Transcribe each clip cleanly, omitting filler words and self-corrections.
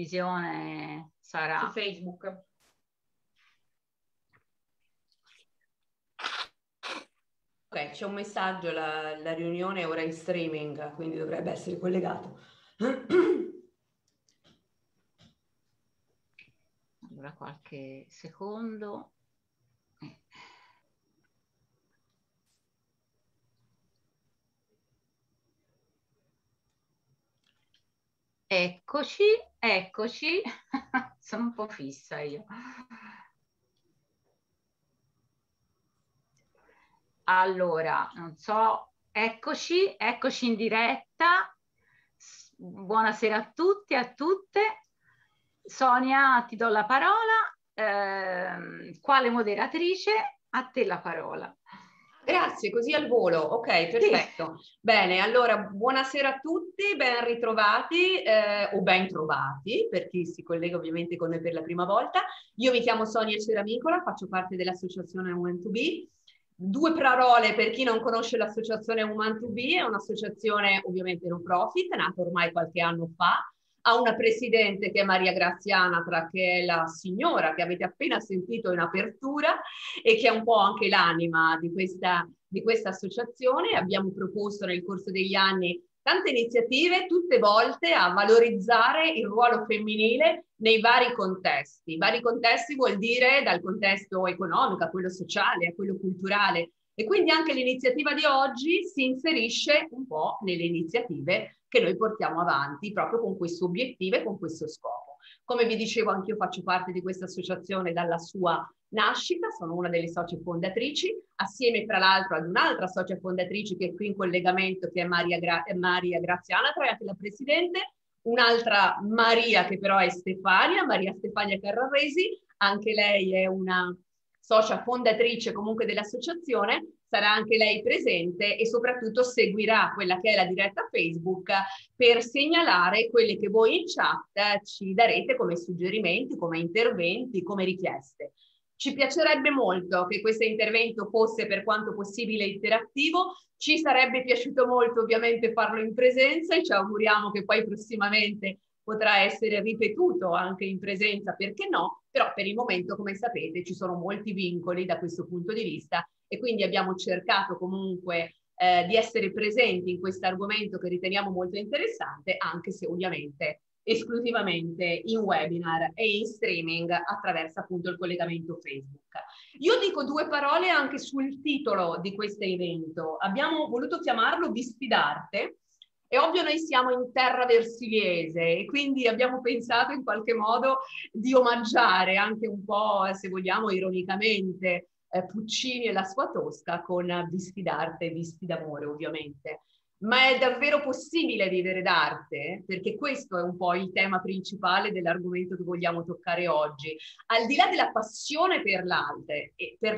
visione sarà su Facebook. Ok, c'è un messaggio, la riunione è ora in streaming, quindi dovrebbe essere collegato. Allora, qualche secondo. Eccoci, eccoci. Sono un po' fissa io. Allora, non so, eccoci in diretta. Buonasera a tutti e a tutte. Sonia, ti do la parola. Quale moderatrice? A te la parola. Grazie, così al volo. Ok, perfetto. Sì. Bene, allora buonasera a tutti, ben ritrovati o ben trovati per chi si collega ovviamente con noi per la prima volta. Io mi chiamo Sonia Ceramicola, faccio parte dell'associazione Women2B. Due parole per chi non conosce l'associazione Women2B, è un'associazione ovviamente non profit, nata ormai qualche anno fa. Ha una presidente che è Maria Grazia Anatra, che è la signora che avete appena sentito in apertura e che è un po' anche l'anima di questa associazione. Abbiamo proposto nel corso degli anni tante iniziative, tutte volte a valorizzare il ruolo femminile nei vari contesti. Vari contesti vuol dire dal contesto economico a quello sociale, a quello culturale. E quindi anche l'iniziativa di oggi si inserisce un po' nelle iniziative che noi portiamo avanti proprio con questo obiettivo e con questo scopo. Come vi dicevo, anch'io faccio parte di questa associazione dalla sua nascita, sono una delle socie fondatrici, assieme tra l'altro ad un'altra socia fondatrice che è qui in collegamento, che è Maria Grazia Anatra, e anche la presidente, un'altra Maria che però è Maria Stefania Carraresi, anche lei è una socia fondatrice comunque dell'associazione, sarà anche lei presente e soprattutto seguirà quella che è la diretta Facebook per segnalare quelle che voi in chat ci darete come suggerimenti, come interventi, come richieste. Ci piacerebbe molto che questo intervento fosse per quanto possibile interattivo, ci sarebbe piaciuto molto ovviamente farlo in presenza e ci auguriamo che poi prossimamente potrà essere ripetuto anche in presenza, perché no? Però per il momento, come sapete, ci sono molti vincoli da questo punto di vista e quindi abbiamo cercato comunque di essere presenti in questo argomento che riteniamo molto interessante, anche se ovviamente esclusivamente in webinar e in streaming attraverso appunto il collegamento Facebook. Io dico due parole anche sul titolo di questo evento. Abbiamo voluto chiamarlo Visti d'Arte. È ovvio, noi siamo in terra versiliese e quindi abbiamo pensato in qualche modo di omaggiare anche un po', se vogliamo, ironicamente, Puccini e la sua Tosca con visti d'arte e visti d'amore, ovviamente. Ma è davvero possibile vivere d'arte? Perché questo è un po' il tema principale dell'argomento che vogliamo toccare oggi. Al di là della passione per l'arte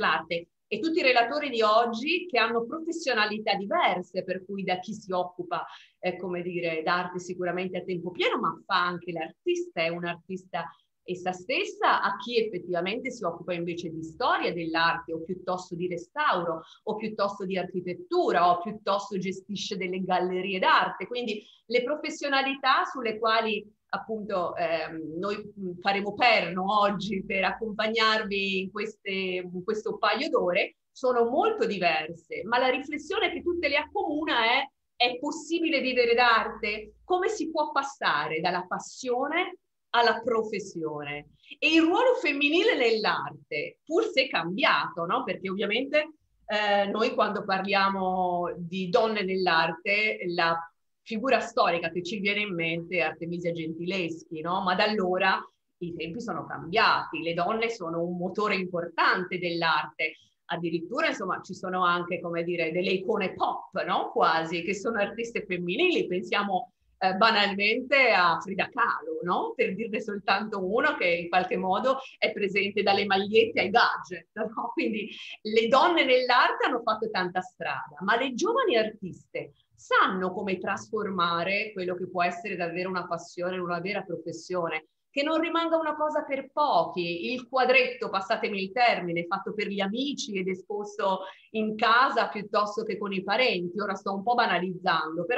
e tutti i relatori di oggi che hanno professionalità diverse, per cui da chi si occupa, come dire, d'arte sicuramente a tempo pieno, ma fa anche l'artista, è un artista essa stessa, a chi effettivamente si occupa invece di storia dell'arte o piuttosto di restauro o piuttosto di architettura o piuttosto gestisce delle gallerie d'arte. Quindi le professionalità sulle quali appunto noi faremo perno oggi per accompagnarvi in questo paio d'ore sono molto diverse, ma la riflessione che tutte le accomuna è possibile vivere d'arte? Come si può passare dalla passione alla professione? E il ruolo femminile nell'arte, pur se cambiato, no? Perché ovviamente noi quando parliamo di donne nell'arte, la figura storica che ci viene in mente è Artemisia Gentileschi, no? Ma da allora i tempi sono cambiati, le donne sono un motore importante dell'arte. Addirittura, insomma, ci sono anche, come dire, delle icone pop, no? Quasi, che sono artiste femminili. Pensiamo banalmente a Frida Kahlo, no? Per dirne soltanto uno che in qualche modo è presente dalle magliette ai gadget, no? Quindi le donne nell'arte hanno fatto tanta strada, ma le giovani artiste sanno come trasformare quello che può essere davvero una passione in una vera professione, che non rimanga una cosa per pochi, il quadretto, passatemi il termine, fatto per gli amici ed esposto in casa piuttosto che con i parenti. Ora sto un po' banalizzando, però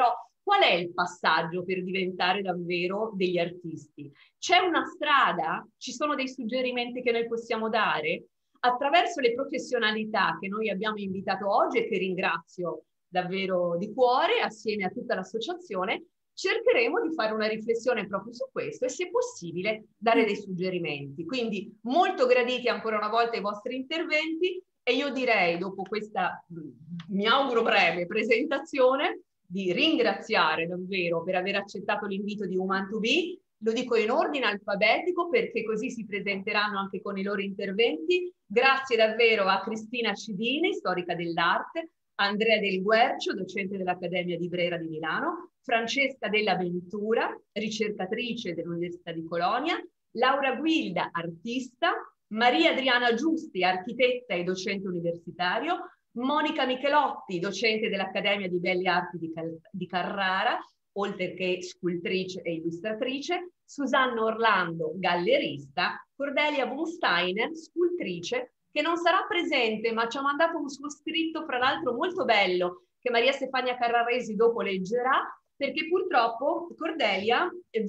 Qual è il passaggio per diventare davvero degli artisti? C'è una strada? Ci sono dei suggerimenti che noi possiamo dare? Attraverso le professionalità che noi abbiamo invitato oggi e che ringrazio davvero di cuore assieme a tutta l'associazione, cercheremo di fare una riflessione proprio su questo e, se possibile, dare dei suggerimenti. Quindi molto graditi ancora una volta i vostri interventi, e io direi, dopo questa, mi auguro breve, presentazione, di ringraziare davvero per aver accettato l'invito di Woman2Be. Lo dico in ordine alfabetico perché così si presenteranno anche con i loro interventi. Grazie davvero a Cristina Cidini, storica dell'arte, Andrea Del Guercio, docente dell'Accademia di Brera di Milano, Francesca Della Ventura, ricercatrice dell'Università di Colonia, Laura Guilda, artista, Maria Adriana Giusti, architetta e docente universitario, Monica Michelotti, docente dell'Accademia di Belle Arti di Carrara, oltre che scultrice e illustratrice, Susanna Orlando, gallerista, Cordelia von Steiner, scultrice, che non sarà presente, ma ci ha mandato un suo scritto, fra l'altro molto bello, che Maria Stefania Carraresi dopo leggerà, perché purtroppo Cordelia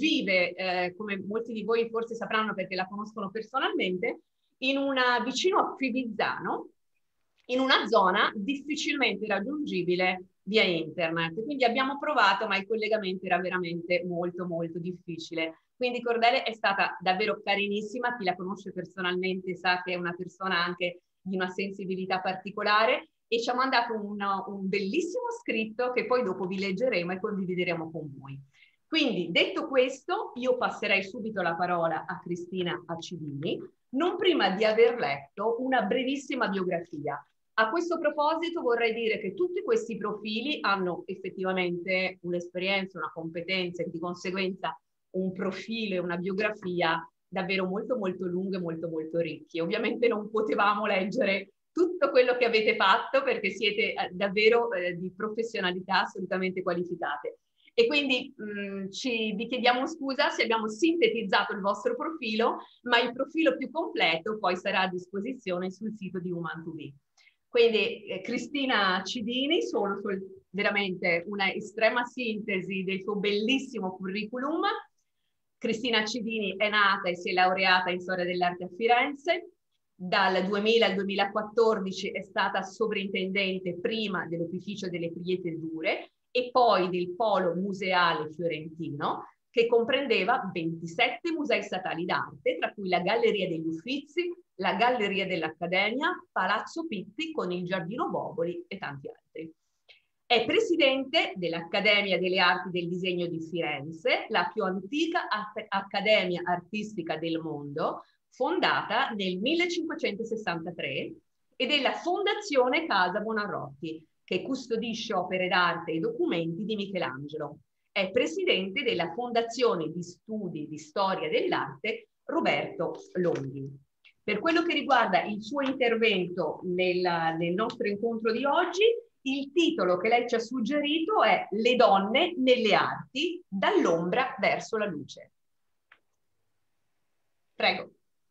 vive, come molti di voi forse sapranno perché la conoscono personalmente, vicino a Fivizzano, in una zona difficilmente raggiungibile via internet. Quindi abbiamo provato, ma il collegamento era veramente molto molto difficile. Quindi Cordelia è stata davvero carinissima, chi la conosce personalmente sa che è una persona anche di una sensibilità particolare, e ci ha mandato un bellissimo scritto che poi dopo vi leggeremo e condivideremo con voi. Quindi, detto questo, io passerei subito la parola a Cristina Cidini, non prima di aver letto una brevissima biografia. A questo proposito vorrei dire che tutti questi profili hanno effettivamente un'esperienza, una competenza e di conseguenza un profilo e una biografia davvero molto molto lunghe, molto molto ricchi. Ovviamente non potevamo leggere tutto quello che avete fatto perché siete davvero di professionalità assolutamente qualificate. E quindi vi chiediamo scusa se abbiamo sintetizzato il vostro profilo, ma il profilo più completo poi sarà a disposizione sul sito di Woman2Be. Quindi Cristina Cidini, solo veramente una estrema sintesi del suo bellissimo curriculum. Cristina Cidini è nata e si è laureata in storia dell'arte a Firenze. Dal 2000 al 2014 è stata sovrintendente prima dell'Opificio delle Pietre Dure e poi del Polo Museale Fiorentino, che comprendeva 27 musei statali d'arte, tra cui la Galleria degli Uffizi, la Galleria dell'Accademia, Palazzo Pitti con il Giardino Boboli e tanti altri. È presidente dell'Accademia delle Arti del Disegno di Firenze, la più antica accademia artistica del mondo, fondata nel 1563, e della Fondazione Casa Buonarroti, che custodisce opere d'arte e documenti di Michelangelo. È presidente della Fondazione di Studi di Storia dell'Arte Roberto Longhi. Per quello che riguarda il suo intervento nel nostro incontro di oggi, il titolo che lei ci ha suggerito è Le donne nelle arti, dall'ombra verso la luce. Prego.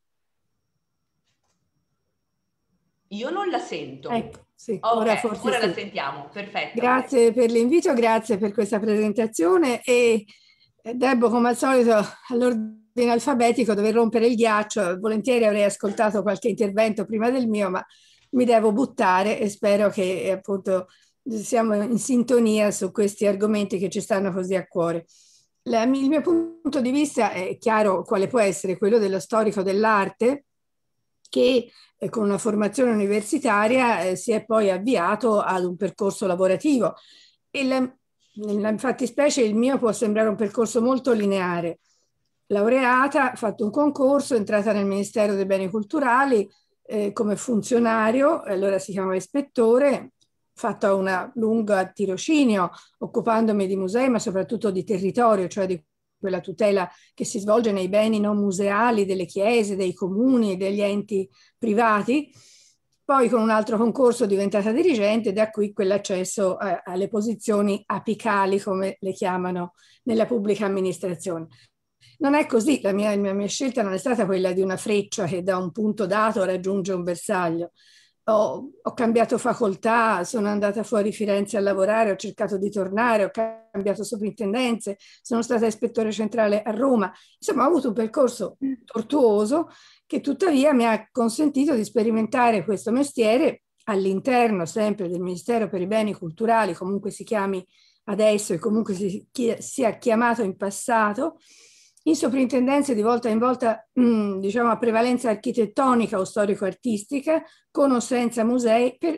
Io non la sento. Ecco, sì, Okay, ora sì. la sentiamo, perfetto. Grazie per l'invito, grazie per questa presentazione e debbo come al solito all'ordine alfabetico dover rompere il ghiaccio. Volentieri avrei ascoltato qualche intervento prima del mio, ma mi devo buttare e spero che appunto siamo in sintonia su questi argomenti che ci stanno così a cuore. Il mio punto di vista è chiaro quale può essere quello dello storico dell'arte, che con una formazione universitaria si è poi avviato ad un percorso lavorativo. Nella fattispecie il mio può sembrare un percorso molto lineare. Laureata, fatto un concorso, entrata nel Ministero dei Beni Culturali come funzionario, allora si chiamava ispettore, fatto una lunga tirocinio occupandomi di musei ma soprattutto di territorio, cioè di quella tutela che si svolge nei beni non museali delle chiese, dei comuni, degli enti privati. Poi con un altro concorso diventata dirigente, da qui quell'accesso alle posizioni apicali, come le chiamano nella pubblica amministrazione. Non è così, la mia scelta non è stata quella di una freccia che da un punto dato raggiunge un bersaglio. ho cambiato facoltà, sono andata fuori Firenze a lavorare, ho cercato di tornare, ho cambiato soprintendenze, sono stata ispettore centrale a Roma. Insomma, ho avuto un percorso tortuoso che tuttavia mi ha consentito di sperimentare questo mestiere all'interno sempre del Ministero per i Beni Culturali, comunque si chiami adesso e comunque sia chiamato in passato, in soprintendenze di volta in volta, diciamo a prevalenza architettonica o storico-artistica, con o senza musei, per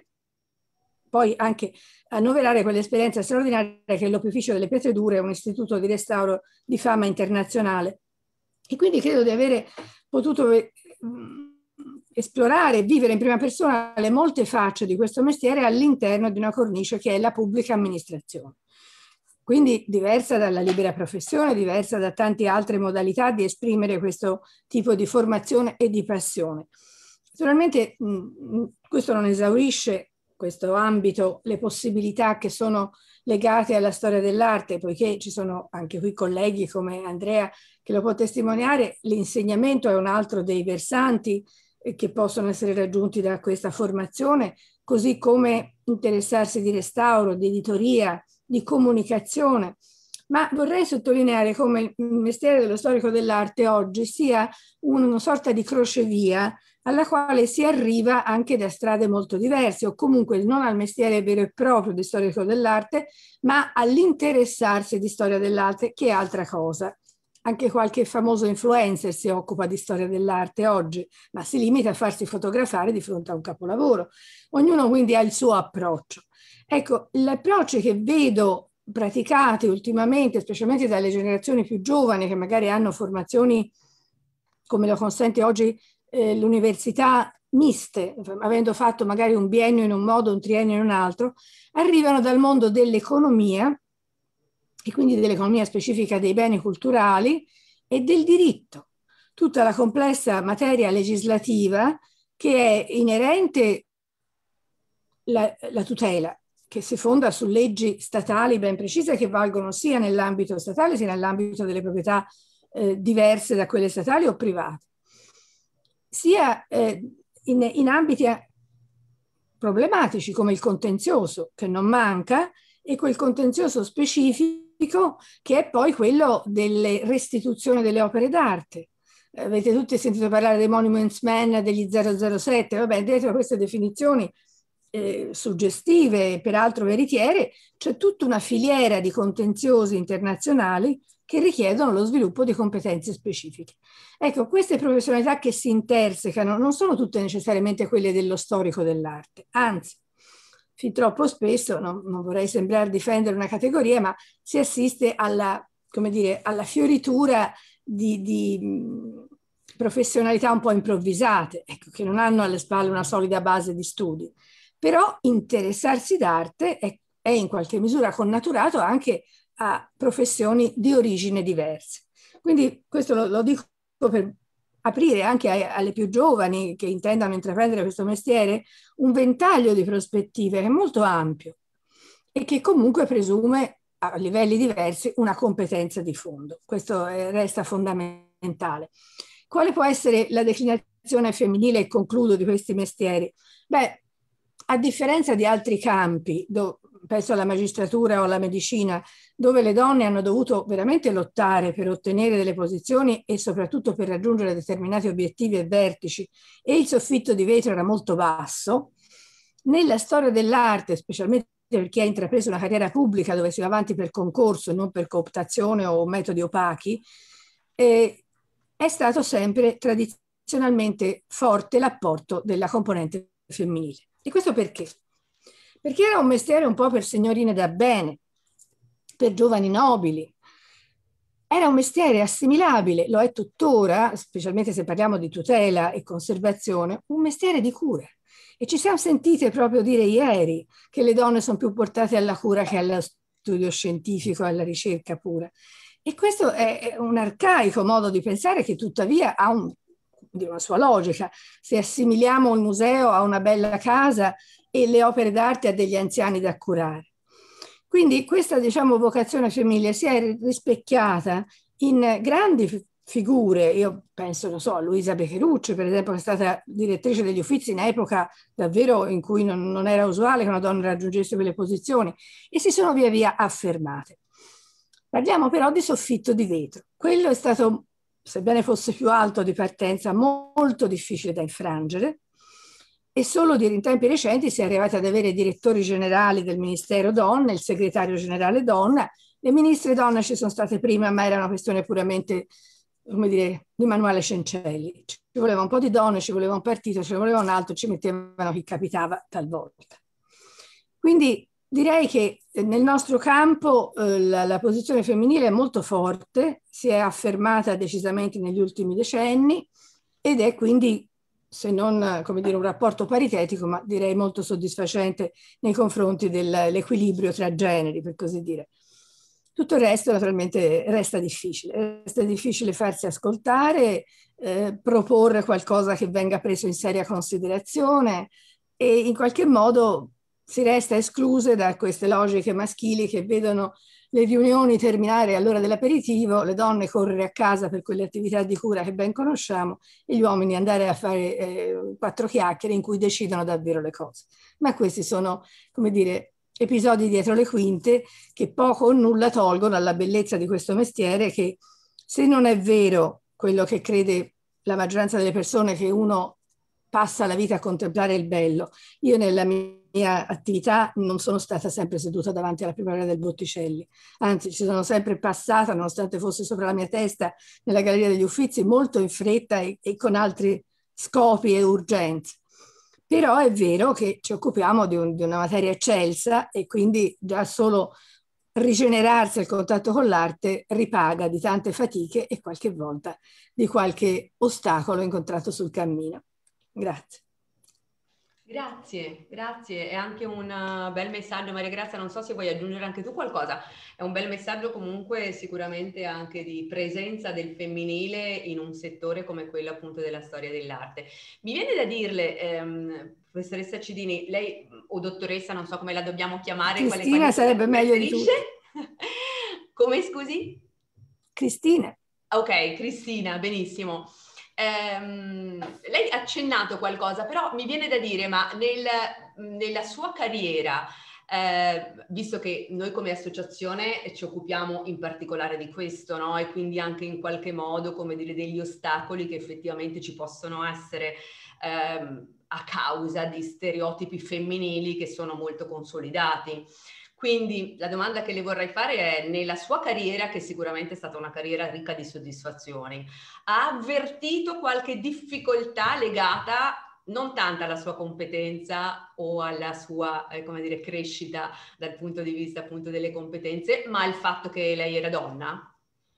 poi anche annoverare quell'esperienza straordinaria che è l'Opificio delle Pietre Dure, un istituto di restauro di fama internazionale. E quindi credo di avere potuto esplorare e vivere in prima persona le molte facce di questo mestiere all'interno di una cornice che è la pubblica amministrazione. Quindi diversa dalla libera professione, diversa da tante altre modalità di esprimere questo tipo di formazione e di passione. Naturalmente questo non esaurisce questo ambito le possibilità che sono legate alla storia dell'arte, poiché ci sono anche qui colleghi come Andrea che lo può testimoniare, l'insegnamento è un altro dei versanti che possono essere raggiunti da questa formazione, così come interessarsi di restauro, di editoria, di comunicazione. Ma vorrei sottolineare come il mestiere dello storico dell'arte oggi sia una sorta di crocevia alla quale si arriva anche da strade molto diverse, o comunque non al mestiere vero e proprio di storico dell'arte, ma all'interessarsi di storia dell'arte, che è altra cosa. Anche qualche famoso influencer si occupa di storia dell'arte oggi, ma si limita a farsi fotografare di fronte a un capolavoro. Ognuno quindi ha il suo approccio. Ecco, l'approccio che vedo praticati ultimamente, specialmente dalle generazioni più giovani che magari hanno formazioni come lo consente oggi l'università miste, avendo fatto magari un biennio in un modo, un triennio in un altro, arrivano dal mondo dell'economia e quindi dell'economia specifica dei beni culturali e del diritto, tutta la complessa materia legislativa che è inerente la tutela, che si fonda su leggi statali ben precise che valgono sia nell'ambito statale sia nell'ambito delle proprietà diverse da quelle statali o private, sia in ambiti problematici come il contenzioso, che non manca, e quel contenzioso specifico che è poi quello delle restituzioni delle opere d'arte. Avete tutti sentito parlare dei Monuments Men, degli 007, vabbè, dietro queste definizioni suggestive, peraltro veritiere, c'è tutta una filiera di contenziosi internazionali che richiedono lo sviluppo di competenze specifiche. Ecco, queste professionalità che si intersecano non sono tutte necessariamente quelle dello storico dell'arte, anzi, fin troppo spesso, non vorrei sembrare difendere una categoria, ma si assiste alla, come dire, alla fioritura di professionalità un po' improvvisate, ecco, che non hanno alle spalle una solida base di studi. Però interessarsi d'arte è in qualche misura connaturato anche a professioni di origine diverse. Quindi questo lo dico per aprire anche alle più giovani che intendano intraprendere questo mestiere un ventaglio di prospettive che è molto ampio e che comunque presume a livelli diversi una competenza di fondo. Questo resta fondamentale. Quale può essere la declinazione femminile, e concludo, di questi mestieri? Beh, a differenza di altri campi, penso alla magistratura o alla medicina, dove le donne hanno dovuto veramente lottare per ottenere delle posizioni e soprattutto per raggiungere determinati obiettivi e vertici, e il soffitto di vetro era molto basso, nella storia dell'arte, specialmente per chi ha intrapreso una carriera pubblica dove si va avanti per concorso e non per cooptazione o metodi opachi, è stato sempre tradizionalmente forte l'apporto della componente femminile. E questo perché? Perché era un mestiere un po' per signorine da bene, per giovani nobili. Era un mestiere assimilabile, lo è tuttora, specialmente se parliamo di tutela e conservazione, un mestiere di cura. E ci siamo sentite proprio dire ieri che le donne sono più portate alla cura che allo studio scientifico, alla ricerca pura. E questo è un arcaico modo di pensare che tuttavia ha una sua logica. Se assimiliamo il museo a una bella casa e le opere d'arte a degli anziani da curare. Quindi questa, diciamo, vocazione femminile si è rispecchiata in grandi figure, io penso, non so, a Luisa Becherucci, per esempio, che è stata direttrice degli Uffizi in epoca davvero in cui non era usuale che una donna raggiungesse quelle posizioni, e si sono via via affermate. Parliamo però di soffitto di vetro. Quello è stato, sebbene fosse più alto di partenza, molto difficile da infrangere, e solo in tempi recenti si è arrivati ad avere i direttori generali del Ministero donna, il segretario generale donna. Le ministre donne ci sono state prima, ma era una questione puramente, come dire, di Manuele Cencelli. Ci voleva un po' di donne, ci voleva un partito, ci voleva un altro, ci mettevano chi capitava talvolta. Quindi direi che nel nostro campo la posizione femminile è molto forte, si è affermata decisamente negli ultimi decenni ed è quindi, se non, come dire, un rapporto paritetico, ma direi molto soddisfacente nei confronti dell'equilibrio tra generi, per così dire. Tutto il resto naturalmente resta difficile farsi ascoltare, proporre qualcosa che venga preso in seria considerazione, e in qualche modo si resta escluse da queste logiche maschili che vedono le riunioni terminare all'ora dell'aperitivo, le donne correre a casa per quelle attività di cura che ben conosciamo e gli uomini andare a fare 4 chiacchiere in cui decidono davvero le cose. Ma questi sono, come dire, episodi dietro le quinte che poco o nulla tolgono alla bellezza di questo mestiere, che, se non è vero quello che crede la maggioranza delle persone, che uno passa la vita a contemplare il bello, io nella mia attività non sono stata sempre seduta davanti alla primavera del Botticelli, anzi ci sono sempre passata, nonostante fosse sopra la mia testa, nella Galleria degli Uffizi, molto in fretta e con altri scopi e urgenze. Però è vero che ci occupiamo di una materia eccelsa, e quindi già solo rigenerarsi al contatto con l'arte ripaga di tante fatiche e qualche volta di qualche ostacolo incontrato sul cammino. Grazie. Grazie, è anche un bel messaggio, Maria Grazia, non so se vuoi aggiungere anche tu qualcosa, è un bel messaggio comunque sicuramente anche di presenza del femminile in un settore come quello appunto della storia dell'arte. Mi viene da dirle, professoressa Cidini, lei o dottoressa, non so come la dobbiamo chiamare, Cristina sarebbe meglio di tutti. Come scusi? Cristina. Ok, Cristina, benissimo. Lei ha accennato qualcosa, però mi viene da dire, ma nella sua carriera, visto che noi come associazione ci occupiamo in particolare di questo, no? E quindi anche in qualche modo, come dire, degli ostacoli che effettivamente ci possono essere a causa di stereotipi femminili che sono molto consolidati. Quindi la domanda che le vorrei fare è: nella sua carriera, che sicuramente è stata una carriera ricca di soddisfazioni, ha avvertito qualche difficoltà legata non tanto alla sua competenza o alla sua, come dire, crescita dal punto di vista appunto delle competenze, ma al fatto che lei era donna?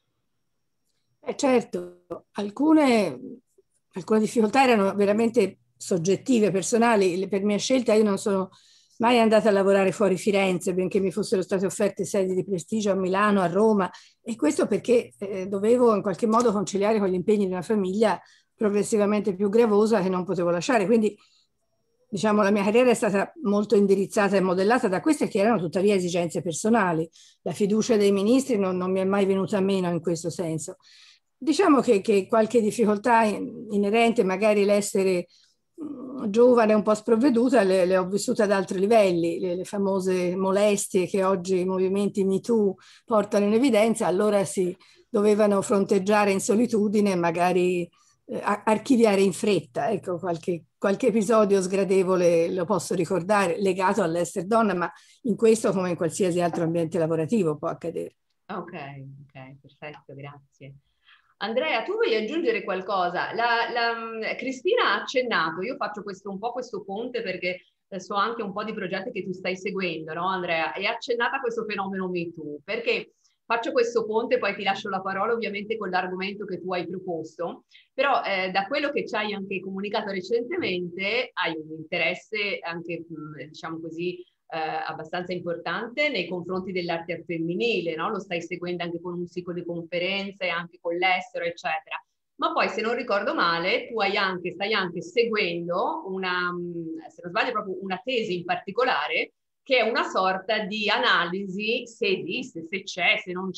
Certo, alcune difficoltà erano veramente soggettive, personali. Per mia scelta io non sono mai andata a lavorare fuori Firenze, benché mi fossero state offerte sedi di prestigio a Milano, a Roma, e questo perché dovevo in qualche modo conciliare con gli impegni di una famiglia progressivamente più gravosa che non potevo lasciare. Quindi, diciamo, la mia carriera è stata molto indirizzata e modellata da queste, che erano tuttavia esigenze personali. La fiducia dei ministri non mi è mai venuta meno in questo senso. Diciamo che qualche difficoltà inerente, magari l'essere giovane, un po' sprovveduta, le ho vissute ad altri livelli, le famose molestie che oggi i movimenti Me Too portano in evidenza, allora si dovevano fronteggiare in solitudine, magari archiviare in fretta. Ecco, qualche episodio sgradevole lo posso ricordare, legato all'essere donna, ma in questo come in qualsiasi altro ambiente lavorativo può accadere. Ok, perfetto, grazie. Andrea, tu vuoi aggiungere qualcosa? Cristina ha accennato, io faccio un po' questo ponte perché so anche un po' di progetti che tu stai seguendo, no Andrea? E ha accennato a questo fenomeno Me Too, perché faccio questo ponte, poi ti lascio la parola ovviamente con l'argomento che tu hai proposto, però da quello che ci hai anche comunicato recentemente hai un interesse anche, diciamo così, abbastanza importante nei confronti dell'arte al femminile, no? Lo stai seguendo anche con un ciclo di conferenze, anche con l'estero, eccetera. Ma poi, se non ricordo male, tu stai anche seguendo se non sbaglio, proprio una tesi in particolare, che è una sorta di analisi, se esiste, se c'è, se non c'è,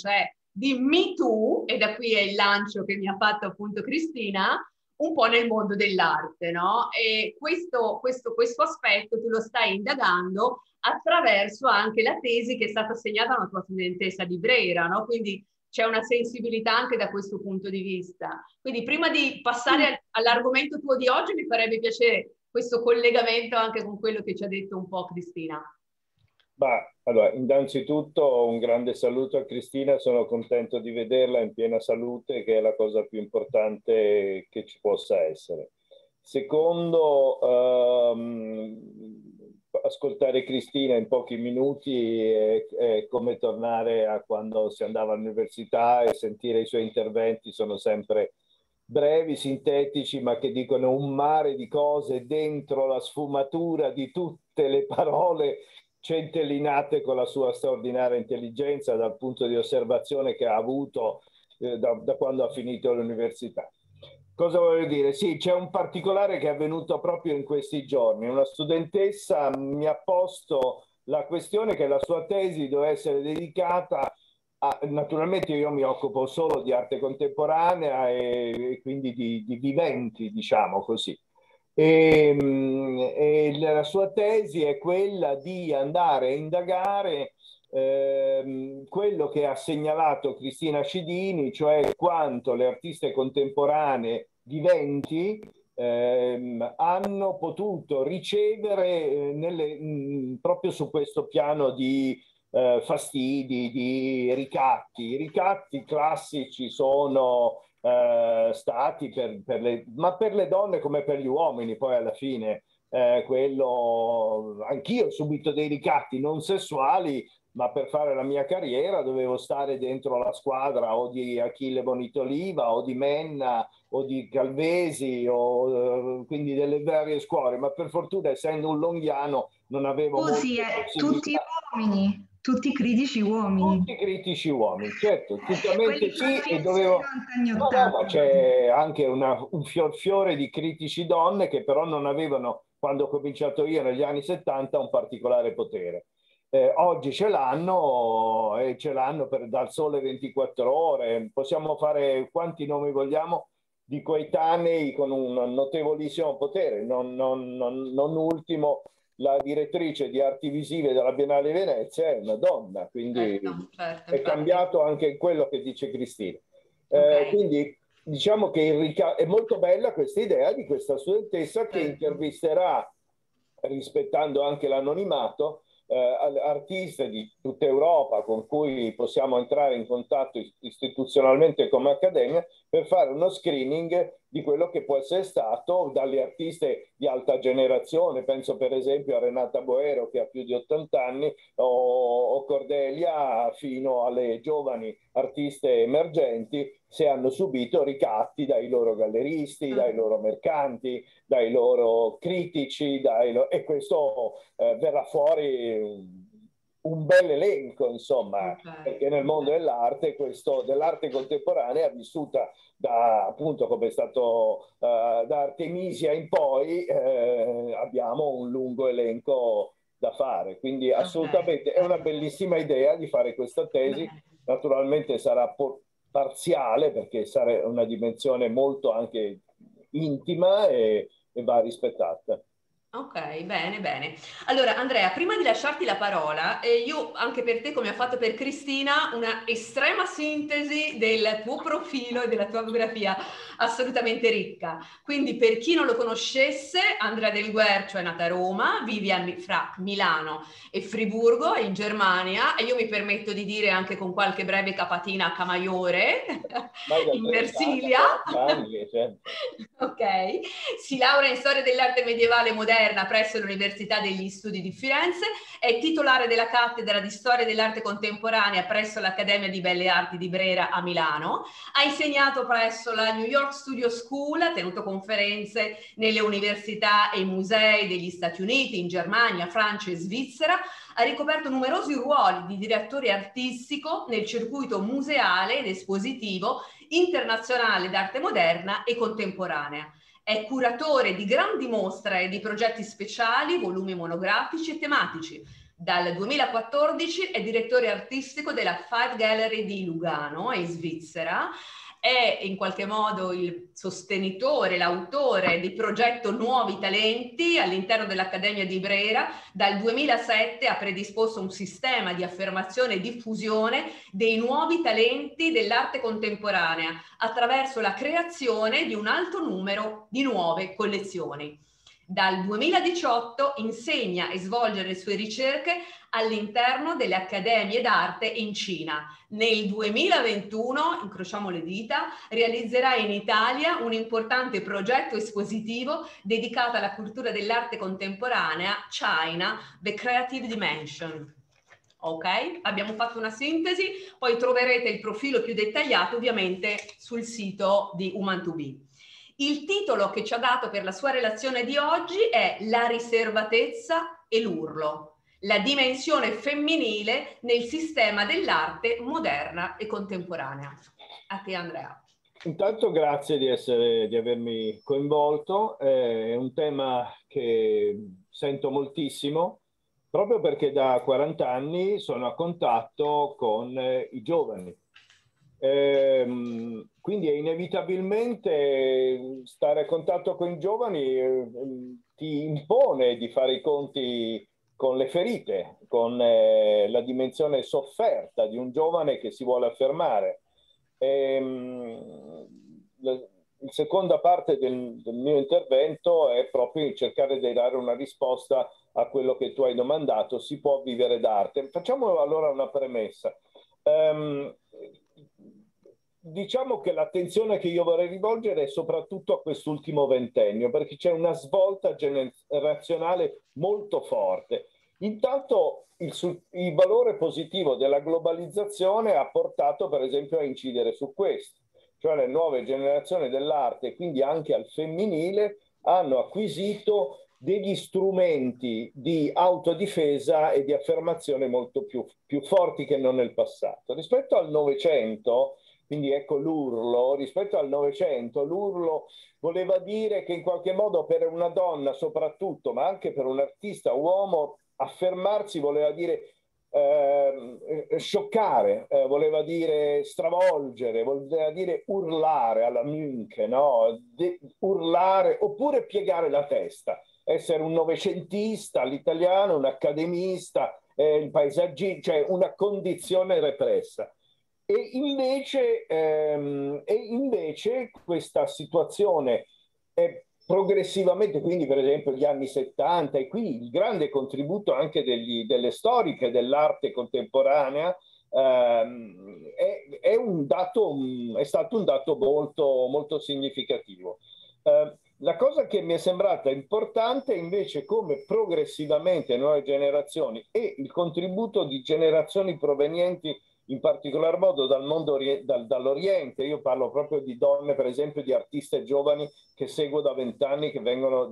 di Me Too, e da qui è il lancio che mi ha fatto appunto Cristina, un po' nel mondo dell'arte, no? E questo aspetto tu lo stai indagando attraverso anche la tesi che è stata assegnata a una tua studentessa di Brera, no? Quindi c'è una sensibilità anche da questo punto di vista. Quindi prima di passare all'argomento tuo di oggi, mi farebbe piacere questo collegamento anche con quello che ci ha detto un po' Cristina. Allora, innanzitutto un grande saluto a Cristina, sono contento di vederla in piena salute, che è la cosa più importante che ci possa essere. Secondo, ascoltare Cristina in pochi minuti è come tornare a quando si andava all'università e sentire i suoi interventi sono sempre brevi, sintetici, ma che dicono un mare di cose dentro la sfumatura di tutte le parole centellinate con la sua straordinaria intelligenza dal punto di osservazione che ha avuto da quando ha finito l'università. Cosa voglio dire? Sì, c'è un particolare che è avvenuto proprio in questi giorni. Una studentessa mi ha posto la questione che la sua tesi doveva essere dedicata a, naturalmente io mi occupo solo di arte contemporanea e quindi di viventi, diciamo così. E la sua tesi è quella di andare a indagare quello che ha segnalato Cristina Scidini, cioè quanto le artiste contemporanee viventi hanno potuto ricevere proprio su questo piano di fastidi, di ricatti. I ricatti classici sono stati ma per le donne come per gli uomini, poi alla fine anch'io ho subito dei ricatti non sessuali, ma per fare la mia carriera dovevo stare dentro la squadra o di Achille Bonitoliva o di Menna o di Calvesi o quindi delle varie scuole, ma per fortuna essendo un longhiano non avevo tutti uomini, tutti critici uomini. Tutti critici uomini, certo, giustamente sì, e dovevo... No, ma c'è anche un fiore di critici donne che però non avevano, quando ho cominciato io negli anni 70, un particolare potere. Oggi ce l'hanno e ce l'hanno dal Sole 24 ore. Possiamo fare quanti nomi vogliamo di coetanei con un notevolissimo potere, non ultimo la direttrice di arti visive della Biennale di Venezia è una donna, quindi certo, è cambiato anche quello che dice Cristina. Quindi diciamo che è molto bella questa idea di questa studentessa che intervisterà, rispettando anche l'anonimato, artiste di tutta Europa con cui possiamo entrare in contatto istituzionalmente come accademia per fare uno screening di quello che può essere stato dalle artiste di alta generazione, penso per esempio a Renata Boero che ha più di 80 anni o Cordelia, fino alle giovani artiste emergenti, se hanno subito ricatti dai loro galleristi, dai loro mercanti, dai loro critici, e questo verrà fuori un bel elenco, insomma, perché nel mondo dell'arte, dell'arte contemporanea, vissuta appunto come è stato da Artemisia in poi, abbiamo un lungo elenco da fare, quindi assolutamente è una bellissima idea di fare questa tesi, naturalmente sarà parziale perché sarà una dimensione molto anche intima e va rispettata. Ok, bene, bene. Allora, Andrea, prima di lasciarti la parola, io anche per te, come ho fatto per Cristina, una estrema sintesi del tuo profilo e della tua biografia assolutamente ricca. Quindi, per chi non lo conoscesse, Andrea Del Guercio è nata a Roma, vive fra Milano e Friburgo, in Germania, e io mi permetto di dire anche con qualche breve capatina a Camaiore, in Versilia. Ok, si laurea in storia dell'arte medievale e moderna presso l'Università degli Studi di Firenze, è titolare della cattedra di storia dell'arte contemporanea presso l'Accademia di Belle Arti di Brera a Milano, ha insegnato presso la New York Studio School, ha tenuto conferenze nelle università e musei degli Stati Uniti, in Germania, Francia e Svizzera, ha ricoperto numerosi ruoli di direttore artistico nel circuito museale ed espositivo internazionale d'arte moderna e contemporanea. È curatore di grandi mostre e di progetti speciali, volumi monografici e tematici. Dal 2014 è direttore artistico della Five Gallery di Lugano, in Svizzera. È in qualche modo il sostenitore, l'autore del progetto Nuovi Talenti all'interno dell'Accademia di Brera. Dal 2007 ha predisposto un sistema di affermazione e diffusione dei nuovi talenti dell'arte contemporanea attraverso la creazione di un alto numero di nuove collezioni. Dal 2018 insegna e svolge le sue ricerche all'interno delle accademie d'arte in Cina. Nel 2021, incrociamo le dita, realizzerà in Italia un importante progetto espositivo dedicato alla cultura dell'arte contemporanea China, The Creative Dimension. Ok? Abbiamo fatto una sintesi, poi troverete il profilo più dettagliato ovviamente sul sito di Human2Be. Il titolo che ci ha dato per la sua relazione di oggi è La riservatezza e l'urlo, la dimensione femminile nel sistema dell'arte moderna e contemporanea. A te, Andrea. Intanto grazie di avermi coinvolto, è un tema che sento moltissimo, proprio perché da 40 anni sono a contatto con i giovani. Quindi è inevitabilmente stare a contatto con i giovani ti impone di fare i conti con le ferite, con la dimensione sofferta di un giovane che si vuole affermare. La seconda parte del mio intervento è proprio cercare di dare una risposta a quello che tu hai domandato: si può vivere d'arte? Facciamo allora una premessa. Diciamo che l'attenzione che io vorrei rivolgere è soprattutto a quest'ultimo ventennio, perché c'è una svolta generazionale molto forte. Intanto il valore positivo della globalizzazione ha portato per esempio a incidere su questo, cioè le nuove generazioni dell'arte, quindi anche al femminile, hanno acquisito degli strumenti di autodifesa e di affermazione molto più forti che non nel passato. Rispetto al Novecento, quindi ecco l'urlo, rispetto al Novecento, l'urlo voleva dire che in qualche modo per una donna soprattutto, ma anche per un artista uomo, affermarsi voleva dire scioccare, voleva dire stravolgere, voleva dire urlare alla Munch, no? Urlare oppure piegare la testa, essere un novecentista all'italiano, un accademista, il paesaggista, cioè una condizione repressa. E invece questa situazione è progressivamente, quindi per esempio gli anni 70, e qui il grande contributo anche delle storiche dell'arte contemporanea è stato un dato molto, molto significativo. La cosa che mi è sembrata importante invece, come progressivamente nuove generazioni e il contributo di generazioni provenienti in particolar modo dal mondo dall'Oriente. Io parlo proprio di donne, per esempio, di artiste giovani che seguo da 20 anni, che vengono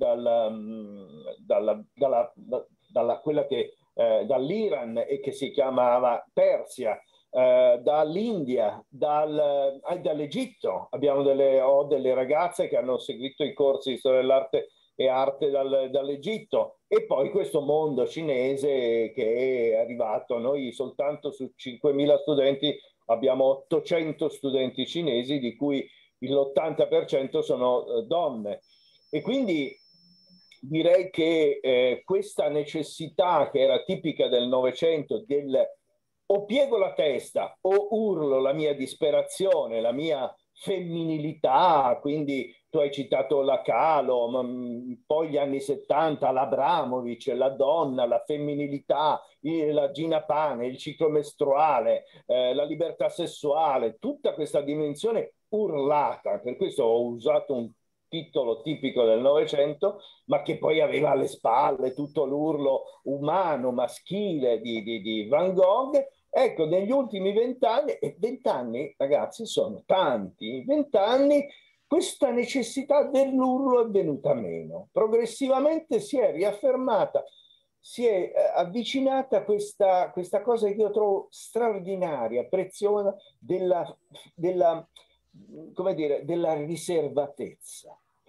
dall'Iran e che si chiamava Persia, dall'India, dall'Egitto. Ho delle ragazze che hanno seguito i corsi di storia dell'arte e arte dall'Egitto, e poi questo mondo cinese che è arrivato. Noi soltanto su 5.000 studenti abbiamo 800 studenti cinesi, di cui l'80% sono donne. E quindi direi che questa necessità che era tipica del Novecento, del o piego la testa o urlo la mia disperazione, la mia femminilità, quindi tu hai citato la Kahlo, poi gli anni 70, l'Abramovic, la donna, la femminilità, la Gina Pane, il ciclo mestruale, la libertà sessuale, tutta questa dimensione urlata. Per questo ho usato un titolo tipico del Novecento, ma che poi aveva alle spalle tutto l'urlo umano, maschile di Van Gogh. Ecco, negli ultimi 20 anni, e 20 anni ragazzi sono tanti, 20 anni, questa necessità dell'urlo è venuta meno. Progressivamente si è riaffermata, si è avvicinata questa cosa che io trovo straordinaria, preziosa, della riservatezza.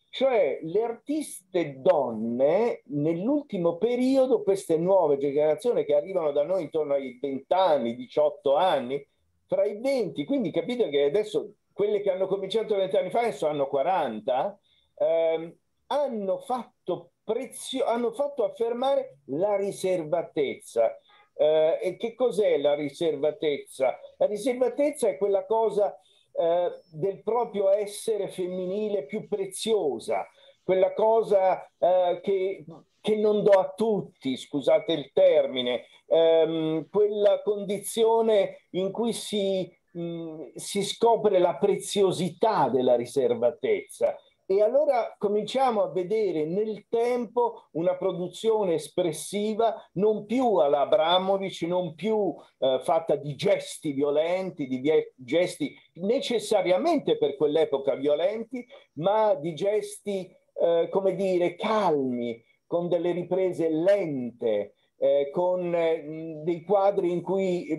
Cioè le artiste donne nell'ultimo periodo, queste nuove generazioni che arrivano da noi intorno ai 20 anni, 18 anni, fra i 20, quindi capite che adesso quelle che hanno cominciato 20 anni fa adesso hanno 40, hanno fatto affermare la riservatezza. E che cos'è la riservatezza? La riservatezza è quella cosa del proprio essere femminile più preziosa, quella cosa che non do a tutti, scusate il termine, quella condizione in cui si scopre la preziosità della riservatezza. E allora cominciamo a vedere nel tempo una produzione espressiva non più alla Abramovic, non più fatta di gesti violenti, di gesti necessariamente per quell'epoca violenti, ma di gesti, come dire, calmi, con delle riprese lente, con dei quadri in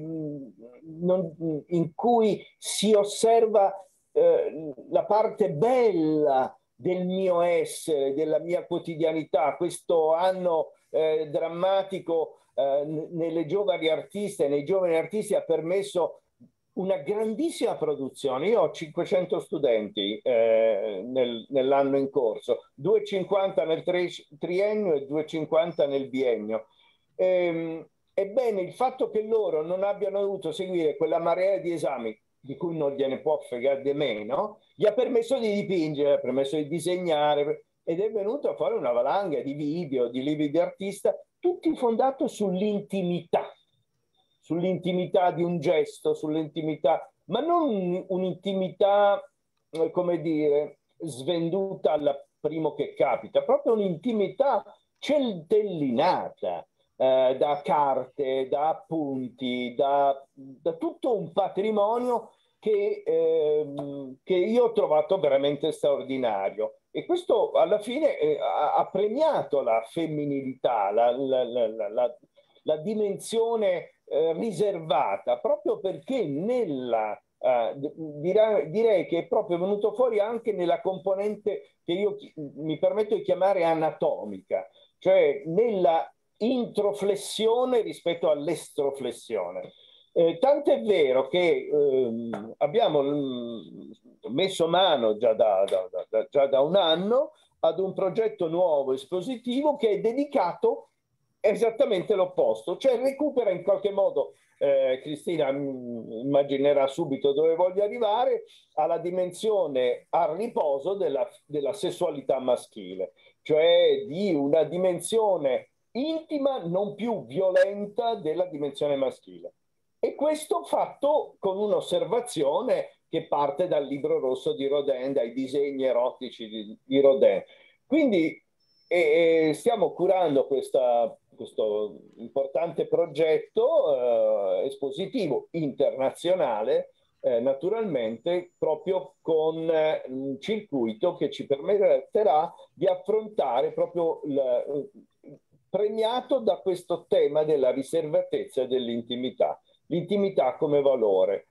cui si osserva la parte bella del mio essere, della mia quotidianità. Questo anno drammatico nelle giovani artiste, nei giovani artisti ha permesso una grandissima produzione. Io ho 500 studenti nell'anno in corso, 250 nel triennio e 250 nel biennio. Ebbene, il fatto che loro non abbiano dovuto seguire quella marea di esami di cui non gliene può fregare di meno, gli ha permesso di dipingere, ha permesso di disegnare, ed è venuto fuori una valanga di video, di libri di artista, tutti fondati sull'intimità di un gesto, sull'intimità, ma non un'intimità, come dire, svenduta al primo che capita, proprio un'intimità centellinata, da carte, da appunti, da tutto un patrimonio che io ho trovato veramente straordinario. E questo alla fine ha premiato la femminilità, la dimensione riservata, proprio perché direi che è proprio venuto fuori anche nella componente che io mi permetto di chiamare anatomica, cioè nella introflessione rispetto all'estroflessione. Tant'è vero che abbiamo messo mano già da un anno ad un progetto nuovo espositivo che è dedicato esattamente l'opposto, cioè recupera in qualche modo, Cristina immaginerà subito dove voglio arrivare, alla dimensione a riposo della sessualità maschile, cioè di una dimensione intima non più violenta della dimensione maschile. E questo fatto con un'osservazione che parte dal libro rosso di Rodin, dai disegni erotici di Rodin. Quindi stiamo curando questo importante progetto espositivo internazionale, naturalmente proprio con un circuito che ci permetterà di affrontare proprio premiato da questo tema della riservatezza e dell'intimità, l'intimità come valore.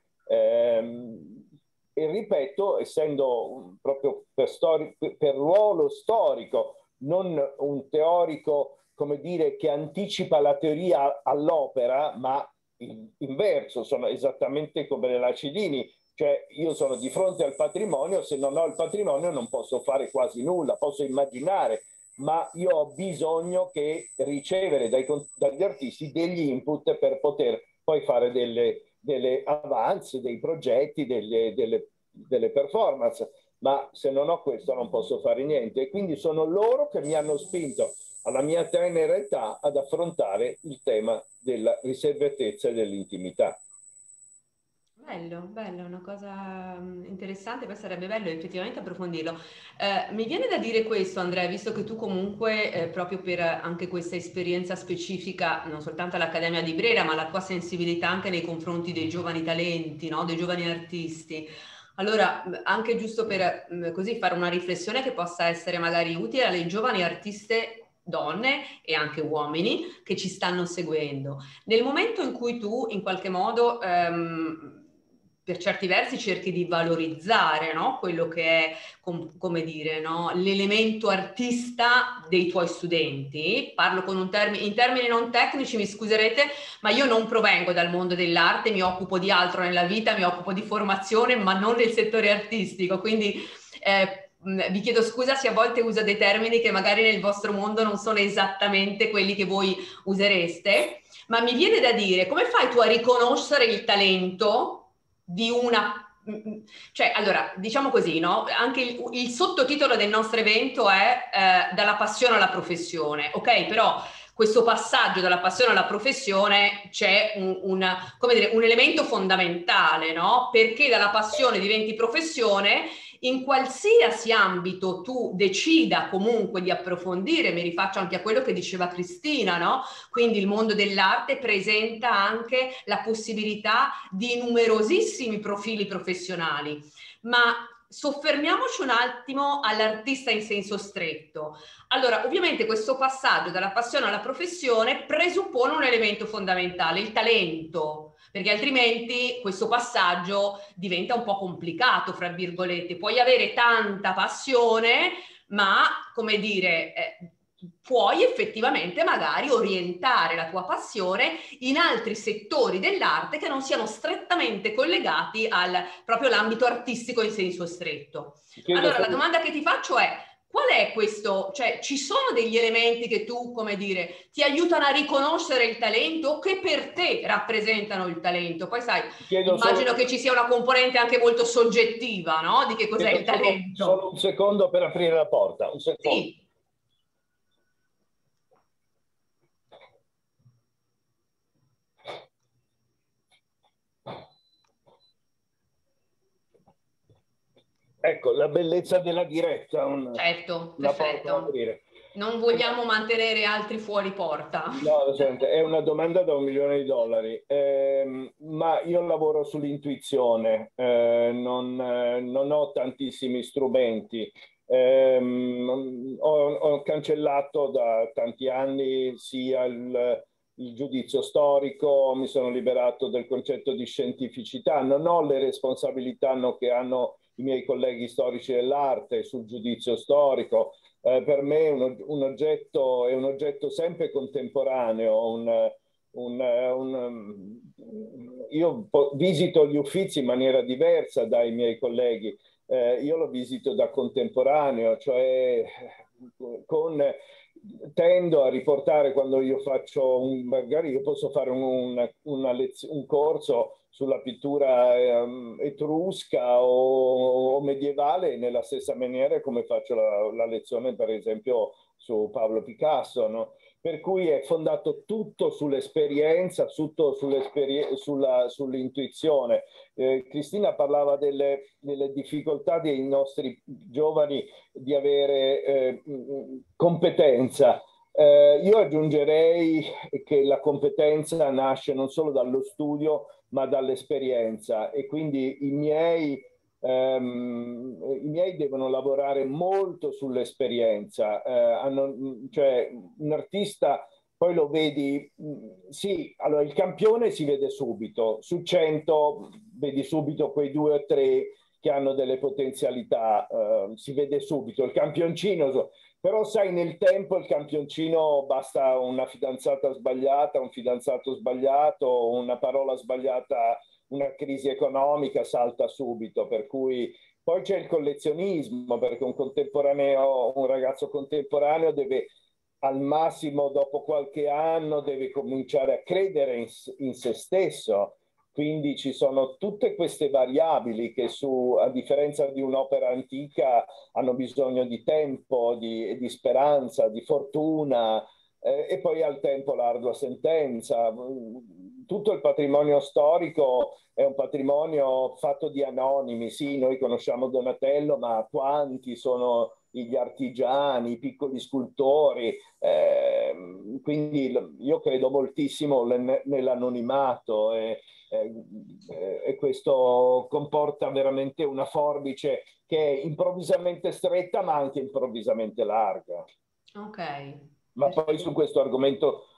E ripeto, essendo proprio per ruolo storico, non un teorico, come dire, che anticipa la teoria all'opera, ma inverso, sono esattamente come le Lacidini, cioè io sono di fronte al patrimonio, se non ho il patrimonio non posso fare quasi nulla, posso immaginare, ma io ho bisogno che ricevere dagli artisti degli input per poter poi fare delle avance, dei progetti, delle performance, ma se non ho questo non posso fare niente. E quindi sono loro che mi hanno spinto alla mia tenera età ad affrontare il tema della riservatezza e dell'intimità. Bello, bello, una cosa interessante, poi sarebbe bello effettivamente approfondirlo. Mi viene da dire questo, Andrea, visto che tu comunque, proprio per anche questa esperienza specifica, non soltanto all'Accademia di Brera, ma la tua sensibilità anche nei confronti dei giovani talenti, no? Dei giovani artisti. Allora, anche giusto per così fare una riflessione che possa essere magari utile alle giovani artiste donne e anche uomini che ci stanno seguendo. Nel momento in cui tu in qualche modo per certi versi cerchi di valorizzare, no? Quello che è, come dire, no? L'elemento artista dei tuoi studenti. Parlo con in termini non tecnici, mi scuserete, ma io non provengo dal mondo dell'arte, mi occupo di altro nella vita, mi occupo di formazione, ma non del settore artistico, quindi vi chiedo scusa se a volte uso dei termini che magari nel vostro mondo non sono esattamente quelli che voi usereste, ma mi viene da dire, come fai tu a riconoscere il talento di una... Cioè, allora, diciamo così, no? Anche il sottotitolo del nostro evento è dalla passione alla professione, ok? Però questo passaggio dalla passione alla professione c'è come dire, un elemento fondamentale, no? Perché dalla passione diventi professione, in qualsiasi ambito tu decida comunque di approfondire, mi rifaccio anche a quello che diceva Cristina, no? Quindi il mondo dell'arte presenta anche la possibilità di numerosissimi profili professionali, ma soffermiamoci un attimo all'artista in senso stretto. Allora, ovviamente questo passaggio dalla passione alla professione presuppone un elemento fondamentale, il talento, perché altrimenti questo passaggio diventa un po' complicato, fra virgolette. Puoi avere tanta passione, ma, come dire, puoi effettivamente magari orientare la tua passione in altri settori dell'arte che non siano strettamente collegati proprio all'ambito artistico in senso stretto. Allora, la domanda che ti faccio è: qual è questo? Cioè, ci sono degli elementi che tu, come dire, ti aiutano a riconoscere il talento o che per te rappresentano il talento? Poi sai, immagino che ci sia una componente anche molto soggettiva, no? Di che cos'è il talento. Solo un secondo per aprire la porta. Un secondo. Sì. Ecco, la bellezza della diretta. Certo, perfetto. Non vogliamo mantenere altri fuori porta. No, senti, è una domanda da $1.000.000, ma io lavoro sull'intuizione, non ho tantissimi strumenti. Ho cancellato da tanti anni sia il giudizio storico, mi sono liberato del concetto di scientificità, non ho le responsabilità che hanno i miei colleghi storici dell'arte sul giudizio storico. Per me è un oggetto sempre contemporaneo. Io visito gli Uffizi in maniera diversa dai miei colleghi. Io lo visito da contemporaneo, cioè tendo a riportare, quando io faccio magari io posso fare un corso sulla pittura etrusca o medievale nella stessa maniera come faccio la lezione per esempio su Pablo Picasso, no? Per cui è fondato tutto sull'esperienza, tutto sull'intuizione. Cristina parlava delle difficoltà dei nostri giovani di avere competenza. Io aggiungerei che la competenza nasce non solo dallo studio, ma dall'esperienza, e quindi i miei devono lavorare molto sull'esperienza. Cioè, un artista poi lo vedi, sì, allora il campione si vede subito, su 100 vedi subito quei 2 o 3 che hanno delle potenzialità, si vede subito. Il campioncino, però sai, nel tempo il campioncino basta una fidanzata sbagliata, un fidanzato sbagliato, una parola sbagliata, una crisi economica, salta subito. Per cui poi c'è il collezionismo, perché un ragazzo contemporaneo deve, al massimo dopo qualche anno, deve cominciare a credere in se stesso. Quindi ci sono tutte queste variabili che a differenza di un'opera antica hanno bisogno di tempo, di speranza, di fortuna, e poi al tempo l'ardua sentenza. Tutto il patrimonio storico è un patrimonio fatto di anonimi. Sì, noi conosciamo Donatello, ma quanti sono gli artigiani, i piccoli scultori? Quindi io credo moltissimo nell'anonimato, e questo comporta veramente una forbice che è improvvisamente stretta ma anche improvvisamente larga. Ok. Ma poi su questo argomento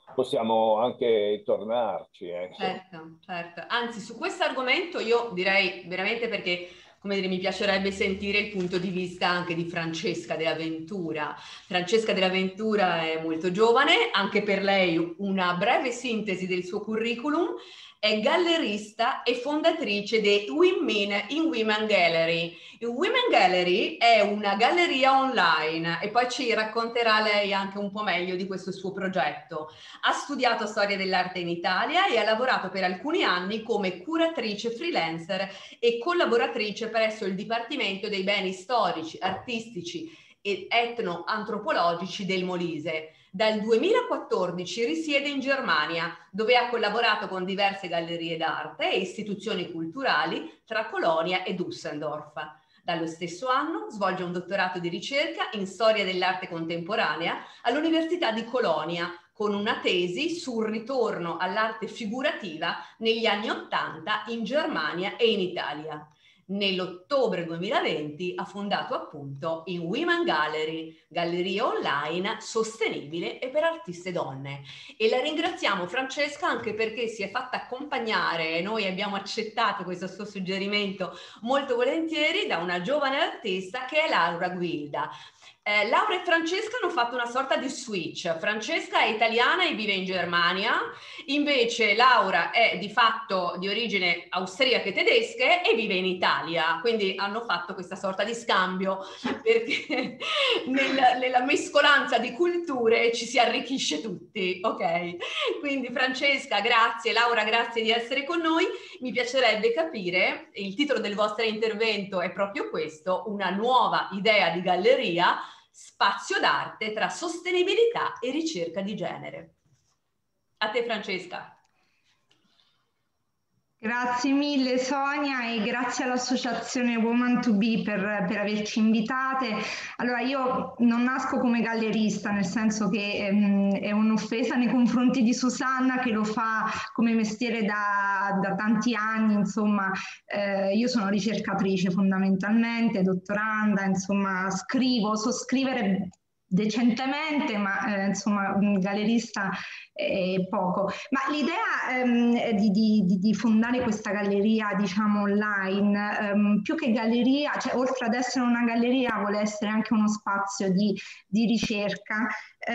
possiamo anche tornarci. Certo, certo. Anzi, su questo argomento io direi veramente, perché, come dire, mi piacerebbe sentire il punto di vista anche di Francesca Della Ventura. Francesca Della Ventura è molto giovane, anche per lei una breve sintesi del suo curriculum: è gallerista e fondatrice di Women in Women Gallery. Il Women Gallery è una galleria online, e poi ci racconterà lei anche un po' meglio di questo suo progetto. Ha studiato storia dell'arte in Italia e ha lavorato per alcuni anni come curatrice freelancer e collaboratrice presso il Dipartimento dei Beni Storici, Artistici ed Etnoantropologici del Molise. Dal 2014 risiede in Germania, dove ha collaborato con diverse gallerie d'arte e istituzioni culturali tra Colonia e Düsseldorf. Dallo stesso anno svolge un dottorato di ricerca in storia dell'arte contemporanea all'Università di Colonia, con una tesi sul ritorno all'arte figurativa negli anni '80 in Germania e in Italia. Nell'ottobre 2020 ha fondato appunto In Women Gallery, galleria online sostenibile e per artiste donne. E la ringraziamo, Francesca, anche perché si è fatta accompagnare, e noi abbiamo accettato questo suo suggerimento molto volentieri, da una giovane artista che è Laura Guilda. Laura e Francesca hanno fatto una sorta di switch. Francesca è italiana e vive in Germania, invece Laura è di fatto di origine austriache e tedesche e vive in Italia, quindi hanno fatto questa sorta di scambio, perché nella mescolanza di culture ci si arricchisce tutti, ok? Quindi Francesca, grazie, Laura, grazie di essere con noi. Mi piacerebbe capire, il titolo del vostro intervento è proprio questo: una nuova idea di galleria, spazio d'arte tra sostenibilità e ricerca di genere. A te, Francesca. Grazie mille Sonia, e grazie all'associazione Woman to Be per averci invitate. Allora, io non nasco come gallerista, nel senso che è un'offesa nei confronti di Susanna, che lo fa come mestiere da tanti anni. Insomma, io sono ricercatrice fondamentalmente, dottoranda, insomma so scrivere decentemente, ma insomma gallerista poco. Ma l'idea di fondare questa galleria, diciamo, online, più che galleria, cioè oltre ad essere una galleria, vuole essere anche uno spazio di ricerca.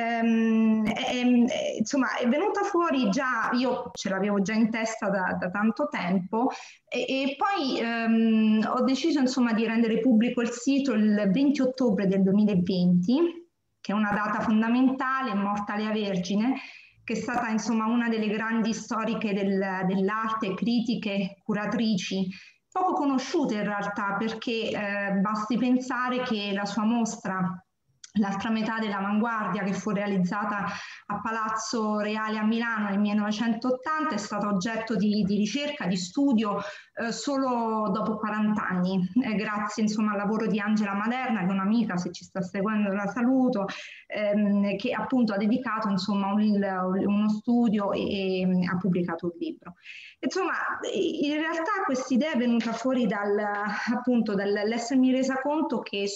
Insomma, è venuta fuori già, io ce l'avevo già in testa da tanto tempo, e poi ho deciso, insomma, di rendere pubblico il sito il 20 ottobre del 2020, che è una data fondamentale, Morta Lea Vergine, che è stata, insomma, una delle grandi storiche dell'arte, critiche, curatrici, poco conosciute in realtà, perché basti pensare che la sua mostra, L'altra metà dell'avanguardia, che fu realizzata a Palazzo Reale a Milano nel 1980, è stata oggetto di ricerca, di studio solo dopo 40 anni, grazie, insomma, al lavoro di Angela Maderna, che è un'amica, se ci sta seguendo la saluto, che appunto ha dedicato, insomma, uno studio e ha pubblicato un libro. Insomma, in realtà questa idea è venuta fuori dall'essermi resa conto che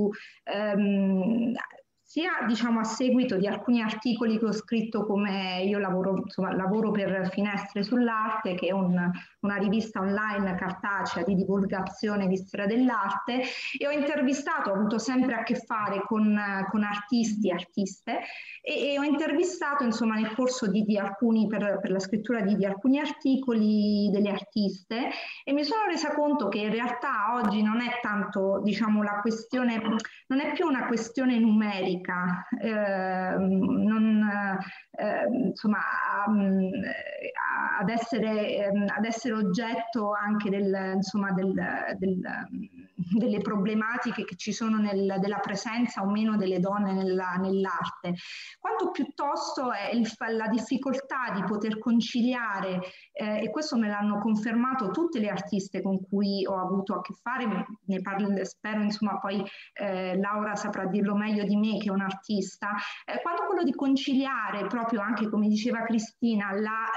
sia, diciamo, a seguito di alcuni articoli che ho scritto, come io lavoro per Finestre sull'Arte, che è una rivista online cartacea di divulgazione di storia dell'arte, e ho avuto sempre a che fare con artisti e artiste, e ho intervistato, insomma, nel corso di alcuni, per la scrittura di alcuni articoli, delle artiste, e mi sono resa conto che in realtà oggi non è tanto, diciamo, la questione, non è più una questione numerica, insomma, ad essere oggetto anche delle problematiche che ci sono della presenza o meno delle donne nell'arte, quanto piuttosto è la difficoltà di poter conciliare, e questo me l'hanno confermato tutte le artiste con cui ho avuto a che fare, ne parlo, spero, insomma, poi Laura saprà dirlo meglio di me, che è un'artista, quanto quello di conciliare, proprio anche come diceva Cristina,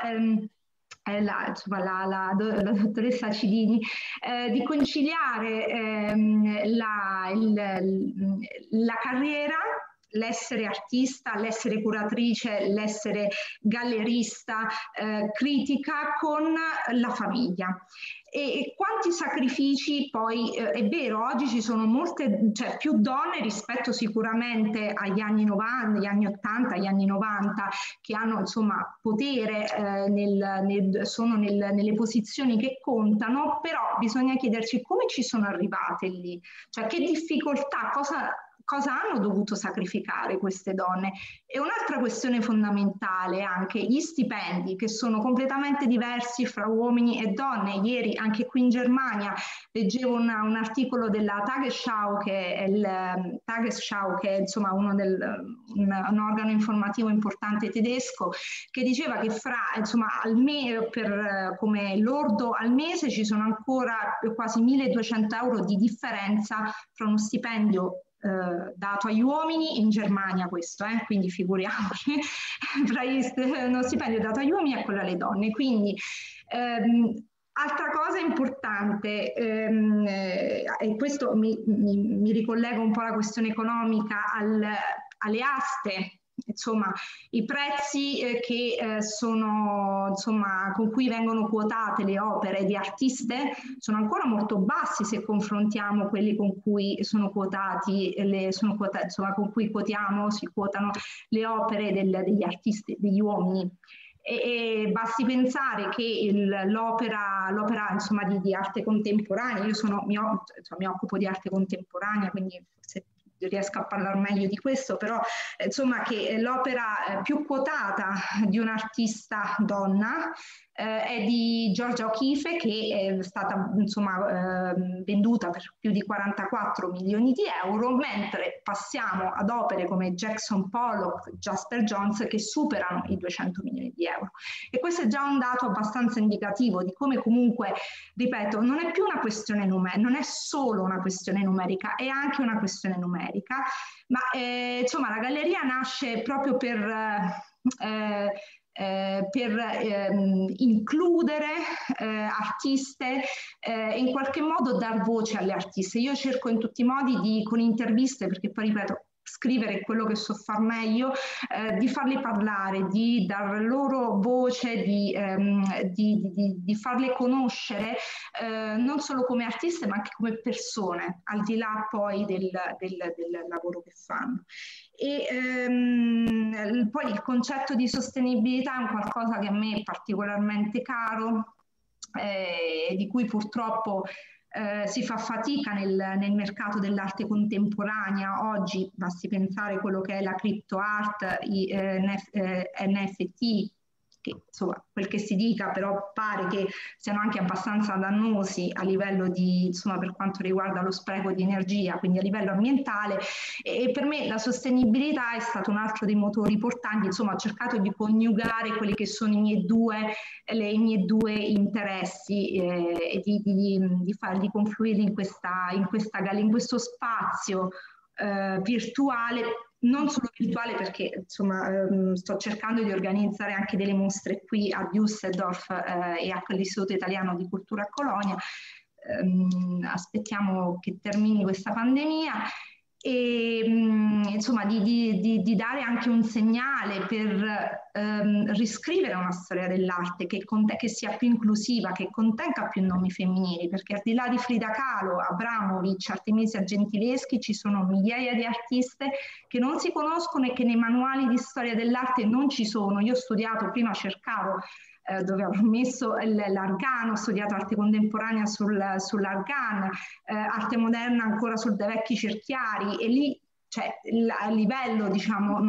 la dottoressa Cidini, di conciliare la carriera l'essere artista, l'essere curatrice, l'essere gallerista, critica con la famiglia. E quanti sacrifici poi, è vero, oggi ci sono molte, cioè più donne rispetto sicuramente agli anni 90, agli anni 80, agli anni 90, che hanno insomma potere, sono nelle posizioni che contano, però bisogna chiederci come ci sono arrivate lì, cioè che difficoltà, cosa hanno dovuto sacrificare queste donne. E un'altra questione fondamentale è anche gli stipendi, che sono completamente diversi fra uomini e donne. Ieri anche qui in Germania leggevo un articolo della Tagesschau, che è insomma un organo informativo importante tedesco, che diceva che insomma come lordo al mese ci sono ancora quasi 1.200 euro di differenza fra uno stipendio dato agli uomini in Germania, questo, quindi figuriamoci, tra uno stipendio dato agli uomini e quello alle donne. Quindi altra cosa importante, e questo mi ricollega un po' alla questione economica, alle aste. Insomma, i prezzi con cui vengono quotate le opere di artiste sono ancora molto bassi se confrontiamo quelli con cui si quotano le opere degli artisti, degli uomini. E basti pensare che l'opera insomma di arte contemporanea, mi occupo di arte contemporanea, quindi forse riesco a parlare meglio di questo, però insomma che l'opera più quotata di un'artista donna è di Georgia O'Keeffe, che è stata insomma venduta per più di 44 milioni di euro, mentre passiamo ad opere come Jackson Pollock, Jasper Johns, che superano i 200 milioni di euro. E questo è già un dato abbastanza indicativo di come comunque, ripeto, non è più una questione numerica, non è solo una questione numerica, è anche una questione numerica, ma insomma la galleria nasce proprio per includere artiste e in qualche modo dar voce alle artiste. Io cerco in tutti i modi con interviste, perché poi ripeto, scrivere è quello che so far meglio, di farli parlare, di dar loro voce, di farle conoscere non solo come artiste ma anche come persone, al di là poi del lavoro che fanno. E poi il concetto di sostenibilità è un qualcosa che a me è particolarmente caro, di cui purtroppo si fa fatica nel mercato dell'arte contemporanea. Oggi basti pensare a quello che è la crypto art, i NFT, che insomma quel che si dica, però pare che siano anche abbastanza dannosi a livello di, insomma, per quanto riguarda lo spreco di energia, quindi a livello ambientale. E per me la sostenibilità è stato un altro dei motori portanti. Insomma, ho cercato di coniugare quelli che sono i miei due interessi e di farli confluire in questo spazio virtuale, non solo virtuale, perché insomma sto cercando di organizzare anche delle mostre qui a Düsseldorf e all'Istituto Italiano di Cultura a Colonia. Aspettiamo che termini questa pandemia e insomma di dare anche un segnale per riscrivere una storia dell'arte che sia più inclusiva, che contenga più nomi femminili, perché al di là di Frida Kahlo, Abramovic, Artemisia Gentileschi ci sono migliaia di artiste che non si conoscono e che nei manuali di storia dell'arte non ci sono. Io ho studiato, prima cercavo dove ho messo l'Argan, ho studiato arte contemporanea sull'Argan, arte moderna ancora sul De Vecchi Cerchiari, e lì cioè a livello diciamo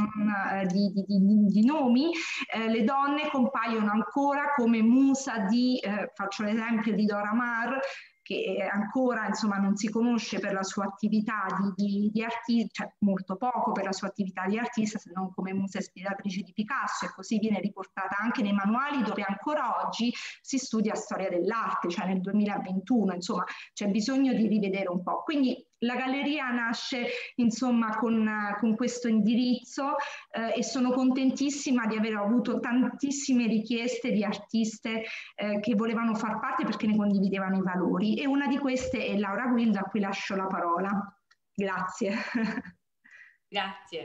di nomi le donne compaiono ancora come musa di, faccio l'esempio di Dora Maar, che ancora insomma non si conosce per la sua attività di artista, cioè molto poco per la sua attività di artista, se non come musa ispiratrice di Picasso, e così viene riportata anche nei manuali dove ancora oggi si studia storia dell'arte, cioè nel 2021, insomma c'è bisogno di rivedere un po'. Quindi la galleria nasce insomma con questo indirizzo e sono contentissima di aver avuto tantissime richieste di artiste che volevano far parte perché ne condividevano i valori, e una di queste è Laura Guildo, a cui lascio la parola. Grazie. Grazie.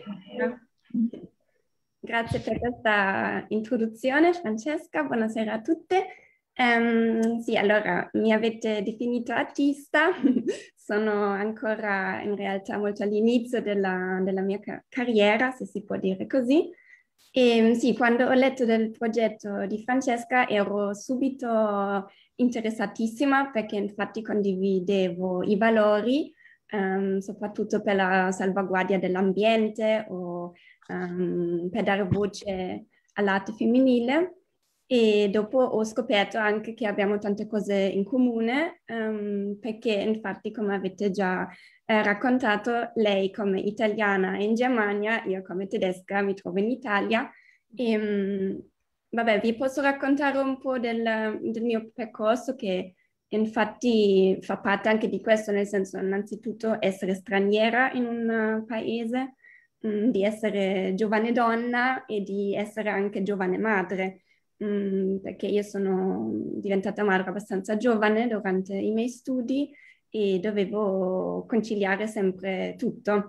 Grazie per questa introduzione, Francesca. Buonasera a tutte. Sì, allora, mi avete definito artista. Sono ancora in realtà molto all'inizio della mia carriera, se si può dire così. E sì, quando ho letto del progetto di Francesca ero subito interessatissima perché infatti condividevo i valori, soprattutto per la salvaguardia dell'ambiente o per dare voce all'arte femminile. E dopo ho scoperto anche che abbiamo tante cose in comune, perché infatti, come avete già raccontato, lei come italiana è in Germania, io come tedesca mi trovo in Italia. E, vabbè, vi posso raccontare un po' del mio percorso, che infatti fa parte anche di questo, nel senso, innanzitutto essere straniera in un paese, di essere giovane donna e di essere anche giovane madre. Perché io sono diventata madre abbastanza giovane durante i miei studi e dovevo conciliare sempre tutto.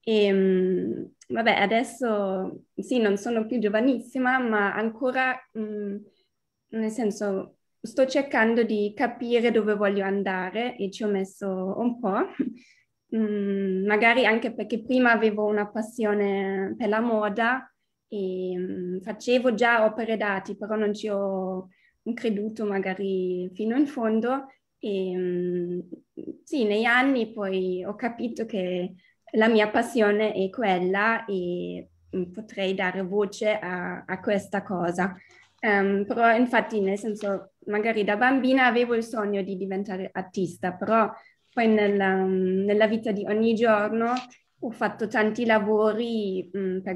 E vabbè, adesso sì, non sono più giovanissima, ma ancora, nel senso, sto cercando di capire dove voglio andare e ci ho messo un po'. Magari anche perché prima avevo una passione per la moda e facevo già opere d'arte, però non ci ho creduto magari fino in fondo. E sì, negli anni poi ho capito che la mia passione è quella e potrei dare voce a questa cosa. Però infatti, nel senso, magari da bambina avevo il sogno di diventare artista, però poi nella vita di ogni giorno ho fatto tanti lavori per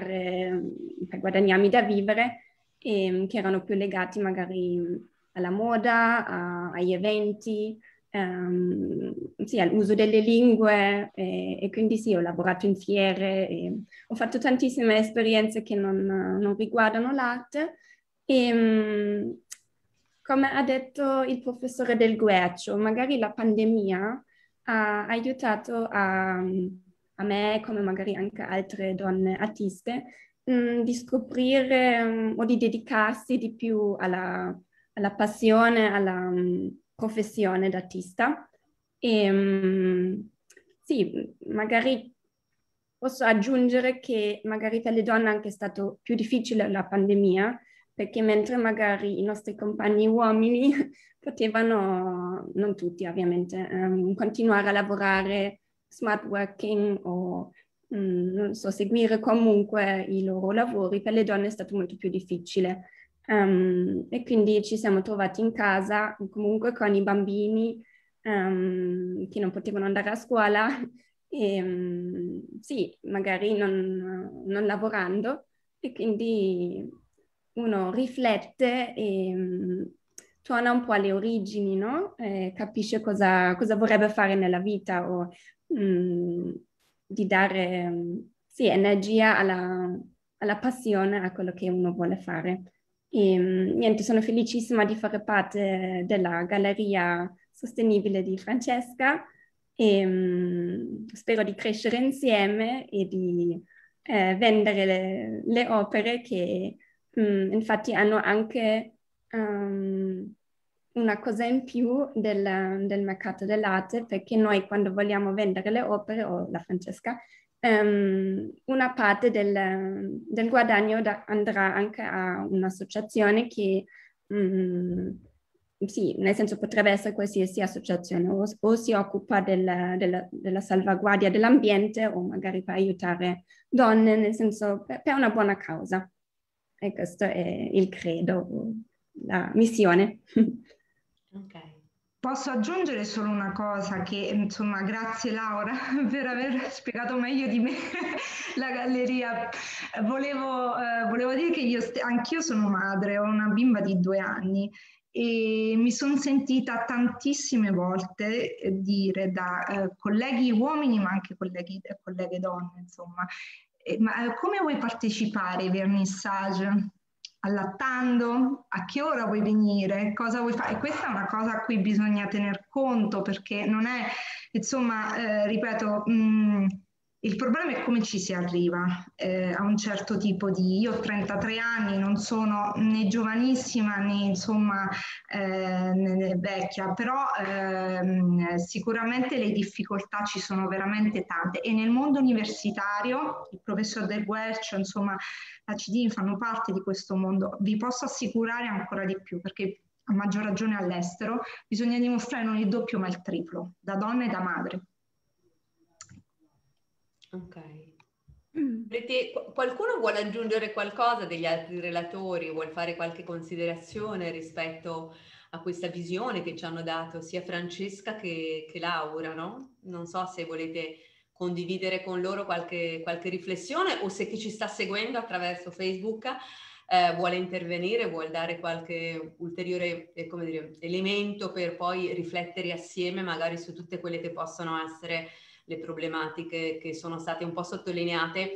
guadagnarmi da vivere, che erano più legati magari alla moda, agli eventi, sì, all'uso delle lingue e quindi sì, ho lavorato in fiere, e ho fatto tantissime esperienze che non riguardano l'arte. E, come ha detto il professore Del Guercio, magari la pandemia ha aiutato a me, come magari anche altre donne artiste, di scoprire o di dedicarsi di più alla passione, alla professione d'artista. E sì, magari posso aggiungere che magari per le donne è anche stato più difficile la pandemia, perché mentre magari i nostri compagni uomini potevano, non tutti ovviamente, continuare a lavorare smart working o non so, seguire comunque i loro lavori, per le donne è stato molto più difficile. E quindi ci siamo trovati in casa comunque con i bambini che non potevano andare a scuola e sì, magari non lavorando, e quindi uno riflette e torna un po' alle origini, no? Capisce cosa vorrebbe fare nella vita o di dare sì, energia alla passione, a quello che uno vuole fare. E niente, sono felicissima di fare parte della Galleria Sostenibile di Francesca e spero di crescere insieme e di vendere le opere che infatti hanno anche una cosa in più del mercato dell'arte, perché noi quando vogliamo vendere le opere, o la Francesca, una parte del guadagno andrà anche a un'associazione che sì, nel senso potrebbe essere qualsiasi associazione o si occupa della salvaguardia dell'ambiente o magari per aiutare donne, nel senso per una buona causa. E questo è il credo, la missione. Ok. Posso aggiungere solo una cosa che, insomma, grazie Laura per aver spiegato meglio di me la galleria. Volevo dire che anch'io sono madre, ho una bimba di 2 anni e mi sono sentita tantissime volte dire da colleghi uomini ma anche colleghe donne, insomma, ma come vuoi partecipare ai vernissage? Allattando? A che ora vuoi venire? Cosa vuoi fare? E questa è una cosa a cui bisogna tener conto, perché non è, insomma, ripeto, Il problema è come ci si arriva a un certo tipo di... Io ho 33 anni, non sono né giovanissima né insomma né vecchia, però sicuramente le difficoltà ci sono veramente tante e nel mondo universitario, il professor Del Guercio, insomma la CDI fanno parte di questo mondo. Vi posso assicurare ancora di più perché a maggior ragione all'estero bisogna dimostrare non il doppio ma il triplo, da donna e da madre. Ok. Qualcuno vuole aggiungere qualcosa degli altri relatori? Vuole fare qualche considerazione rispetto a questa visione che ci hanno dato sia Francesca che Laura, no? Non so se volete condividere con loro qualche riflessione o se chi ci sta seguendo attraverso Facebook vuole intervenire, vuole dare qualche ulteriore come dire, elemento per poi riflettere assieme magari su tutte quelle che possono essere le problematiche che sono state un po' sottolineate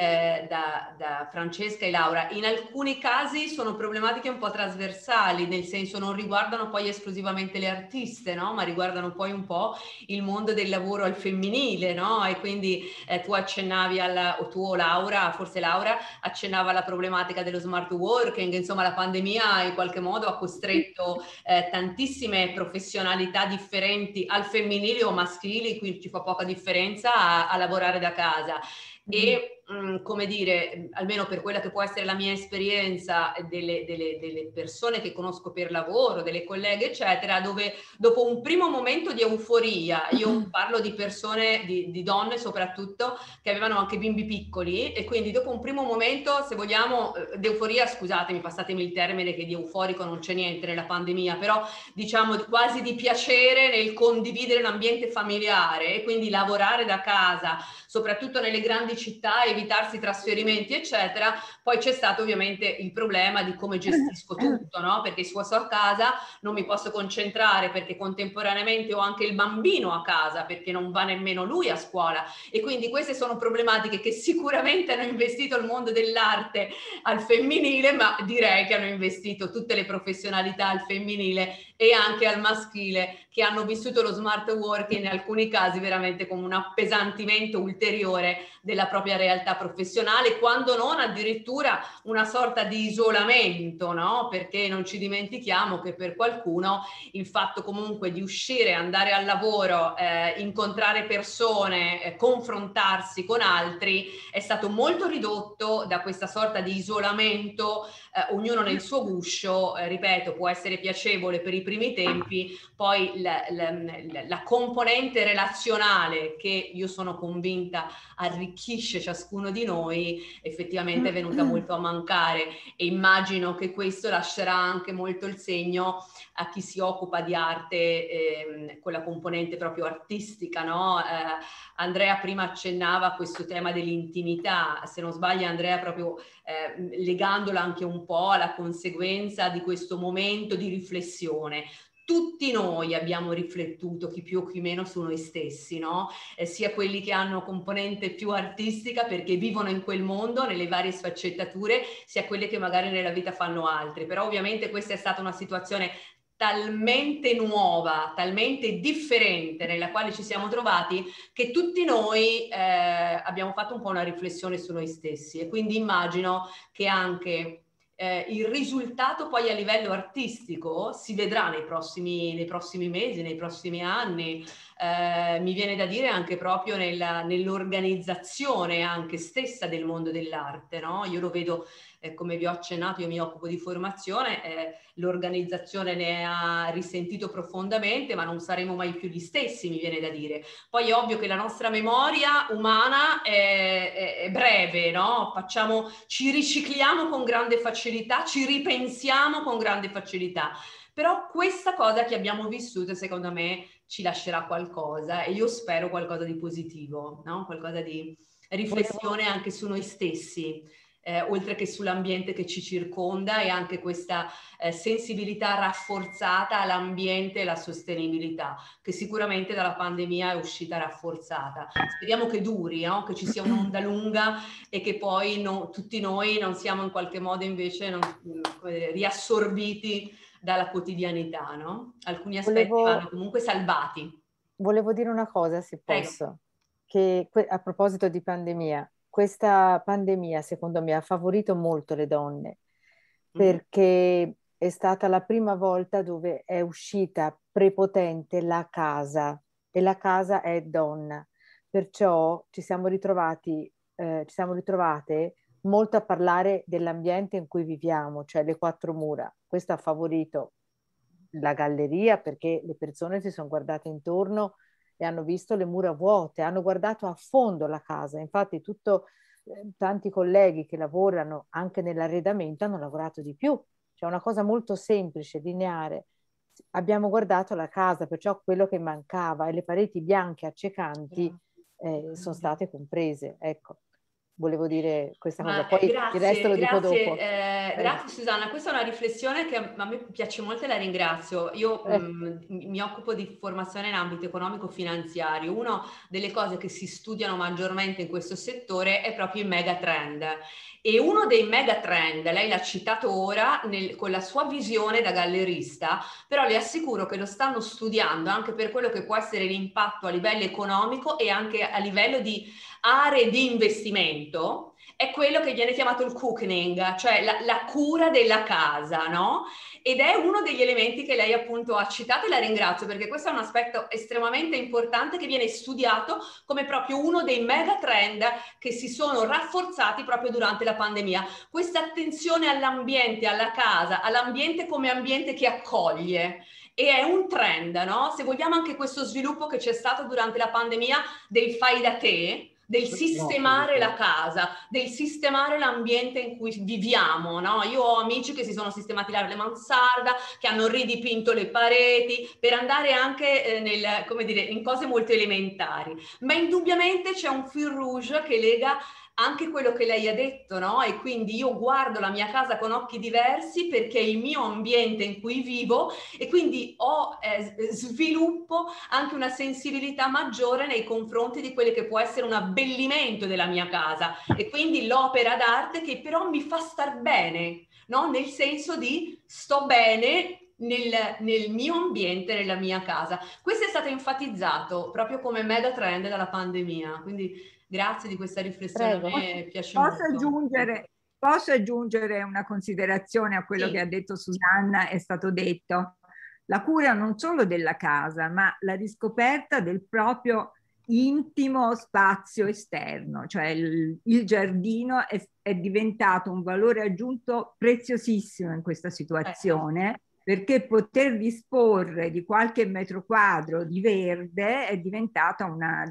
da Francesca e Laura. In alcuni casi sono problematiche un po' trasversali, nel senso non riguardano poi esclusivamente le artiste, no? Ma riguardano poi un po' il mondo del lavoro al femminile, no? E quindi tu accennavi o tu Laura, forse Laura, accennava alla problematica dello smart working, insomma la pandemia in qualche modo ha costretto tantissime professionalità differenti al femminile o maschili, qui ci fa poca differenza a lavorare da casa. E come dire, almeno per quella che può essere la mia esperienza delle persone che conosco per lavoro, delle colleghe eccetera, dove dopo un primo momento di euforia, io parlo di persone, di donne soprattutto, che avevano anche bimbi piccoli e quindi dopo un primo momento, se vogliamo, d'euforia, scusatemi, passatemi il termine che di euforico non c'è niente nella pandemia, però diciamo quasi di piacere nel condividere l'ambiente familiare e quindi lavorare da casa, soprattutto nelle grandi città, evitarsi trasferimenti eccetera. Poi c'è stato ovviamente il problema di come gestisco tutto, no? Perché se sto a casa non mi posso concentrare perché contemporaneamente ho anche il bambino a casa perché non va nemmeno lui a scuola e quindi queste sono problematiche che sicuramente hanno investito il mondo dell'arte al femminile, ma direi che hanno investito tutte le professionalità al femminile e anche al maschile, che hanno vissuto lo smart working in alcuni casi veramente come un appesantimento ulteriore della propria realtà professionale, quando non addirittura una sorta di isolamento, no? Perché non ci dimentichiamo che per qualcuno il fatto comunque di uscire, andare al lavoro, incontrare persone, confrontarsi con altri è stato molto ridotto da questa sorta di isolamento, ognuno nel suo guscio, ripeto, può essere piacevole per i primi tempi, poi la componente relazionale che io sono convinta arricchisce ciascuno di noi effettivamente è venuta molto a mancare e immagino che questo lascerà anche molto il segno a chi si occupa di arte con la componente proprio artistica, no? Andrea prima accennava a questo tema dell'intimità, se non sbaglio Andrea proprio legandola anche un po' alla conseguenza di questo momento di riflessione. Tutti noi abbiamo riflettuto, chi più o chi meno, su noi stessi, no? Sia quelli che hanno componente più artistica perché vivono in quel mondo, nelle varie sfaccettature, sia quelle che magari nella vita fanno altri. Però ovviamente questa è stata una situazione talmente nuova, talmente differente nella quale ci siamo trovati che tutti noi abbiamo fatto un po' una riflessione su noi stessi e quindi immagino che anche il risultato poi a livello artistico si vedrà nei prossimi mesi, nei prossimi anni, mi viene da dire anche proprio nell'organizzazione anche stessa del mondo dell'arte, no? Io lo vedo, come vi ho accennato, io mi occupo di formazione, l'organizzazione ne ha risentito profondamente, ma non saremo mai più gli stessi, mi viene da dire. Poi è ovvio che la nostra memoria umana è breve, no? Ci ricicliamo con grande facilità, ci ripensiamo con grande facilità. Però questa cosa che abbiamo vissuto, secondo me, ci lascerà qualcosa e io spero qualcosa di positivo, no? Qualcosa di riflessione anche su noi stessi, oltre che sull'ambiente che ci circonda e anche questa sensibilità rafforzata all'ambiente e alla sostenibilità, che sicuramente dalla pandemia è uscita rafforzata. Speriamo che duri, no? Che ci sia un'onda lunga e che poi tutti noi non siamo in qualche modo invece riassorbiti dalla quotidianità, no? Alcuni aspetti vanno comunque salvati. Volevo dire una cosa, se posso. Prego. che a proposito di pandemia, questa pandemia secondo me ha favorito molto le donne, perché è stata la prima volta dove è uscita prepotente la casa, e la casa è donna. Perciò ci siamo ritrovate molto a parlare dell'ambiente in cui viviamo, cioè le quattro mura. Questo ha favorito la galleria, perché le persone si sono guardate intorno e hanno visto le mura vuote, hanno guardato a fondo la casa. Infatti tanti colleghi che lavorano anche nell'arredamento hanno lavorato di più. Cioè una cosa molto semplice, lineare. Abbiamo guardato la casa, perciò quello che mancava, e le pareti bianche accecanti sono state comprese. Ecco, volevo dire questa cosa. Poi Grazie, il resto lo dico dopo. Grazie Susanna, questa è una riflessione che a me piace molto e la ringrazio. Io mi occupo di formazione in ambito economico-finanziario. Una delle cose che si studiano maggiormente in questo settore è proprio i megatrend. E uno dei megatrend, lei l'ha citato ora con la sua visione da gallerista, però le assicuro che lo stanno studiando anche per quello che può essere l'impatto a livello economico e anche a livello di aree di investimento, è quello che viene chiamato il cookening, cioè la cura della casa, no? Ed è uno degli elementi che lei appunto ha citato, e la ringrazio perché questo è un aspetto estremamente importante che viene studiato come proprio uno dei mega trend che si sono rafforzati proprio durante la pandemia. Questa attenzione all'ambiente, alla casa, all'ambiente come ambiente che accoglie. E è un trend, no? Se vogliamo anche questo sviluppo che c'è stato durante la pandemia del fai da te, del sistemare la casa, del sistemare l'ambiente in cui viviamo, no? Io ho amici che si sono sistemati la mansarda, che hanno ridipinto le pareti, per andare anche in cose molto elementari. Ma indubbiamente c'è un fil rouge che lega anche quello che lei ha detto, no? E quindi io guardo la mia casa con occhi diversi perché è il mio ambiente in cui vivo, e quindi sviluppo anche una sensibilità maggiore nei confronti di quello che può essere un abbellimento della mia casa, e quindi l'opera d'arte che però mi fa star bene, no? Nel senso di sto bene nel mio ambiente, nella mia casa. Questo è stato enfatizzato proprio come mega trend dalla pandemia, quindi grazie di questa riflessione. Prego. A me piace molto. Posso aggiungere una considerazione a quello che ha detto Susanna? È stato detto la cura non solo della casa, ma la riscoperta del proprio intimo spazio esterno, cioè il giardino è diventato un valore aggiunto preziosissimo in questa situazione, perché poter disporre di qualche metro quadro di verde è diventata una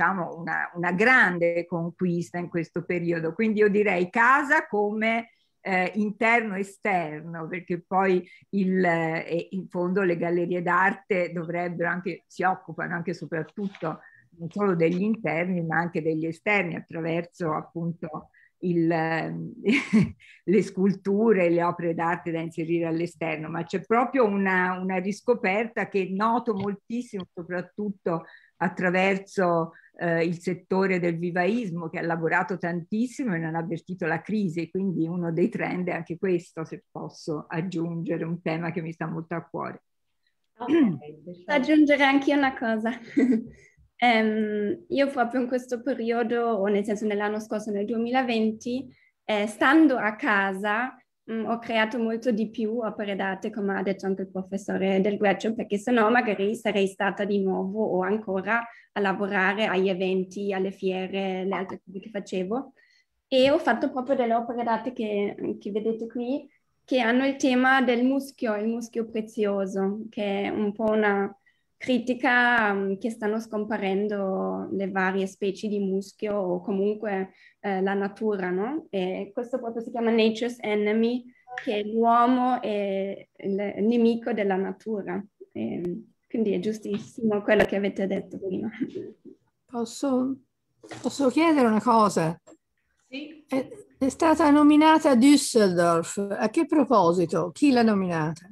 grande conquista in questo periodo. Quindi io direi casa come interno-esterno, perché poi in fondo le gallerie d'arte si occupano anche e soprattutto non solo degli interni ma anche degli esterni, attraverso appunto le sculture, le opere d'arte da inserire all'esterno. Ma c'è proprio una riscoperta che noto moltissimo, soprattutto attraverso il settore del vivaismo, che ha lavorato tantissimo e non ha avvertito la crisi. Quindi uno dei trend è anche questo, se posso aggiungere un tema che mi sta molto a cuore. Aggiungere anche una cosa. Io proprio in questo periodo, o nel senso nell'anno scorso, nel 2020, stando a casa, ho creato molto di più opere d'arte, come ha detto anche il professore Del Guercio, perché sennò magari sarei stata di nuovo o ancora a lavorare agli eventi, alle fiere, le altre cose che facevo. E ho fatto proprio delle opere d'arte che vedete qui, che hanno il tema del muschio, il muschio prezioso, che è un po' una critica che stanno scomparendo le varie specie di muschio o comunque la natura, no? E questo proprio si chiama Nature's Enemy, che l'uomo è il nemico della natura. E quindi è giustissimo quello che avete detto prima. Posso chiedere una cosa? Sì. È stata nominata Düsseldorf. A che proposito? Chi l'ha nominata?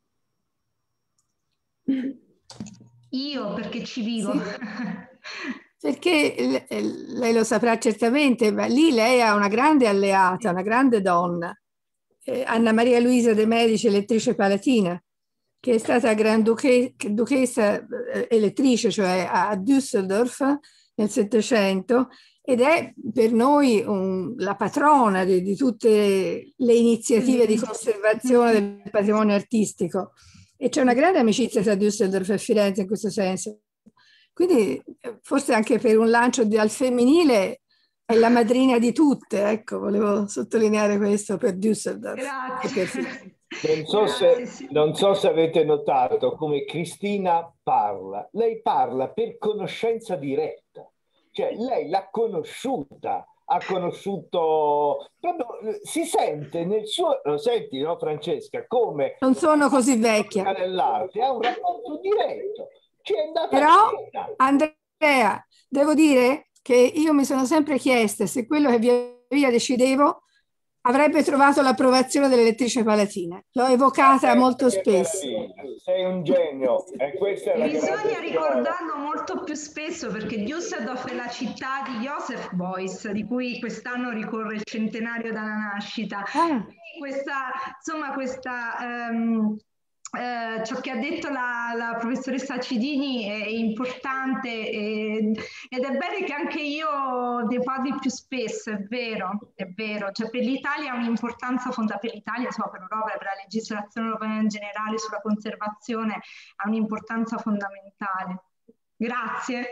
Io, perché ci vivo. Sì. Perché lei lo saprà certamente, ma lì lei ha una grande alleata, una grande donna, Anna Maria Luisa de' Medici, elettrice palatina, che è stata Granduchessa elettrice, cioè a Düsseldorf, nel Settecento, ed è per noi la patrona di tutte le iniziative di conservazione del patrimonio artistico, e c'è una grande amicizia tra Düsseldorf e Firenze in questo senso. Quindi forse anche per un lancio al femminile è la madrina di tutte, ecco, volevo sottolineare questo per Düsseldorf. Grazie. Non so se avete notato come Cristina parla. Lei parla per conoscenza diretta, cioè lei l'ha conosciuta, ha conosciuto, proprio, si sente nel suo, lo senti, no Francesca, come non sono così vecchia nell'arte, ha un rapporto diretto, ci è andata. Però Andrea, devo dire che io mi sono sempre chiesta se quello che via via decidevo avrebbe trovato l'approvazione delle lettrici palatine. L'ho evocata molto spesso. Sei un genio. E questa è la Bisogna ricordarlo molto più spesso, perché Düsseldorf è la città di Joseph Beuys, di cui quest'anno ricorre il centenario dalla nascita. Ciò che ha detto la professoressa Cidini è importante, ed è bene che anche io ne parli più spesso, è vero, cioè per l'Italia ha un'importanza fondamentale, per l'Italia, insomma per l'Europa e per la legislazione europea in generale sulla conservazione ha un'importanza fondamentale. Grazie.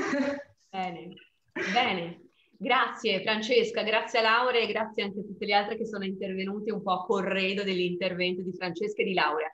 Bene. Grazie Francesca, grazie a Laura e grazie anche a tutte le altre che sono intervenute un po' a corredo dell'intervento di Francesca e di Laura.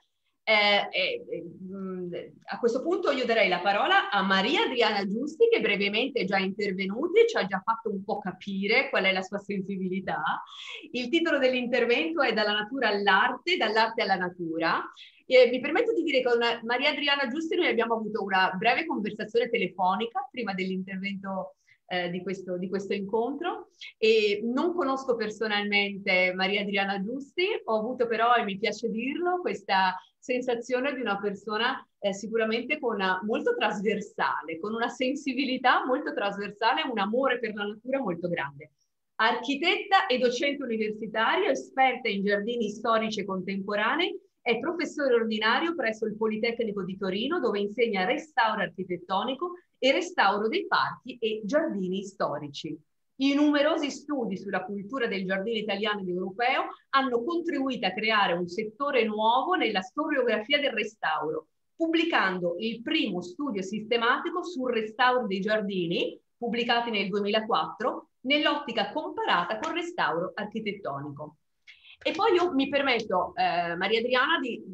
A questo punto io darei la parola a Maria Adriana Giusti, che brevemente è già intervenuta e ci ha già fatto un po' capire qual è la sua sensibilità. Il titolo dell'intervento è Dalla natura all'arte, dall'arte alla natura. Mi permetto di dire che con Maria Adriana Giusti noi abbiamo avuto una breve conversazione telefonica prima dell'intervento di questo incontro, e non conosco personalmente Maria Adriana Giusti, ho avuto però, e mi piace dirlo, questa sensazione di una persona sicuramente molto trasversale, con una sensibilità molto trasversale, un amore per la natura molto grande. Architetta e docente universitario, esperta in giardini storici e contemporanei, è professore ordinario presso il Politecnico di Torino, dove insegna restauro architettonico e restauro dei parchi e giardini storici. I numerosi studi sulla cultura del giardino italiano ed europeo hanno contribuito a creare un settore nuovo nella storiografia del restauro, pubblicando il primo studio sistematico sul restauro dei giardini, pubblicati nel 2004, nell'ottica comparata col restauro architettonico. E poi io mi permetto, Maria Adriana, di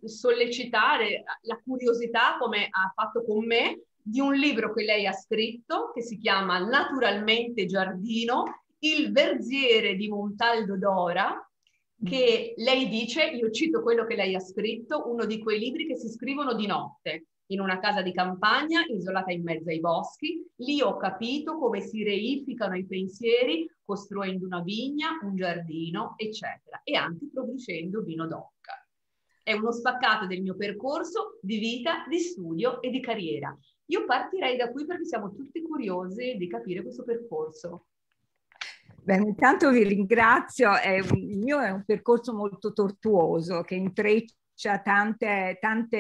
sollecitare la curiosità, come ha fatto con me, di un libro che lei ha scritto, che si chiama Naturalmente Giardino, Il Verziere di Montaldo Dora, che lei dice, io cito quello che lei ha scritto, uno di quei libri che si scrivono di notte, in una casa di campagna isolata in mezzo ai boschi. Lì ho capito come si reificano i pensieri costruendo una vigna, un giardino, eccetera, e anche producendo vino d'oca. È uno spaccato del mio percorso di vita, di studio e di carriera. Io partirei da qui perché siamo tutti curiosi di capire questo percorso. Bene, intanto vi ringrazio. Il mio è un percorso molto tortuoso che intreccia tante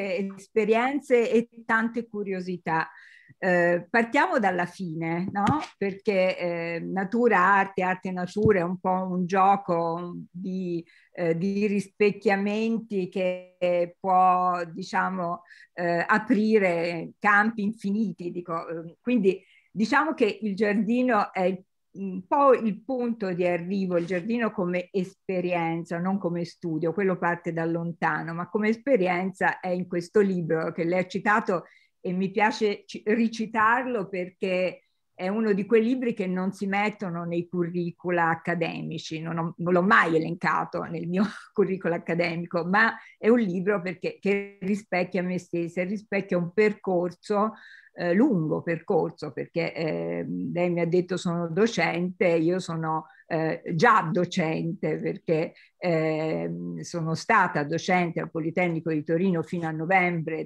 esperienze e tante curiosità. Partiamo dalla fine, no? Perché natura, arte, natura è un po' un gioco di rispecchiamenti che può, diciamo, aprire campi infiniti. Quindi diciamo che il giardino è un po' il punto di arrivo, il giardino come esperienza, non come studio, quello parte da lontano, ma come esperienza è in questo libro che lei ha citato, e mi piace ricitarlo perché è uno di quei libri che non si mettono nei curricula accademici, non l'ho mai elencato nel mio curriculum accademico, ma è un libro che rispecchia me stessa, rispecchia un percorso, lungo percorso, perché lei mi ha detto sono docente, io sono già docente perché sono stata docente al Politecnico di Torino fino a novembre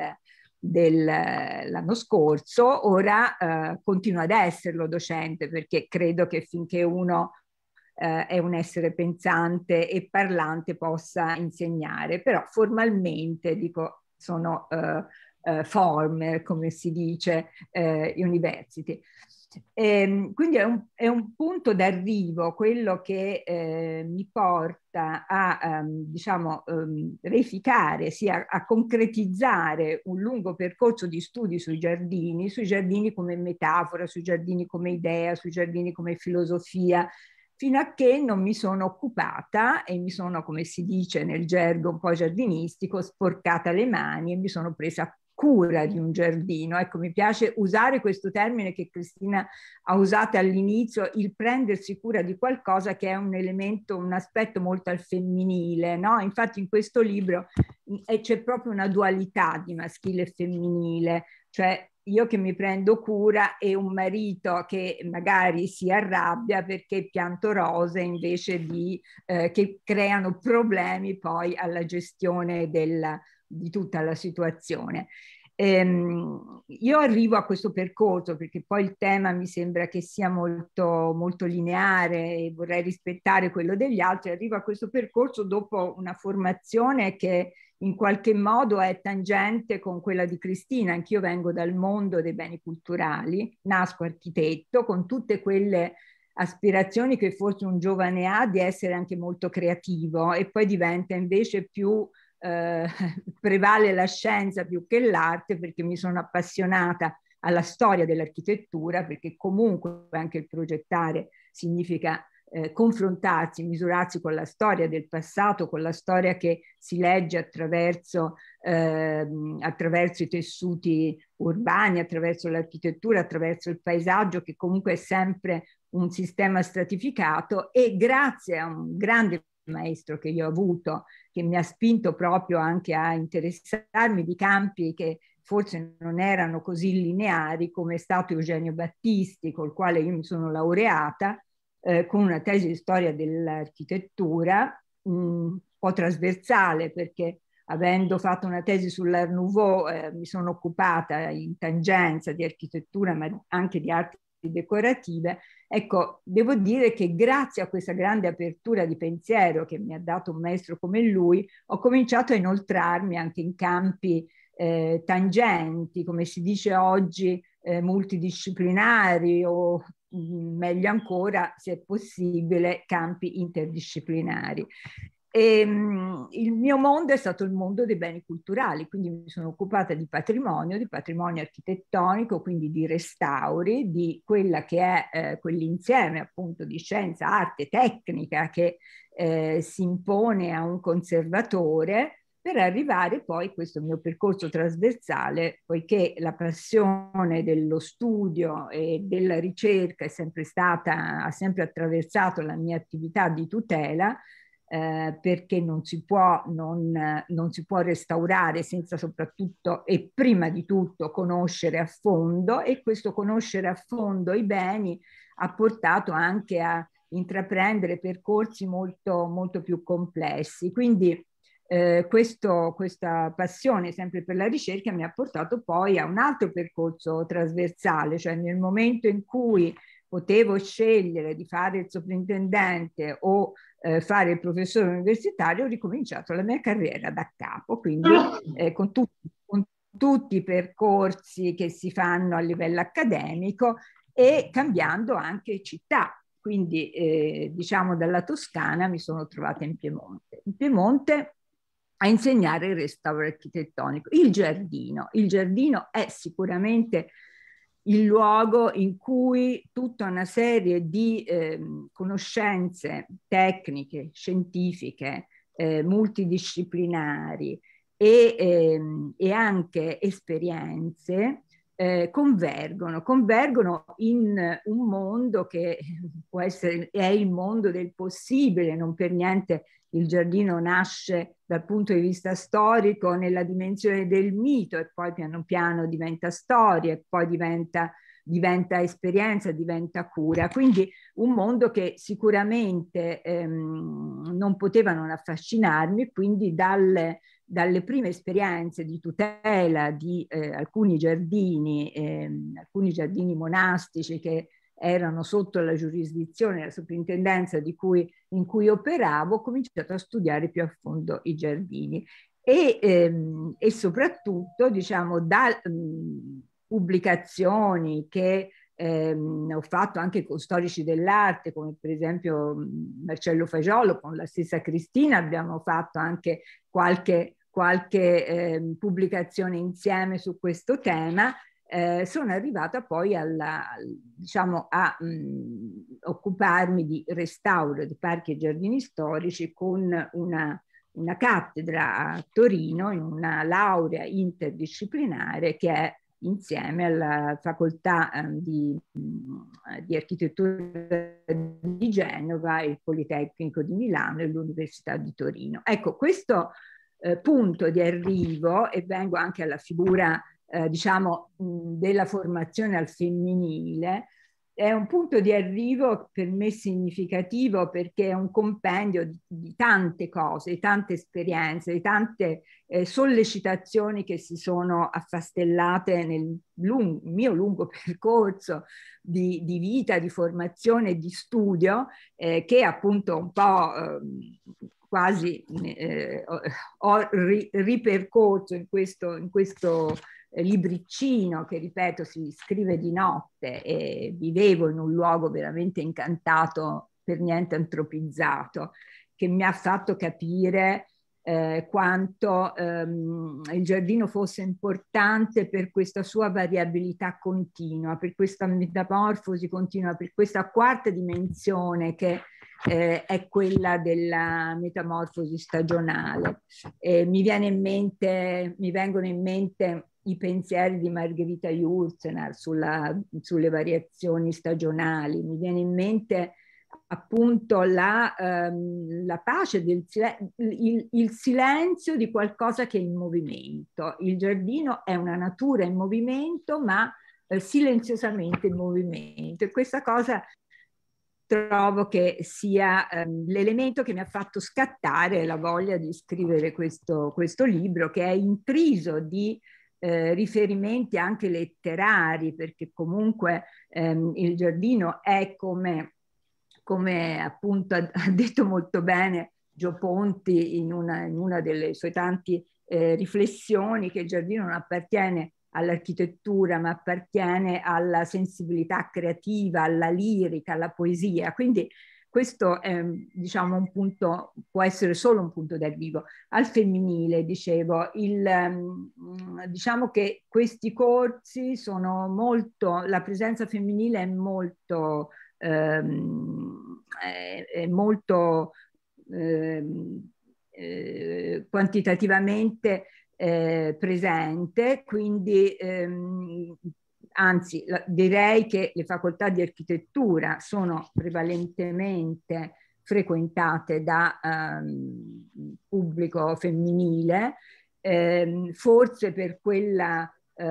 dell'anno scorso. Ora continuo ad esserlo docente, perché credo che finché uno è un essere pensante e parlante possa insegnare, però formalmente dico sono former, come si dice, university. Quindi è un punto d'arrivo quello che mi porta a diciamo, reificare, sia a concretizzare un lungo percorso di studi sui giardini come metafora, sui giardini come idea, sui giardini come filosofia, fino a che non mi sono occupata e mi sono, come si dice nel gergo un po' giardinistico, sporcata le mani e mi sono presa cura di un giardino. Ecco, mi piace usare questo termine che Cristina ha usato all'inizio, il prendersi cura di qualcosa, che è un elemento, un aspetto molto al femminile, no? Infatti in questo libro c'è proprio una dualità di maschile e femminile, cioè io che mi prendo cura e un marito che magari si arrabbia perché pianto rose invece di che creano problemi poi alla gestione di tutta la situazione. Io arrivo a questo percorso perché poi il tema mi sembra che sia molto, molto lineare e vorrei rispettare quello degli altri. Arrivo a questo percorso dopo una formazione che in qualche modo è tangente con quella di Cristina. Anch'io vengo dal mondo dei beni culturali, nasco architetto con tutte quelle aspirazioni che forse un giovane ha di essere anche molto creativo e poi diventa invece più prevale la scienza più che l'arte, perché mi sono appassionata alla storia dell'architettura, perché comunque anche il progettare significa confrontarsi, misurarsi con la storia del passato, con la storia che si legge attraverso i tessuti urbani, attraverso l'architettura, attraverso il paesaggio, che comunque è sempre un sistema stratificato, e grazie a un grande maestro che io ho avuto, che mi ha spinto proprio anche a interessarmi di campi che forse non erano così lineari, come è stato Eugenio Battisti, col quale io mi sono laureata, con una tesi di storia dell'architettura, un po' trasversale, perché avendo fatto una tesi sull'Art Nouveau mi sono occupata in tangenza di architettura, ma anche di arti decorative. Ecco, devo dire che grazie a questa grande apertura di pensiero che mi ha dato un maestro come lui, ho cominciato a inoltrarmi anche in campi tangenti, come si dice oggi, multidisciplinari o meglio ancora, se è possibile, campi interdisciplinari. Il mio mondo è stato il mondo dei beni culturali, quindi mi sono occupata di patrimonio architettonico, quindi di restauri, di quella che è quell'insieme appunto di scienza, arte, tecnica che si impone a un conservatore, per arrivare poi a questo mio percorso trasversale, poiché la passione dello studio e della ricerca ha sempre attraversato la mia attività di tutela, perché non si può restaurare senza soprattutto e prima di tutto conoscere a fondo, e questo conoscere a fondo i beni ha portato anche a intraprendere percorsi molto, molto più complessi. Quindi questa passione sempre per la ricerca mi ha portato poi a un altro percorso trasversale, cioè nel momento in cui potevo scegliere di fare il sovrintendente o fare il professore universitario, ho ricominciato la mia carriera da capo, quindi con tutti i percorsi che si fanno a livello accademico e cambiando anche città. Quindi diciamo dalla Toscana mi sono trovata in Piemonte a insegnare il restauro architettonico. Il giardino è sicuramente il luogo in cui tutta una serie di conoscenze tecniche, scientifiche, multidisciplinari e anche esperienze convergono in un mondo che può essere, è il mondo del possibile. Non per niente il giardino nasce dal punto di vista storico nella dimensione del mito e poi piano piano diventa storia e poi diventa esperienza, diventa cura. Quindi un mondo che sicuramente non poteva non affascinarmi, quindi dalle prime esperienze di tutela di alcuni giardini monastici che erano sotto la giurisdizione della soprintendenza in cui operavo, ho cominciato a studiare più a fondo i giardini. e soprattutto, diciamo, da pubblicazioni che ho fatto anche con storici dell'arte, come per esempio Marcello Fagiolo, con la stessa Cristina abbiamo fatto anche qualche pubblicazione insieme su questo tema. Sono arrivata poi diciamo, a occuparmi di restauro di parchi e giardini storici con una cattedra a Torino, in una laurea interdisciplinare che è insieme alla facoltà di architettura di Genova, il Politecnico di Milano e l'Università di Torino. Ecco, questo punto di arrivo, e vengo anche alla figura diciamo della formazione al femminile, è un punto di arrivo per me significativo, perché è un compendio di tante cose, di tante esperienze, di tante sollecitazioni che si sono affastellate nel mio lungo percorso di vita, di formazione e di studio, che appunto un po' quasi ho ripercorso in questo libricino che, ripeto, si scrive di notte, e vivevo in un luogo veramente incantato, per niente antropizzato, che mi ha fatto capire quanto il giardino fosse importante per questa sua variabilità continua, per questa metamorfosi continua, per questa quarta dimensione che è quella della metamorfosi stagionale. Mi vengono in mente i pensieri di Margherita Yourcenar sulle variazioni stagionali, mi viene in mente appunto la pace il silenzio di qualcosa che è in movimento. Il giardino è una natura in movimento, ma silenziosamente in movimento, e questa cosa trovo che sia l'elemento che mi ha fatto scattare la voglia di scrivere questo libro, che è intriso di riferimenti anche letterari, perché comunque il giardino è come appunto ha detto molto bene Gio Ponti in una delle sue tante riflessioni, che il giardino non appartiene all'architettura, ma appartiene alla sensibilità creativa, alla lirica, alla poesia. Quindi questo è, diciamo, un punto, può essere solo un punto d'arrivo. Al femminile, dicevo, diciamo che questi corsi sono molto, la presenza femminile è molto quantitativamente presente, quindi anzi direi che le facoltà di architettura sono prevalentemente frequentate da pubblico femminile, forse per quella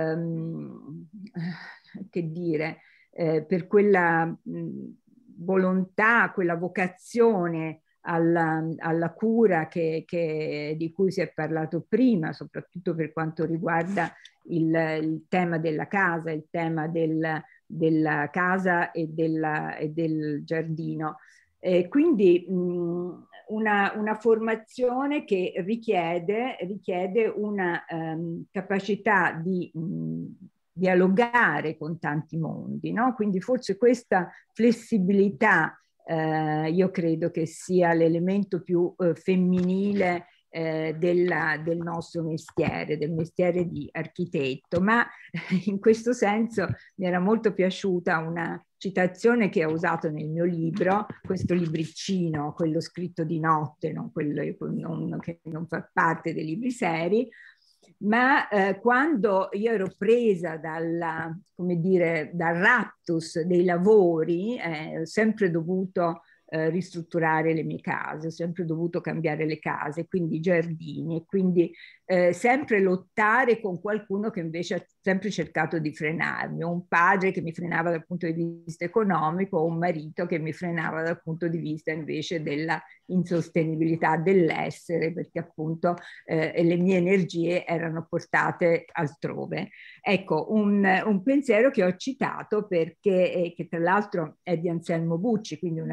che dire, per quella volontà, quella vocazione alla cura di cui si è parlato prima, soprattutto per quanto riguarda il tema della casa, il tema della casa e del giardino. Quindi una formazione che richiede una capacità di dialogare con tanti mondi, no? Quindi forse questa flessibilità io credo che sia l'elemento più femminile del nostro mestiere, del mestiere di architetto. Ma in questo senso mi era molto piaciuta una citazione che ho usato nel mio libro, questo libricino, quello scritto di notte, no? Quello che non fa parte dei libri seri, ma quando io ero presa dal raptus dei lavori, ho sempre dovuto ristrutturare le mie case, ho sempre dovuto cambiare le case, quindi i giardini, e quindi sempre lottare con qualcuno che invece ha sempre cercato di frenarmi, un padre che mi frenava dal punto di vista economico, o un marito che mi frenava dal punto di vista invece della insostenibilità dell'essere, perché appunto le mie energie erano portate altrove. Ecco, un pensiero che ho citato perché che tra l'altro è di Anselmo Bucci, quindi un artista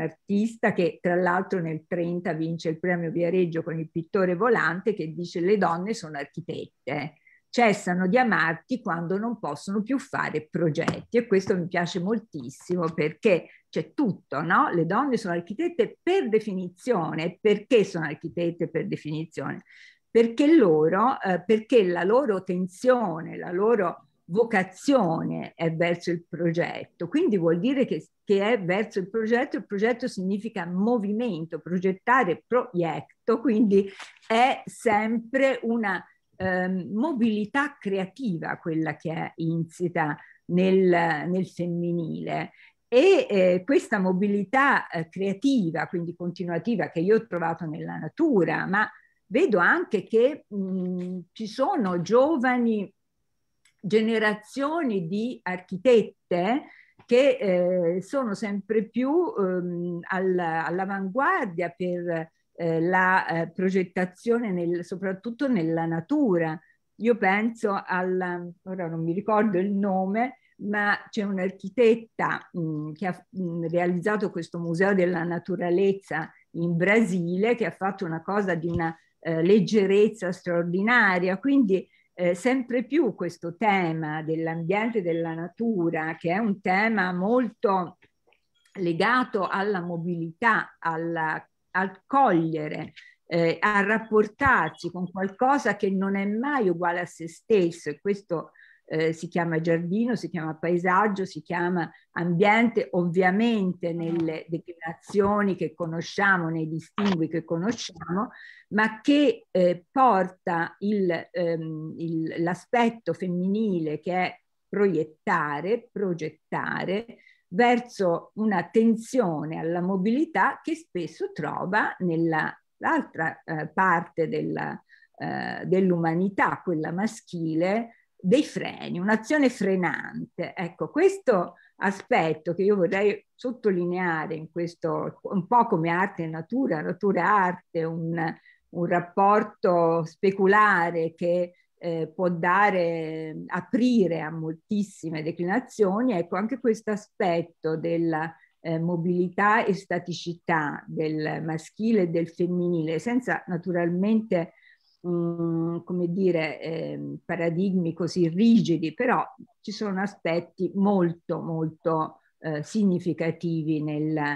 artista che tra l'altro nel 30 vince il premio Viareggio con Il pittore volante, che dice: le donne sono architette, cessano di amarti quando non possono più fare progetti. E questo mi piace moltissimo, perché c'è tutto, no? Le donne sono architette per definizione. Perché sono architette per definizione? Perché perché la loro tensione, la loro vocazione è verso il progetto, quindi vuol dire che è verso il progetto significa movimento, progettare proietto, quindi è sempre una mobilità creativa quella che è insita nel femminile. E questa mobilità creativa, quindi continuativa, che io ho trovato nella natura, ma vedo anche che ci sono giovani generazioni di architette che sono sempre più all'avanguardia per la progettazione soprattutto nella natura. Io penso ora non mi ricordo il nome, ma c'è un'architetta che ha realizzato questo museo della naturalezza in Brasile, che ha fatto una cosa di una leggerezza straordinaria. Quindi sempre più questo tema dell'ambiente e della natura, che è un tema molto legato alla mobilità, al cogliere, a rapportarsi con qualcosa che non è mai uguale a se stesso, e questo si chiama giardino, si chiama paesaggio, si chiama ambiente, ovviamente nelle declinazioni che conosciamo, nei distingui che conosciamo, ma che porta l'aspetto femminile, che è proiettare, progettare, verso una tensione alla mobilità che spesso trova nell'altra parte dell'umanità, quella maschile, dei freni, un'azione frenante. Ecco, questo aspetto che io vorrei sottolineare in questo, un po' come arte e natura, natura-arte, un rapporto speculare che può aprire a moltissime declinazioni. Ecco, anche questo aspetto della mobilità e staticità del maschile e del femminile, senza naturalmente come dire, paradigmi così rigidi, però ci sono aspetti molto, molto significativi nel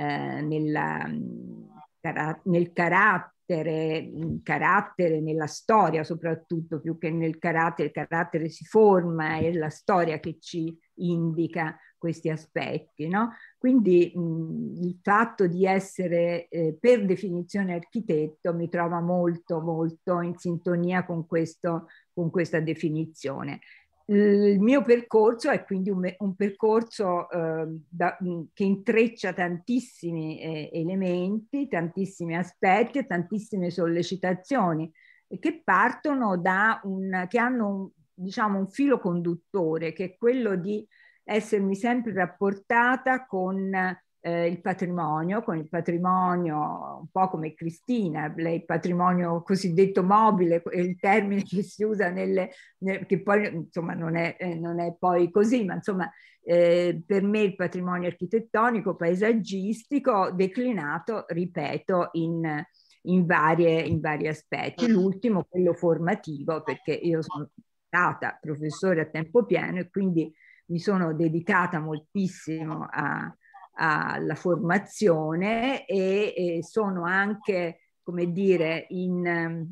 carattere, nella storia soprattutto, più che nel carattere. Il carattere si forma, è la storia che ci indica questi aspetti, no? Quindi il fatto di essere per definizione architetto mi trova molto, molto in sintonia con questa definizione. Il mio percorso è quindi un percorso che intreccia tantissimi elementi, tantissimi aspetti e tantissime sollecitazioni che partono che hanno diciamo un filo conduttore, che è quello di essermi sempre rapportata con il patrimonio, un po' come Cristina, lei il patrimonio cosiddetto mobile, è il termine che si usa che poi insomma non è poi così, ma insomma per me il patrimonio architettonico, paesaggistico, declinato, ripeto, in vari aspetti. L'ultimo, quello formativo, perché io sono stata professore a tempo pieno e quindi mi sono dedicata moltissimo alla formazione e sono anche, come dire, in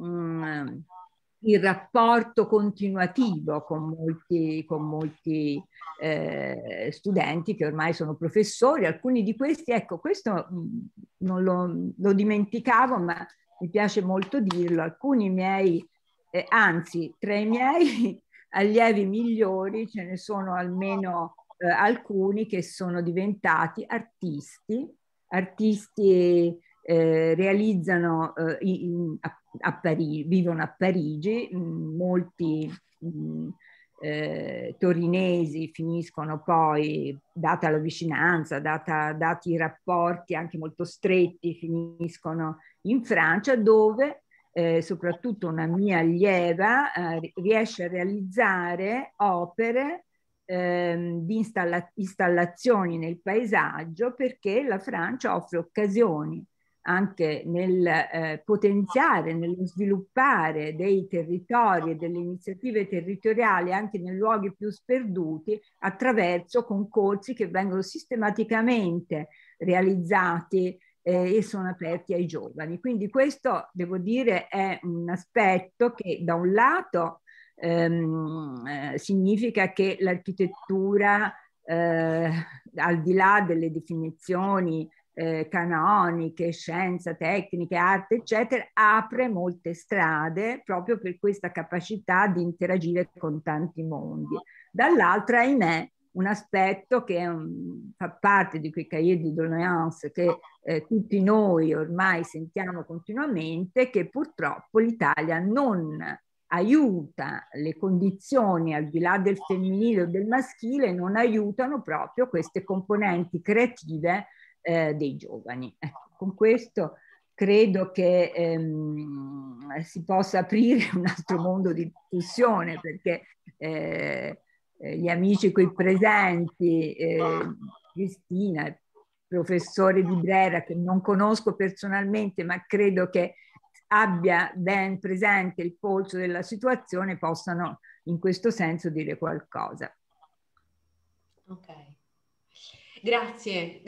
rapporto continuativo con molti studenti che ormai sono professori. Alcuni di questi, ecco, questo non lo dimenticavo, ma mi piace molto dirlo, alcuni miei, anzi tra i miei allievi migliori ce ne sono almeno alcuni che sono diventati artisti, realizzano vivono a Parigi, molti torinesi finiscono poi, data la vicinanza, dati i rapporti anche molto stretti, finiscono in Francia, dove soprattutto una mia allieva riesce a realizzare opere di installazioni nel paesaggio, perché la Francia offre occasioni anche nel potenziare, nello sviluppare dei territori e delle iniziative territoriali anche nei luoghi più sperduti, attraverso concorsi che vengono sistematicamente realizzati e sono aperti ai giovani. Quindi questo, devo dire, è un aspetto che da un lato significa che l'architettura, al di là delle definizioni canoniche, scienza, tecniche, arte, eccetera, apre molte strade proprio per questa capacità di interagire con tanti mondi. Dall'altra, ahimè, un aspetto che fa parte di quei cahiers di doléances che tutti noi ormai sentiamo continuamente, che purtroppo l'Italia non aiuta, le condizioni al di là del femminile o del maschile non aiutano proprio queste componenti creative dei giovani. Ecco, con questo credo che si possa aprire un altro mondo di discussione, perché gli amici qui presenti, Cristina, il professore Di Brera, che non conosco personalmente, ma credo che abbia ben presente il polso della situazione, possano in questo senso dire qualcosa. Ok. Grazie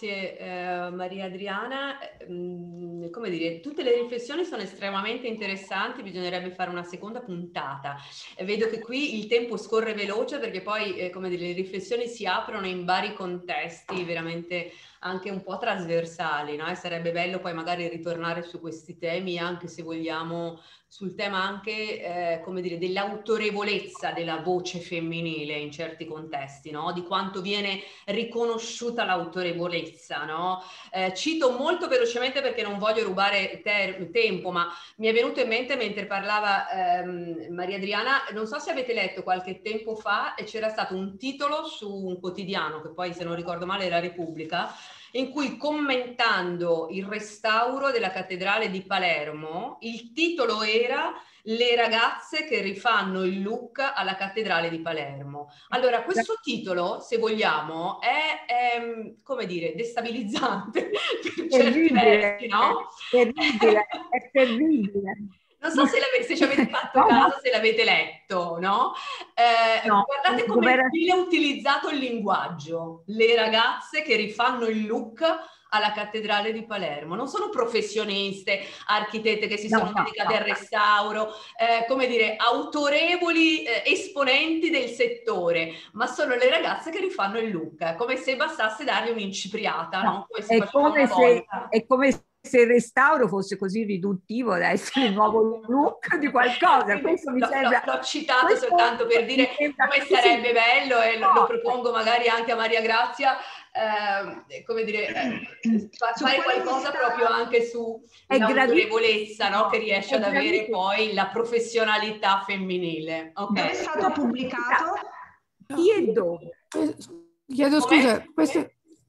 Maria Adriana. Come dire, tutte le riflessioni sono estremamente interessanti, bisognerebbe fare una seconda puntata. Vedo che qui il tempo scorre veloce, perché poi come dire, le riflessioni si aprono in vari contesti veramente anche un po' trasversali, no? E sarebbe bello poi magari ritornare su questi temi, anche se vogliamo sul tema anche, come dire, dell'autorevolezza della voce femminile in certi contesti, no? Di quanto viene riconosciuta l'autorevolezza, no? Cito molto velocemente, perché non voglio rubare tempo, ma mi è venuto in mente mentre parlava Maria Adriana, non so se avete letto qualche tempo fa, e c'era stato un titolo su un quotidiano, che poi se non ricordo male era Repubblica, in cui, commentando il restauro della cattedrale di Palermo, il titolo era "Le ragazze che rifanno il look alla cattedrale di Palermo". Allora, questo titolo, se vogliamo, è come dire, destabilizzante per certi versi, no? Terribile, è terribile. Non so se ci avete fatto caso, se l'avete letto, no? No, guardate come è utilizzato il linguaggio. Le ragazze che rifanno il look alla cattedrale di Palermo. Non sono professioniste, architette che si sono dedicate al restauro, come dire, autorevoli esponenti del settore, ma sono le ragazze che rifanno il look, come se bastasse dargli un'incipriata, no? Come si faceva una volta. È come se il restauro fosse così riduttivo da essere il nuovo look di qualcosa. Questo mi sembra... L'ho citato soltanto per dire come sarebbe bello, e lo propongo magari anche a Maria Grazia, come dire, fare qualcosa proprio anche sull'autorevolezza, no? Che riesce ad avere poi la professionalità femminile. Okay. Dove è stato pubblicato? Chi e dove? Chiedo scusa, questo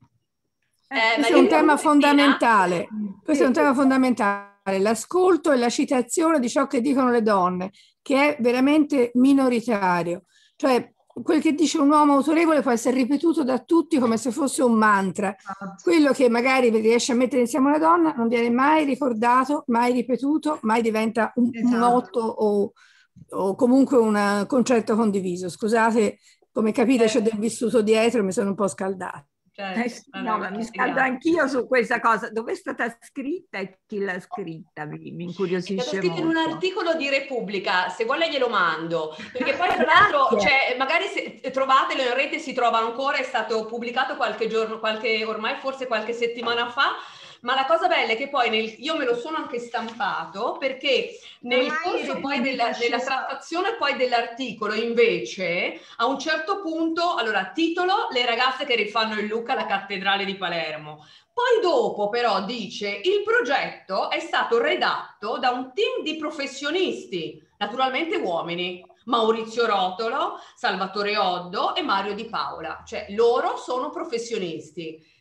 è un tema fondamentale. Questo è un tema fondamentale, l'ascolto e la citazione di ciò che dicono le donne, che è veramente minoritario. Cioè, quel che dice un uomo autorevole può essere ripetuto da tutti come se fosse un mantra. Quello che magari riesce a mettere insieme una donna non viene mai ricordato, mai ripetuto, mai diventa un motto o comunque un concetto condiviso. Scusate, come capite c'è del vissuto dietro, mi sono un po' scaldata. No, ma mi scaldo anch'io su questa cosa. Dove è stata scritta e chi l'ha scritta? Mi incuriosisce molto. È stata scritta in un articolo di Repubblica, se vuole glielo mando, perché poi tra l'altro, cioè, magari se trovatelo in rete, si trova ancora, è stato pubblicato ormai forse qualche settimana fa. Ma la cosa bella è che poi io me lo sono anche stampato, perché nel corso poi della trattazione poi dell'articolo, invece, a un certo punto, allora, titolo: "Le ragazze che rifanno il look alla cattedrale di Palermo". Poi dopo però dice: "Il progetto è stato redatto da un team di professionisti, naturalmente uomini, Maurizio Rotolo, Salvatore Oddo e Mario Di Paola". Cioè loro sono professionisti.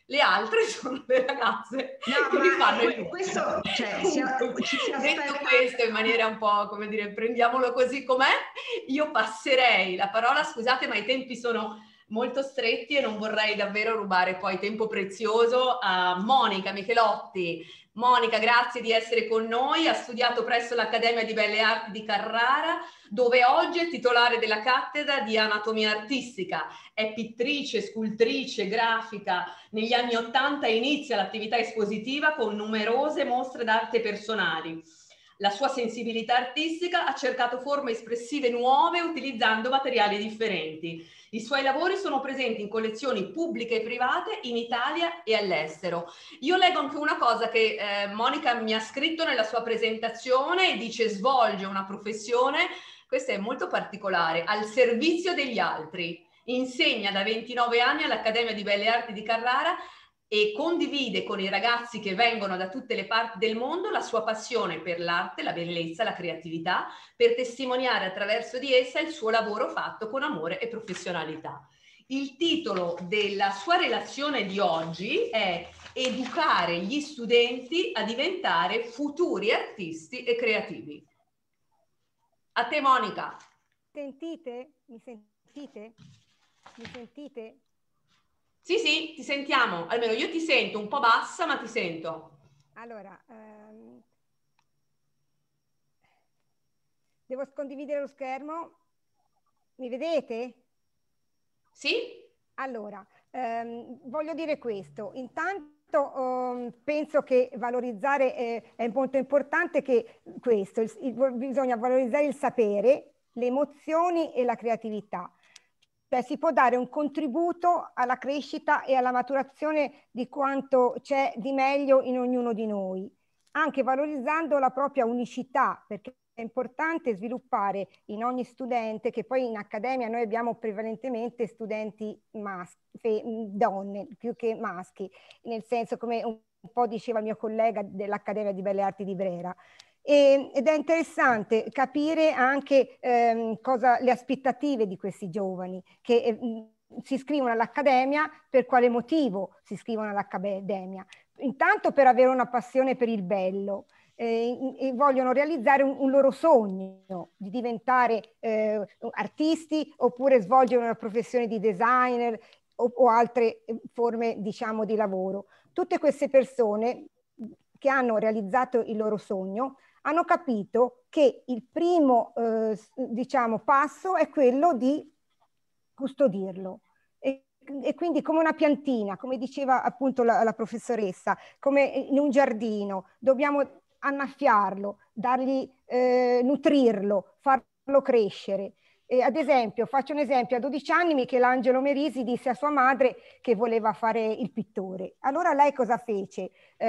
le altre sono le ragazze che mi fanno il questo, cioè, ci si aspetta... Detto questo in maniera un po', come dire, prendiamolo così com'è, io passerei la parola, scusate ma i tempi sono molto stretti e non vorrei davvero rubare poi tempo prezioso a Monica Michelotti. Monica, grazie di essere con noi, ha studiato presso l'Accademia di Belle Arti di Carrara, dove oggi è titolare della cattedra di anatomia artistica, è pittrice, scultrice, grafica. Negli anni '80 inizia l'attività espositiva con numerose mostre d'arte personali. La sua sensibilità artistica ha cercato forme espressive nuove utilizzando materiali differenti. I suoi lavori sono presenti in collezioni pubbliche e private in Italia e all'estero. Io leggo anche una cosa che Monica mi ha scritto nella sua presentazione e dice: svolge una professione, questa è molto particolare, al servizio degli altri. Insegna da 29 anni all'Accademia di Belle Arti di Carrara e condivide con i ragazzi che vengono da tutte le parti del mondo la sua passione per l'arte, la bellezza, la creatività, per testimoniare attraverso di essa il suo lavoro fatto con amore e professionalità. Il titolo della sua relazione di oggi è Educare gli studenti a diventare futuri artisti e creativi. A te, Monica. Sentite? Mi sentite? Mi sentite? Sì, sì, ti sentiamo. Almeno io ti sento, un po' bassa, ma ti sento. Allora, devo condividere lo schermo? Mi vedete? Sì. Allora, voglio dire questo. Intanto penso che valorizzare è molto importante, che questo, bisogna valorizzare il sapere, le emozioni e la creatività. Cioè si può dare un contributo alla crescita e alla maturazione di quanto c'è di meglio in ognuno di noi, anche valorizzando la propria unicità, perché è importante sviluppare in ogni studente, che poi in accademia noi abbiamo prevalentemente studenti donne più che maschi, nel senso, come un po' diceva il mio collega dell'Accademia di Belle Arti di Brera. Ed è interessante capire anche le aspettative di questi giovani che si iscrivono all'Accademia. Per quale motivo si iscrivono all'Accademia? Intanto per avere una passione per il bello e vogliono realizzare un loro sogno di diventare artisti, oppure svolgere una professione di designer o altre forme, diciamo, di lavoro. Tutte queste persone che hanno realizzato il loro sogno hanno capito che il primo diciamo, passo è quello di custodirlo. E quindi come una piantina, come diceva appunto la professoressa, come in un giardino, dobbiamo annaffiarlo, nutrirlo, farlo crescere. Ad esempio, faccio un esempio: a 12 anni Michelangelo Merisi disse a sua madre che voleva fare il pittore. Allora lei cosa fece?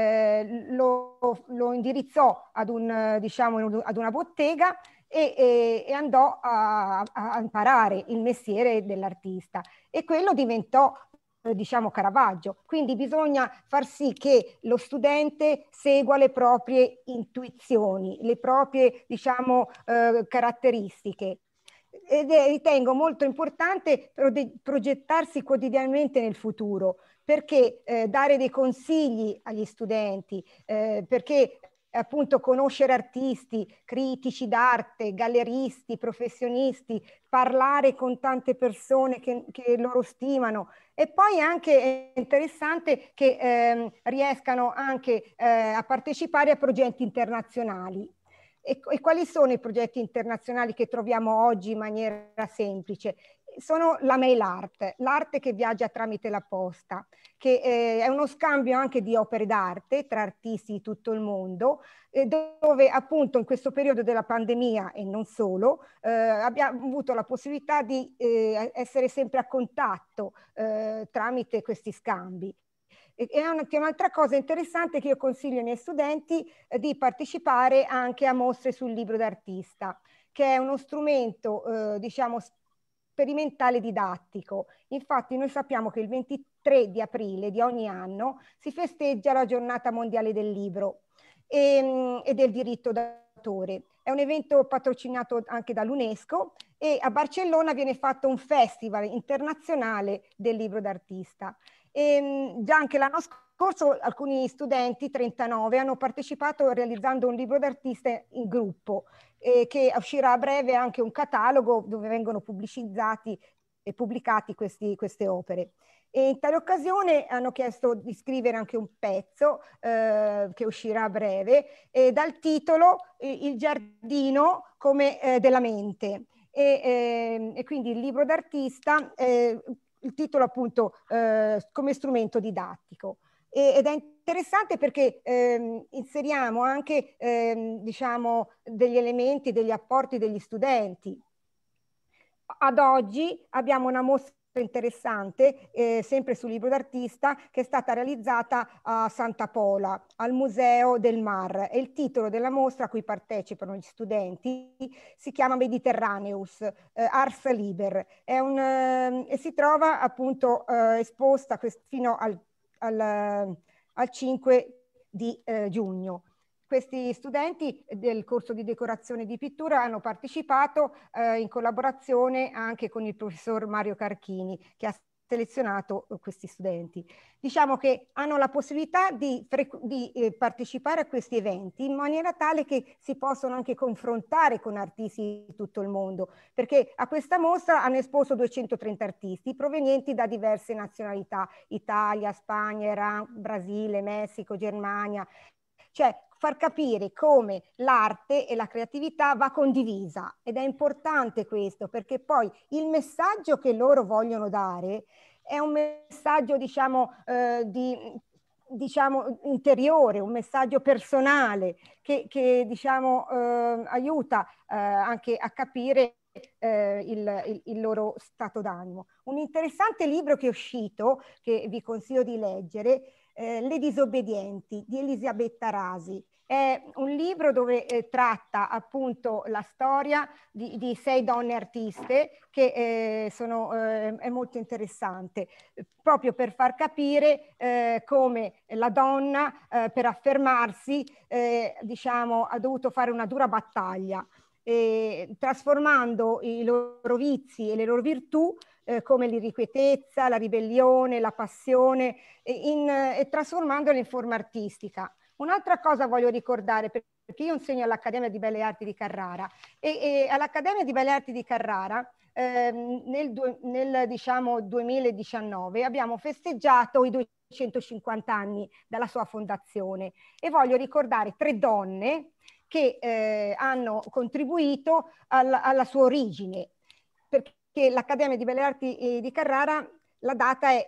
Lo indirizzò ad una bottega e andò a imparare il mestiere dell'artista, e quello diventò diciamo Caravaggio. Quindi bisogna far sì che lo studente segua le proprie intuizioni, le proprie diciamo caratteristiche. Ed ritengo molto importante progettarsi quotidianamente nel futuro, perché dare dei consigli agli studenti, perché appunto conoscere artisti, critici d'arte, galleristi, professionisti, parlare con tante persone che loro stimano, e poi anche è interessante che riescano anche a partecipare a progetti internazionali. E quali sono i progetti internazionali che troviamo oggi in maniera semplice? Sono la mail art, l'arte che viaggia tramite la posta, che è uno scambio anche di opere d'arte tra artisti di tutto il mondo, dove appunto in questo periodo della pandemia e non solo abbiamo avuto la possibilità di essere sempre a contatto tramite questi scambi. E un'altra cosa interessante che io consiglio ai miei studenti di partecipare anche a mostre sul libro d'artista, che è uno strumento diciamo sperimentale didattico. Infatti noi sappiamo che il 23 di aprile di ogni anno si festeggia la giornata mondiale del libro e del diritto d'autore. È un evento patrocinato anche dall'UNESCO, e a Barcellona viene fatto un festival internazionale del libro d'artista. Già anche l'anno scorso alcuni studenti, 39, hanno partecipato realizzando un libro d'artista in gruppo, che uscirà a breve anche un catalogo dove vengono pubblicizzati e pubblicati queste opere. E in tale occasione hanno chiesto di scrivere anche un pezzo che uscirà a breve, dal titolo Il giardino come della mente. E quindi il libro d'artista, il titolo appunto come strumento didattico. Ed è interessante perché inseriamo anche diciamo degli elementi, degli apporti degli studenti. Ad oggi abbiamo una mostra interessante, sempre sul libro d'artista, che è stata realizzata a Santa Pola, al Museo del Mar, e il titolo della mostra a cui partecipano gli studenti si chiama Mediterraneus, Ars Liber, e si trova appunto esposta fino al 5 di giugno. Questi studenti del corso di decorazione di pittura hanno partecipato in collaborazione anche con il professor Mario Carchini, che ha selezionato questi studenti. Diciamo che hanno la possibilità di partecipare a questi eventi in maniera tale che si possono anche confrontare con artisti di tutto il mondo, perché a questa mostra hanno esposto 230 artisti provenienti da diverse nazionalità: Italia, Spagna, Iran, Brasile, Messico, Germania. Cioè far capire come l'arte e la creatività va condivisa, ed è importante questo, perché poi il messaggio che loro vogliono dare è un messaggio diciamo interiore, un messaggio personale che diciamo aiuta anche a capire il loro stato d'animo. Un interessante libro che è uscito, che vi consiglio di leggere, Le disobbedienti di Elisabetta Rasi. È un libro dove tratta appunto la storia di 6 donne artiste, che è molto interessante, proprio per far capire come la donna per affermarsi diciamo ha dovuto fare una dura battaglia, trasformando i loro vizi e le loro virtù come l'irrequietezza, la ribellione, la passione, e trasformandole in forma artistica. Un'altra cosa voglio ricordare, perché io insegno all'Accademia di Belle Arti di Carrara, e all'Accademia di Belle Arti di Carrara nel diciamo 2019 abbiamo festeggiato i 250 anni dalla sua fondazione, e voglio ricordare 3 donne che hanno contribuito alla sua origine, perché l'Accademia di Belle Arti di Carrara, la data è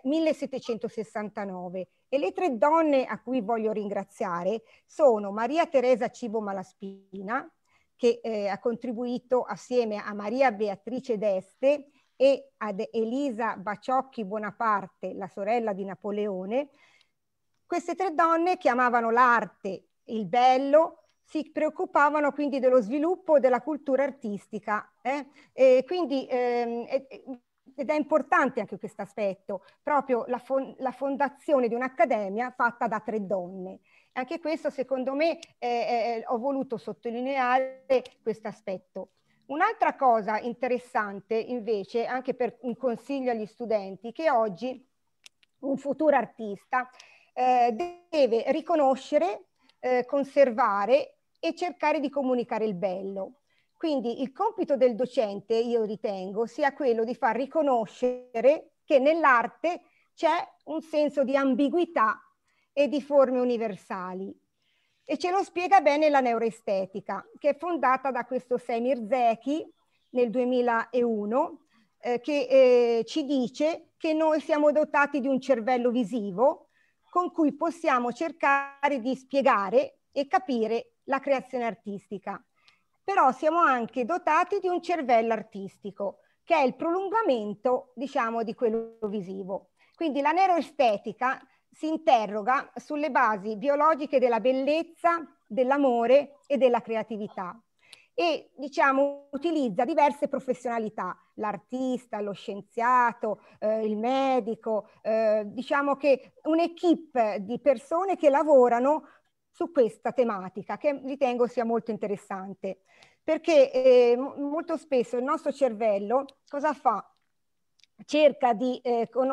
1769, e le 3 donne a cui voglio ringraziare sono Maria Teresa Cibo Malaspina, che ha contribuito assieme a Maria Beatrice d'Este e ad Elisa Baciocchi Bonaparte, la sorella di Napoleone. Queste 3 donne, che amavano l'arte, il bello, si preoccupavano quindi dello sviluppo della cultura artistica, e quindi ed è importante anche questo aspetto, proprio la fondazione di un'accademia fatta da 3 donne. Anche questo, secondo me, ho voluto sottolineare questo aspetto. Un'altra cosa interessante, invece, anche per un consiglio agli studenti, che oggi un futuro artista deve riconoscere, conservare e cercare di comunicare il bello. Quindi il compito del docente, io ritengo, sia quello di far riconoscere che nell'arte c'è un senso di ambiguità e di forme universali. E ce lo spiega bene la neuroestetica, che è fondata da questo Semir Zeki nel 2001, che ci dice che noi siamo dotati di un cervello visivo con cui possiamo cercare di spiegare e capire la creazione artistica. Però siamo anche dotati di un cervello artistico, che è il prolungamento, diciamo, di quello visivo. Quindi la neuroestetica si interroga sulle basi biologiche della bellezza, dell'amore e della creatività, e diciamo utilizza diverse professionalità: l'artista, lo scienziato, il medico, diciamo che un'equipe di persone che lavorano su questa tematica, che ritengo sia molto interessante, perché molto spesso il nostro cervello cosa fa? Cerca di conoscere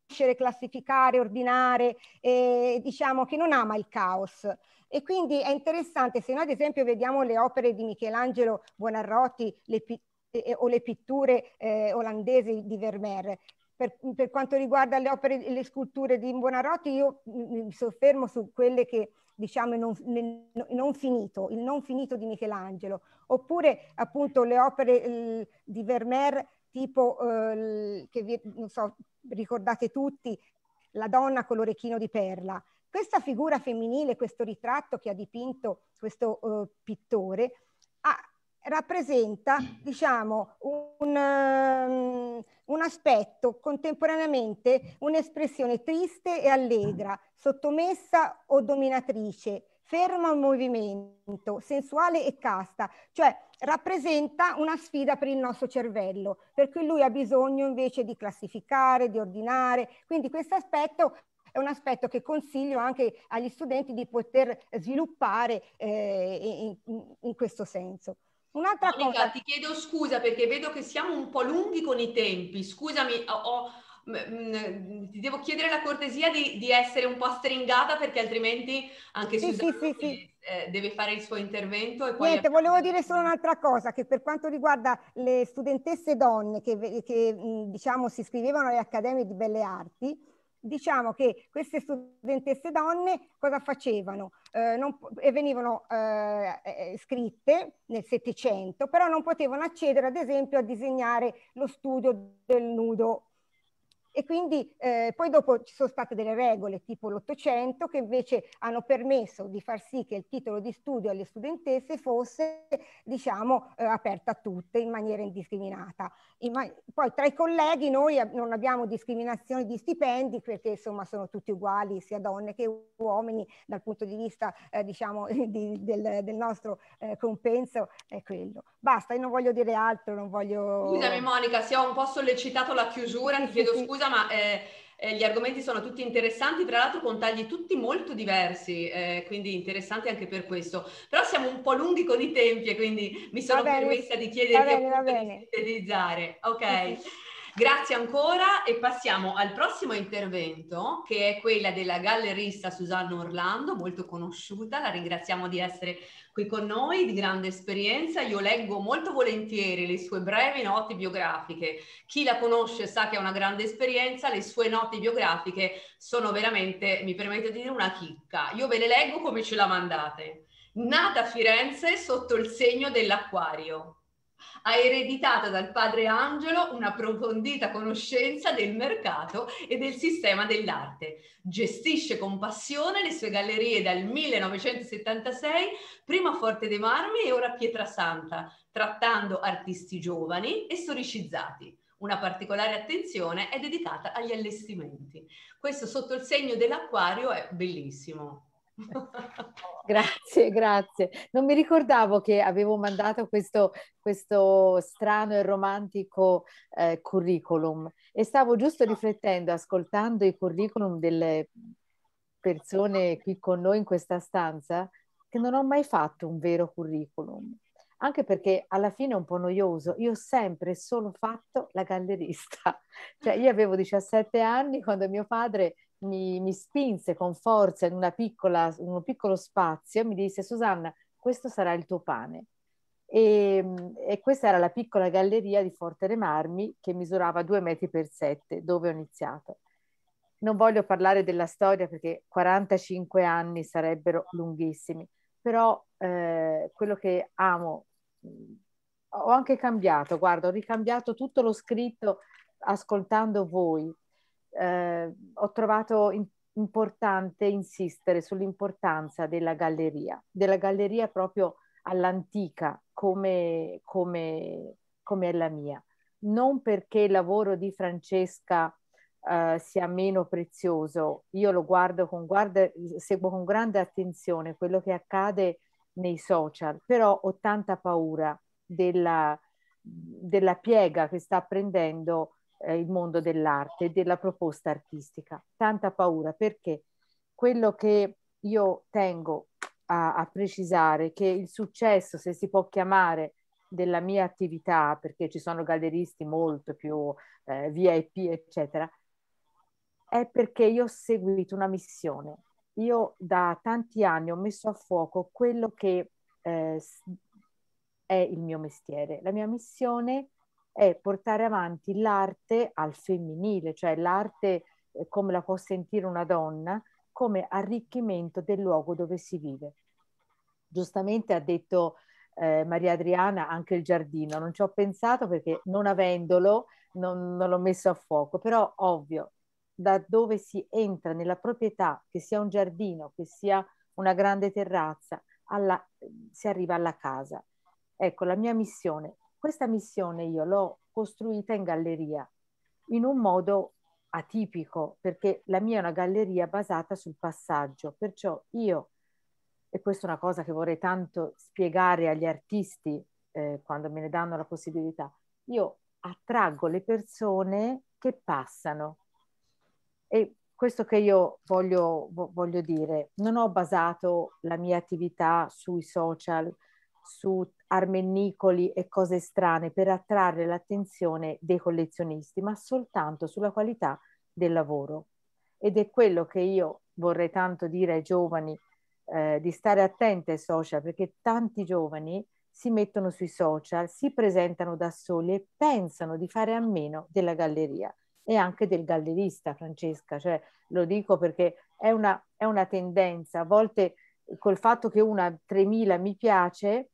classificare, ordinare, diciamo che non ama il caos. E quindi è interessante, se noi ad esempio vediamo le opere di Michelangelo Buonarroti o le pitture olandesi di Vermeer, per quanto riguarda le opere e le sculture di Buonarroti, io mi soffermo su quelle che diciamo il non finito di Michelangelo, oppure appunto le opere di Vermeer tipo che non so, ricordate tutti, la donna con l'orecchino di perla. Questa figura femminile, questo ritratto che ha dipinto questo pittore, rappresenta, diciamo, un aspetto contemporaneamente un'espressione triste e allegra, sottomessa o dominatrice, ferma o in movimento, sensuale e casta, cioè rappresenta una sfida per il nostro cervello, per cui lui ha bisogno invece di classificare, di ordinare, quindi questo aspetto è un aspetto che consiglio anche agli studenti di poter sviluppare in questo senso. Un'altra cosa... Ti chiedo scusa perché vedo che siamo un po' lunghi con i tempi, scusami, ti devo chiedere la cortesia di essere un po' stringata perché altrimenti anche Susanna deve fare il suo intervento. E poi niente, volevo dire solo un'altra cosa, che per quanto riguarda le studentesse donne che diciamo si iscrivevano alle Accademie di Belle Arti, diciamo che queste studentesse donne cosa facevano? Venivano scritte nel Settecento, però non potevano accedere ad esempio a disegnare lo studio del nudo. E quindi poi dopo ci sono state delle regole tipo l'Ottocento che invece hanno permesso di far sì che il titolo di studio alle studentesse fosse, diciamo, aperto a tutte in maniera indiscriminata. Poi tra i colleghi noi non abbiamo discriminazioni di stipendi perché insomma sono tutti uguali, sia donne che uomini, dal punto di vista diciamo del nostro compenso è quello. Basta, io non voglio dire altro, non voglio... Scusami Monica, se ho un po' sollecitato la chiusura, ti chiedo scusa, ma gli argomenti sono tutti interessanti, tra l'altro con tagli tutti molto diversi, quindi interessanti anche per questo. Però siamo un po' lunghi con i tempi e quindi mi sono permessa di chiederti appunto di sintetizzare. Ok. Grazie ancora e passiamo al prossimo intervento che è quella della gallerista Susanna Orlando, molto conosciuta, la ringraziamo di essere qui con noi, di grande esperienza. Io leggo molto volentieri le sue brevi note biografiche. Chi la conosce sa che ha una grande esperienza, le sue note biografiche sono veramente, mi permetto di dire, una chicca. Io ve le leggo come ce la mandate. Nata a Firenze sotto il segno dell'Acquario. Ha ereditato dal padre Angelo una approfondita conoscenza del mercato e del sistema dell'arte. Gestisce con passione le sue gallerie dal 1976, prima a Forte dei Marmi e ora a Pietrasanta, trattando artisti giovani e storicizzati. Una particolare attenzione è dedicata agli allestimenti. Questo sotto il segno dell'Acquario è bellissimo. Grazie, grazie. Non mi ricordavo che avevo mandato questo strano e romantico curriculum e stavo giusto riflettendo, ascoltando i curriculum delle persone qui con noi in questa stanza, che non ho mai fatto un vero curriculum, anche perché alla fine è un po' noioso. Io ho sempre solo fatto la gallerista. Cioè io avevo 17 anni quando mio padre mi spinse con forza in uno piccolo spazio e mi disse: Susanna, questo sarà il tuo pane. E questa era la piccola galleria di Forte dei Marmi che misurava 2 metri per 7, dove ho iniziato. Non voglio parlare della storia perché 45 anni sarebbero lunghissimi, però quello che amo, ho anche cambiato, guarda, ho ricambiato tutto lo scritto ascoltando voi. Ho trovato importante insistere sull'importanza della galleria proprio all'antica come è la mia. Non perché il lavoro di Francesca sia meno prezioso, io lo seguo con grande attenzione quello che accade nei social, però ho tanta paura della piega che sta prendendo il mondo dell'arte e della proposta artistica. Tanta paura, perché quello che io tengo a precisare che il successo, se si può chiamare, della mia attività, perché ci sono galleristi molto più VIP, eccetera, è perché io ho seguito una missione. Io da tanti anni ho messo a fuoco quello che è il mio mestiere. La mia missione è portare avanti l'arte al femminile, cioè l'arte come la può sentire una donna, come arricchimento del luogo dove si vive. Giustamente ha detto Maria Adriana anche il giardino, non ci ho pensato perché non avendolo non l'ho messo a fuoco, però ovvio, da dove si entra nella proprietà, che sia un giardino, che sia una grande terrazza, si arriva alla casa. Ecco, la mia missione, questa missione io l'ho costruita in galleria, in un modo atipico, perché la mia è una galleria basata sul passaggio, perciò io, e questa è una cosa che vorrei tanto spiegare agli artisti quando me ne danno la possibilità, io attraggo le persone che passano. E questo che io voglio dire, non ho basato la mia attività sui social, su armennicoli e cose strane per attrarre l'attenzione dei collezionisti, ma soltanto sulla qualità del lavoro. Ed è quello che io vorrei tanto dire ai giovani, di stare attenti ai social, perché tanti giovani si mettono sui social, si presentano da soli e pensano di fare a meno della galleria e anche del gallerista, Francesca. Cioè, lo dico perché è una tendenza. A volte col fatto che uno ha 3.000 mi piace,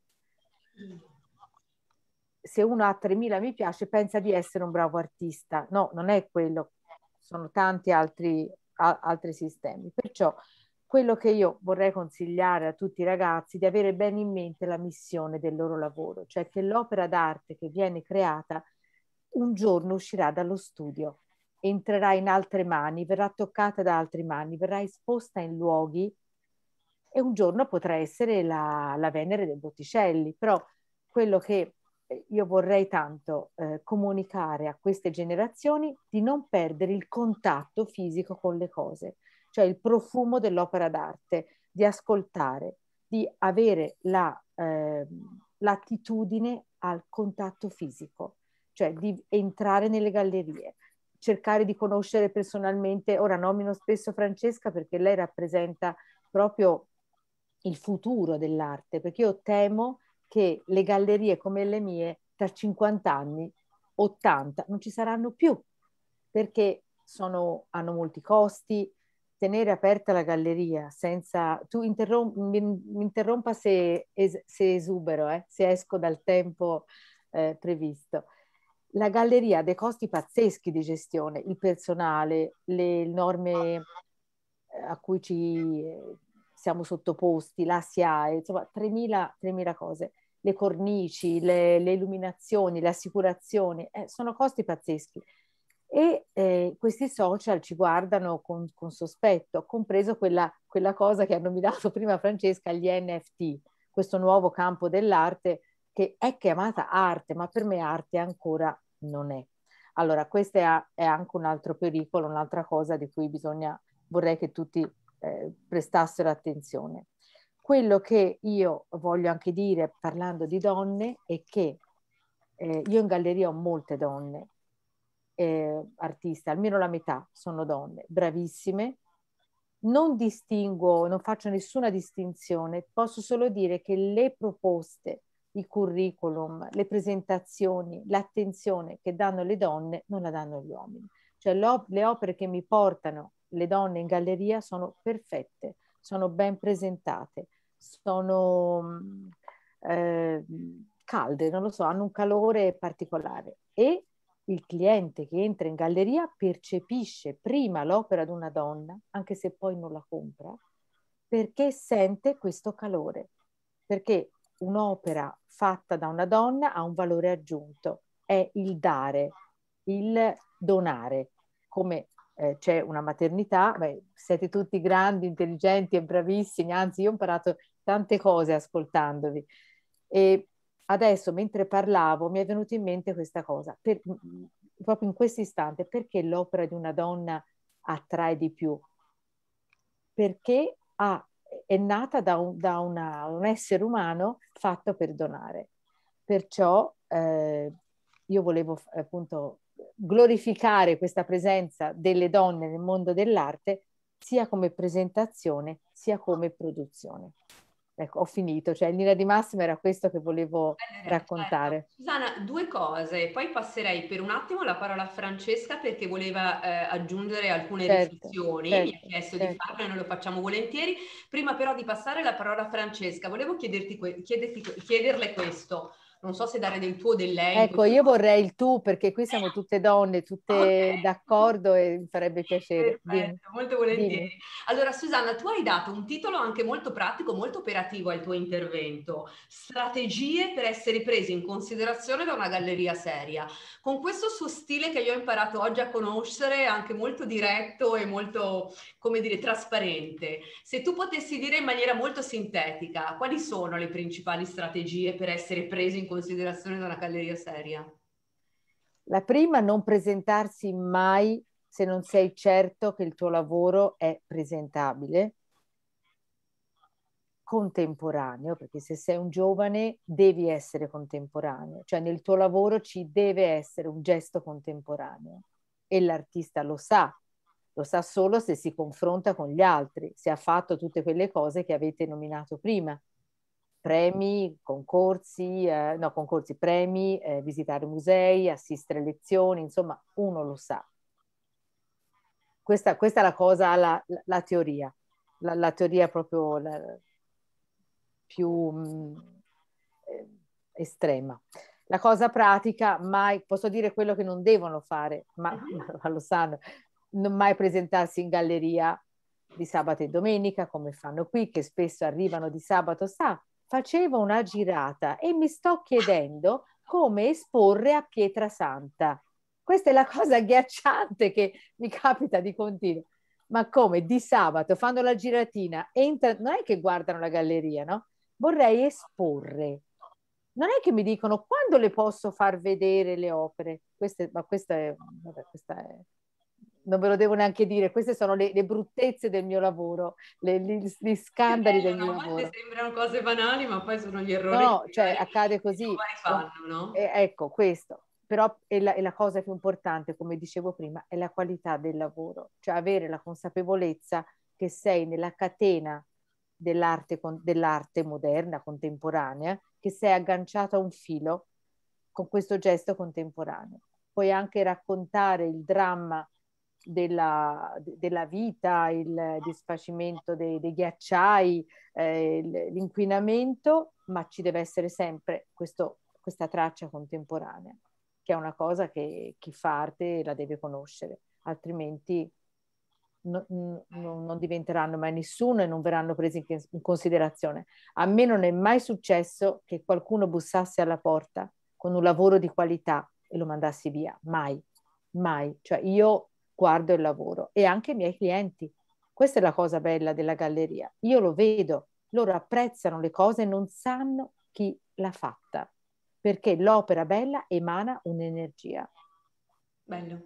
se uno ha 3.000 mi piace pensa di essere un bravo artista. No, non è quello. Sono tanti altri sistemi. Perciò quello che io vorrei consigliare a tutti i ragazzi è di avere bene in mente la missione del loro lavoro, cioè che l'opera d'arte che viene creata un giorno uscirà dallo studio, entrerà in altre mani, verrà toccata da altre mani, verrà esposta in luoghi e un giorno potrà essere la Venere del Botticelli. Però quello che io vorrei tanto comunicare a queste generazioni di non perdere il contatto fisico con le cose, cioè il profumo dell'opera d'arte, di ascoltare, di avere l'attitudine al contatto fisico, cioè di entrare nelle gallerie, cercare di conoscere personalmente. Ora nomino spesso Francesca perché lei rappresenta proprio il futuro dell'arte, perché io temo che le gallerie come le mie tra 50 anni, 80, non ci saranno più, perché hanno molti costi. Tenere aperta la galleria senza... Tu mi interrompa se esubero, se esco dal tempo previsto. La galleria ha dei costi pazzeschi di gestione, il personale, le norme a cui siamo sottoposti, la SIAE, insomma 3.000 cose, le cornici, le illuminazioni, le assicurazioni, sono costi pazzeschi. E questi social ci guardano con sospetto, compreso quella cosa che ha nominato prima Francesca, gli NFT, questo nuovo campo dell'arte che è chiamata arte, ma per me arte ancora non è. Allora, questo è anche un altro pericolo, un'altra cosa di cui vorrei che tutti prestassero attenzione. Quello che io voglio anche dire, parlando di donne, è che io in galleria ho molte donne artiste, almeno la metà sono donne, bravissime. Non distinguo, non faccio nessuna distinzione, posso solo dire che le proposte, i curriculum, le presentazioni, l'attenzione che danno le donne non la danno gli uomini. Cioè le opere che mi portano le donne in galleria sono perfette, sono ben presentate, sono calde, non lo so, hanno un calore particolare e il cliente che entra in galleria percepisce prima l'opera di una donna, anche se poi non la compra, perché sente questo calore, perché un'opera fatta da una donna ha un valore aggiunto, è il dare, il donare. Come c'è una maternità, siete tutti grandi, intelligenti e bravissimi, anzi io ho imparato tante cose ascoltandovi. E adesso, mentre parlavo, mi è venuta in mente questa cosa, proprio in questo istante, perché l'opera di una donna attrae di più? Perché è nata da un essere umano fatto per donare. Perciò io volevo appunto glorificare questa presenza delle donne nel mondo dell'arte, sia come presentazione, sia come produzione. Ecco, ho finito, cioè in linea di massima era questo che volevo raccontare. Certo. Susanna, due cose, poi passerei per un attimo la parola a Francesca perché voleva aggiungere alcune riflessioni, mi ha chiesto di farlo e noi lo facciamo volentieri. Prima però di passare la parola a Francesca, volevo chiederle questo. Non so se dare del tuo o del lei. Ecco, io vorrei il tu, perché qui siamo tutte donne, tutte d'accordo e mi farebbe piacere. Perfetto, molto volentieri. Allora, Susanna, tu hai dato un titolo anche molto pratico, molto operativo al tuo intervento. Strategie per essere presi in considerazione da una galleria seria. Con questo suo stile che io ho imparato oggi a conoscere, anche molto diretto e molto, come dire, trasparente. Se tu potessi dire in maniera molto sintetica, quali sono le principali strategie per essere presi in considerazione da una galleria seria? La prima, non presentarsi mai se non sei certo che il tuo lavoro è presentabile, contemporaneo, perché se sei un giovane devi essere contemporaneo, cioè nel tuo lavoro ci deve essere un gesto contemporaneo e l'artista lo sa solo se si confronta con gli altri, se ha fatto tutte quelle cose che avete nominato prima. Premi, concorsi, premi, visitare musei, assistere a lezioni, insomma, uno lo sa. Questa è la cosa, la teoria, la teoria proprio più estrema. La cosa pratica, mai, posso dire quello che non devono fare, ma lo sanno, non mai presentarsi in galleria di sabato e domenica, come fanno qui, che spesso arrivano di sabato, facevo una girata e mi sto chiedendo come esporre a Pietrasanta. Questa è la cosa agghiacciante che mi capita di continuo. Ma come? Di sabato fanno la giratina, non è che guardano la galleria, no? Vorrei esporre. Non è che mi dicono quando le posso far vedere le opere. Questa è non ve lo devo neanche dire, queste sono le bruttezze del mio lavoro, gli scandali del mio lavoro. A volte sembrano cose banali, ma poi sono gli errori. No, cioè accade così. Fanno, no? Ecco, questo. Però è la cosa più importante, come dicevo prima, è la qualità del lavoro. Cioè avere la consapevolezza che sei nella catena dell'arte moderna, contemporanea, che sei agganciato a un filo con questo gesto contemporaneo. Puoi anche raccontare il dramma della vita, il disfacimento dei ghiacciai, l'inquinamento, ma ci deve essere sempre questa traccia contemporanea, che è una cosa che chi fa arte la deve conoscere, altrimenti non diventeranno mai nessuno e non verranno presi in considerazione. A me non è mai successo che qualcuno bussasse alla porta con un lavoro di qualità e lo mandassi via, mai, mai. Cioè io guardo il lavoro e anche i miei clienti. Questa è la cosa bella della galleria. Io lo vedo, loro apprezzano le cose e non sanno chi l'ha fatta, perché l'opera bella emana un'energia. Bello.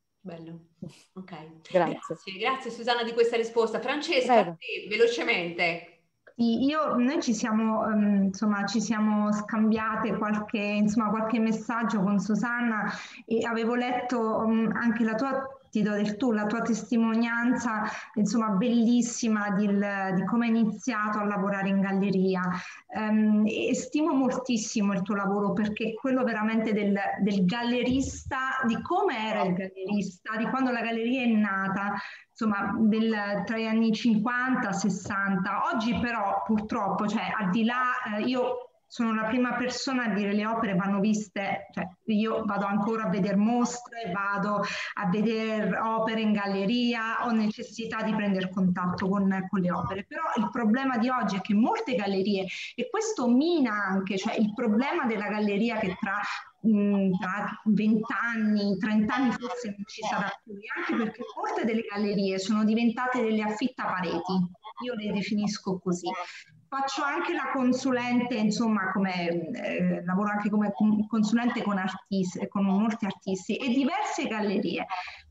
Ok. Grazie Susanna di questa risposta. Francesca, sì, velocemente. Noi ci siamo scambiate qualche messaggio con Susanna e avevo letto anche la tua testimonianza, bellissima di come hai iniziato a lavorare in galleria. E stimo moltissimo il tuo lavoro perché quello veramente del gallerista, di come era il gallerista, di quando la galleria è nata, tra gli anni 50 60. Oggi però purtroppo, al di là, io sono la prima persona a dire le opere vanno viste, io vado ancora a vedere mostre, vado a vedere opere in galleria, ho necessità di prendere contatto con le opere, però il problema di oggi è che molte gallerie, e questo mina anche, il problema della galleria che tra 20 anni, 30 anni forse non ci sarà più, anche perché molte delle gallerie sono diventate delle affittapareti, io le definisco così. Faccio anche la consulente, lavoro anche come consulente con molti artisti e diverse gallerie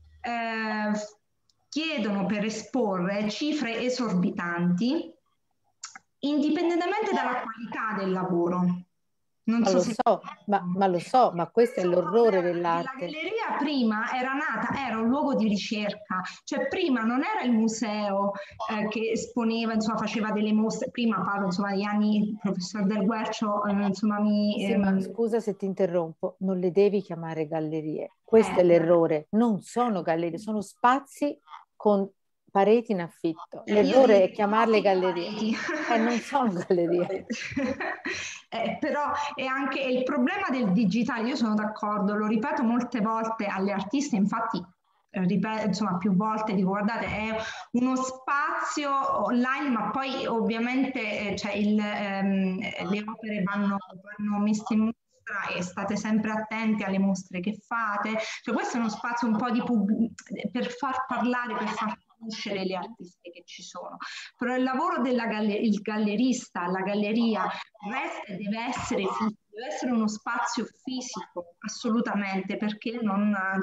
chiedono per esporre cifre esorbitanti indipendentemente dalla qualità del lavoro. Non so se... ma lo so, ma questo è l'orrore dell'arte. La galleria prima era un luogo di ricerca, cioè prima non era il museo che esponeva, insomma, faceva delle mostre, prima parlo, insomma, degli anni, il professor Del Guercio, insomma, Sì, ma scusa se ti interrompo, non le devi chiamare gallerie, questo è l'errore, non sono gallerie, sono spazi con pareti in affitto. L'errore è chiamarle gallerie, non sono gallerie. Però è anche il problema del digitale, io sono d'accordo, lo ripeto molte volte alle artiste, infatti ripeto, insomma, più volte dico guardate, è uno spazio online, ma poi ovviamente cioè le opere vanno messe in mostra e state sempre attenti alle mostre che fate, cioè questo è uno spazio un po' per far parlare, per far conoscere le artiste che ci sono, però il lavoro del gallerista, la galleria resta e deve essere uno spazio fisico, assolutamente, perché non ha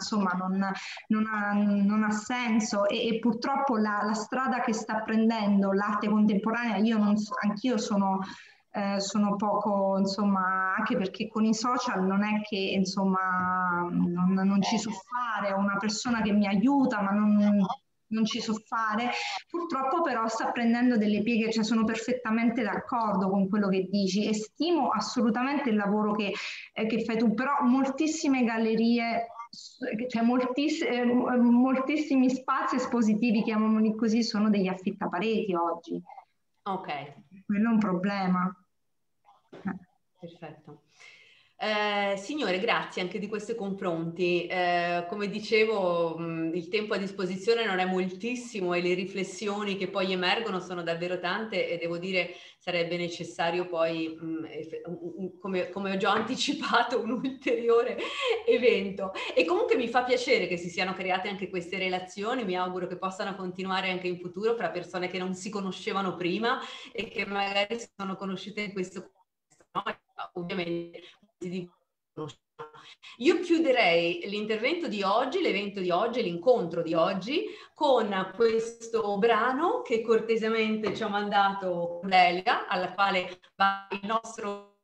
senso e purtroppo la strada che sta prendendo l'arte contemporanea, anch'io sono poco, insomma, anche perché con i social non è che, insomma, non ci so fare, ho una persona che mi aiuta, ma non ci so fare. Purtroppo però sta prendendo delle pieghe, cioè sono perfettamente d'accordo con quello che dici e stimo assolutamente il lavoro che fai tu, però moltissime gallerie, cioè moltissimi spazi espositivi, chiamiamoli così, sono degli affittapareti oggi. Ok. Quello è un problema. Perfetto. Signore, grazie anche di questi confronti. Come dicevo, il tempo a disposizione non è moltissimo e le riflessioni che poi emergono sono davvero tante e devo dire sarebbe necessario poi, come ho già anticipato, un ulteriore evento. E comunque mi fa piacere che si siano create anche queste relazioni, mi auguro che possano continuare anche in futuro fra persone che non si conoscevano prima e che magari si sono conosciute in questo contesto, no? Ovviamente io chiuderei l'intervento di oggi, l'evento di oggi, l'incontro di oggi con questo brano che cortesemente ci ha mandato Cordelia, alla quale va il nostro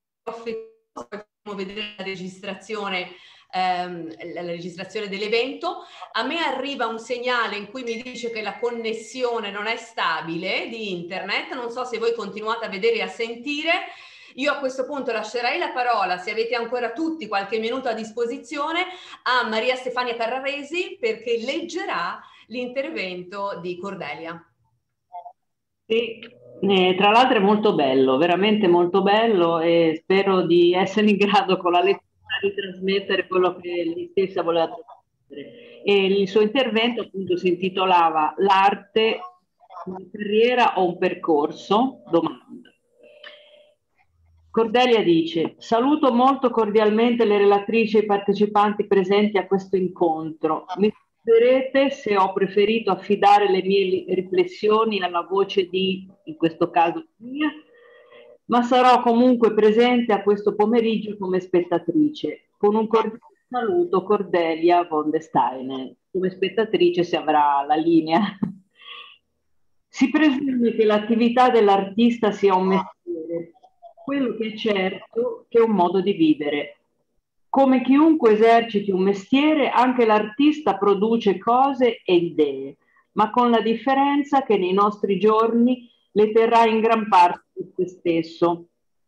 vedere la registrazione dell'evento. A me arriva un segnale in cui mi dice che la connessione non è stabile di internet, non so se voi continuate a vedere e a sentire. Io a questo punto lascerei la parola, se avete ancora tutti qualche minuto a disposizione, a Maria Stefania Carraresi perché leggerà l'intervento di Cordelia. Sì, tra l'altro è molto bello, veramente molto bello e spero di essere in grado con la lettura di trasmettere quello che lei stessa voleva trasmettere. E il suo intervento appunto si intitolava "L'arte, una carriera o un percorso?" Domanda. Cordelia dice: saluto molto cordialmente le relatrici e i partecipanti presenti a questo incontro. Mi scuserete se ho preferito affidare le mie riflessioni alla voce di, in questo caso mia, ma sarò comunque presente a questo pomeriggio come spettatrice. Con un cordiale saluto, Cordelia von der Steiner. Come spettatrice si avrà la linea. Si presume che l'attività dell'artista sia un mestiere. Quello che è certo che è un modo di vivere. Come chiunque eserciti un mestiere, anche l'artista produce cose e idee, ma con la differenza che nei nostri giorni le terrà in gran parte di se stesso.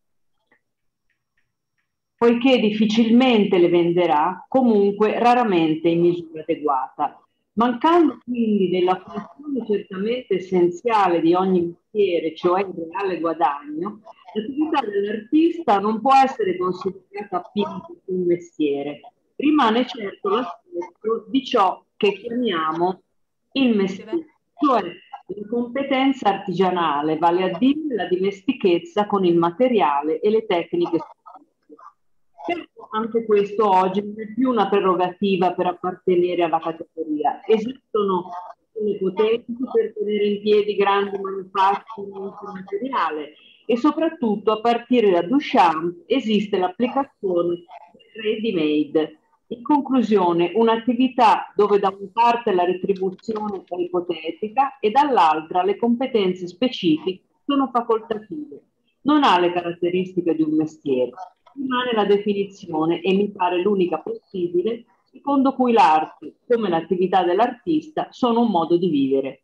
Poiché difficilmente le venderà, comunque raramente in misura adeguata. Mancando quindi della funzione certamente essenziale di ogni mestiere, cioè il reale guadagno, l'attività dell'artista non può essere considerata appieno un mestiere. Rimane certo l'aspetto di ciò che chiamiamo il mestiere, cioè la competenza artigianale, vale a dire la dimestichezza con il materiale e le tecniche. Anche questo oggi non è più una prerogativa per appartenere alla categoria. Esistono le potenti per tenere in piedi grandi manufatti di materiale e soprattutto a partire da Duchamp esiste l'applicazione ready made. In conclusione, un'attività dove da una parte la retribuzione è ipotetica e dall'altra le competenze specifiche sono facoltative. Non ha le caratteristiche di un mestiere. Rimane la definizione, e mi pare l'unica possibile, secondo cui l'arte, come l'attività dell'artista, sono un modo di vivere.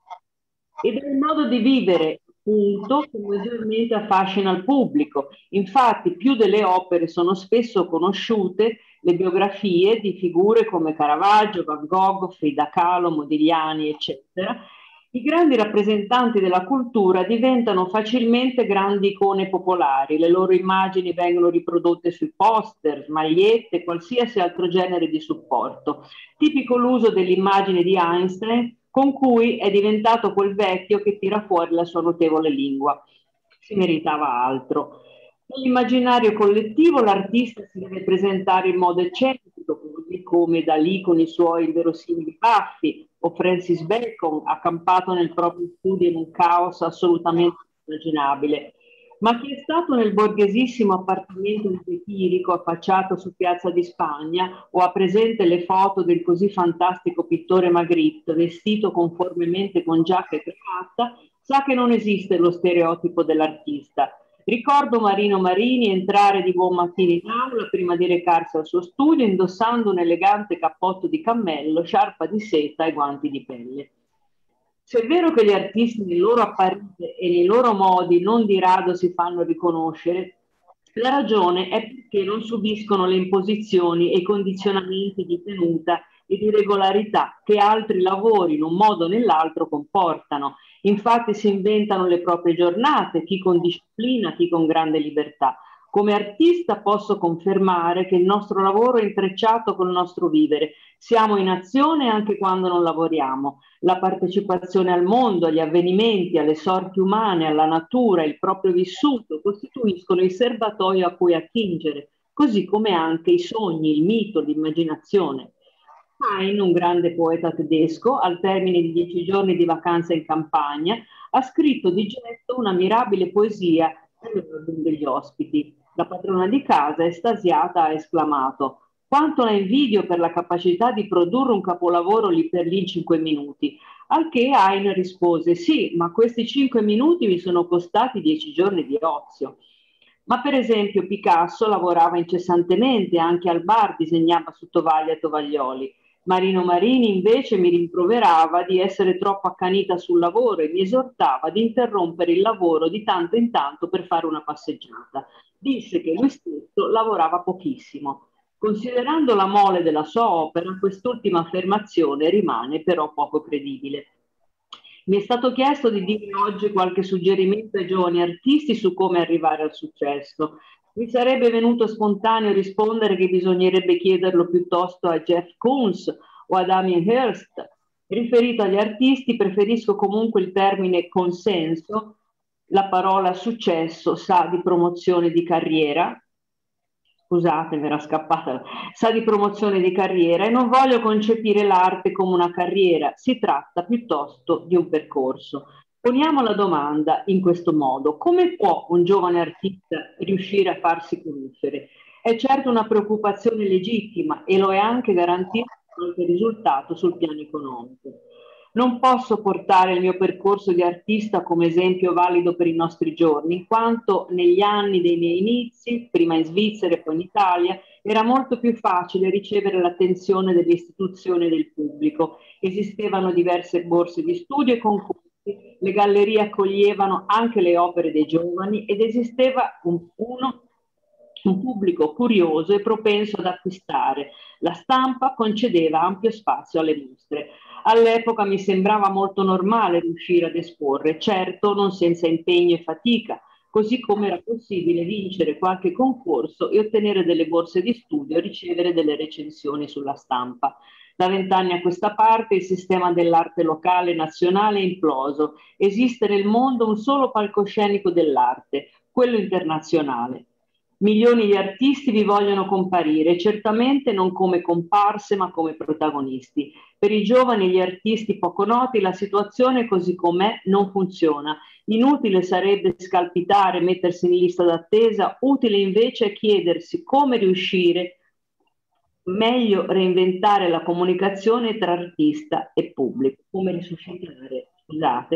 Ed è il modo di vivere, appunto, che maggiormente affascina il pubblico. Infatti, più delle opere sono spesso conosciute le biografie di figure come Caravaggio, Van Gogh, Frida Kahlo, Modigliani, eccetera. I grandi rappresentanti della cultura diventano facilmente grandi icone popolari, le loro immagini vengono riprodotte sui poster, magliette, qualsiasi altro genere di supporto. Tipico l'uso dell'immagine di Einstein, con cui è diventato quel vecchio che tira fuori la sua notevole lingua. Si meritava altro. Nell'immaginario collettivo l'artista si deve presentare in modo eccentrico, così come Dalì con i suoi inverosimili baffi, o Francis Bacon accampato nel proprio studio in un caos assolutamente immaginabile. Ma chi è stato nel borghesissimo appartamento di Chirico affacciato su Piazza di Spagna o ha presente le foto del così fantastico pittore Magritte vestito conformemente con giacca e cravatta sa che non esiste lo stereotipo dell'artista. Ricordo Marino Marini entrare di buon mattino in aula prima di recarsi al suo studio indossando un elegante cappotto di cammello, sciarpa di seta e guanti di pelle. Se è vero che gli artisti nel loro apparire e nei loro modi non di rado si fanno riconoscere, la ragione è perché non subiscono le imposizioni e i condizionamenti di tenuta e di regolarità che altri lavori in un modo o nell'altro comportano. Infatti si inventano le proprie giornate, chi con disciplina, chi con grande libertà. Come artista posso confermare che il nostro lavoro è intrecciato col nostro vivere. Siamo in azione anche quando non lavoriamo. La partecipazione al mondo, agli avvenimenti, alle sorti umane, alla natura, il proprio vissuto costituiscono il serbatoio a cui attingere, così come anche i sogni, il mito, l'immaginazione. Heine, un grande poeta tedesco, al termine di 10 giorni di vacanza in campagna, ha scritto di getto una mirabile poesia all'ordine degli ospiti. La padrona di casa, estasiata, ha esclamato: quanto la invidio per la capacità di produrre un capolavoro lì per lì in 5 minuti. Al che Heine rispose: sì, ma questi 5 minuti mi sono costati 10 giorni di ozio. Ma per esempio Picasso lavorava incessantemente, anche al bar disegnava su tovaglie e tovaglioli. Marino Marini invece mi rimproverava di essere troppo accanita sul lavoro e mi esortava ad interrompere il lavoro di tanto in tanto per fare una passeggiata. Disse che lui stesso lavorava pochissimo. Considerando la mole della sua opera, quest'ultima affermazione rimane però poco credibile. Mi è stato chiesto di dire oggi qualche suggerimento ai giovani artisti su come arrivare al successo. Mi sarebbe venuto spontaneo rispondere che bisognerebbe chiederlo piuttosto a Jeff Koons o a Damien Hirst. Riferito agli artisti, preferisco comunque il termine consenso. La parola successo sa di promozione di carriera. Scusate, mi era scappata. Sa di promozione di carriera e non voglio concepire l'arte come una carriera. Si tratta piuttosto di un percorso. Poniamo la domanda in questo modo: come può un giovane artista riuscire a farsi conoscere? È certo una preoccupazione legittima e lo è anche garantire qualche risultato sul piano economico. Non posso portare il mio percorso di artista come esempio valido per i nostri giorni, in quanto negli anni dei miei inizi, prima in Svizzera e poi in Italia, era molto più facile ricevere l'attenzione delle istituzioni e del pubblico. Esistevano diverse borse di studio e concorsi. Le gallerie accoglievano anche le opere dei giovani ed esisteva un pubblico curioso e propenso ad acquistare. La stampa concedeva ampio spazio alle mostre. All'epoca mi sembrava molto normale riuscire ad esporre, certo non senza impegno e fatica, così come era possibile vincere qualche concorso e ottenere delle borse di studio e ricevere delle recensioni sulla stampa. Da 20 anni a questa parte il sistema dell'arte locale e nazionale è imploso. Esiste nel mondo un solo palcoscenico dell'arte, quello internazionale. Milioni di artisti vi vogliono comparire, certamente non come comparse ma come protagonisti. Per i giovani e gli artisti poco noti la situazione così com'è non funziona. Inutile sarebbe scalpitare, mettersi in lista d'attesa, utile invece è chiedersi come riuscire meglio reinventare la comunicazione tra artista e pubblico, come risuscitare, scusate,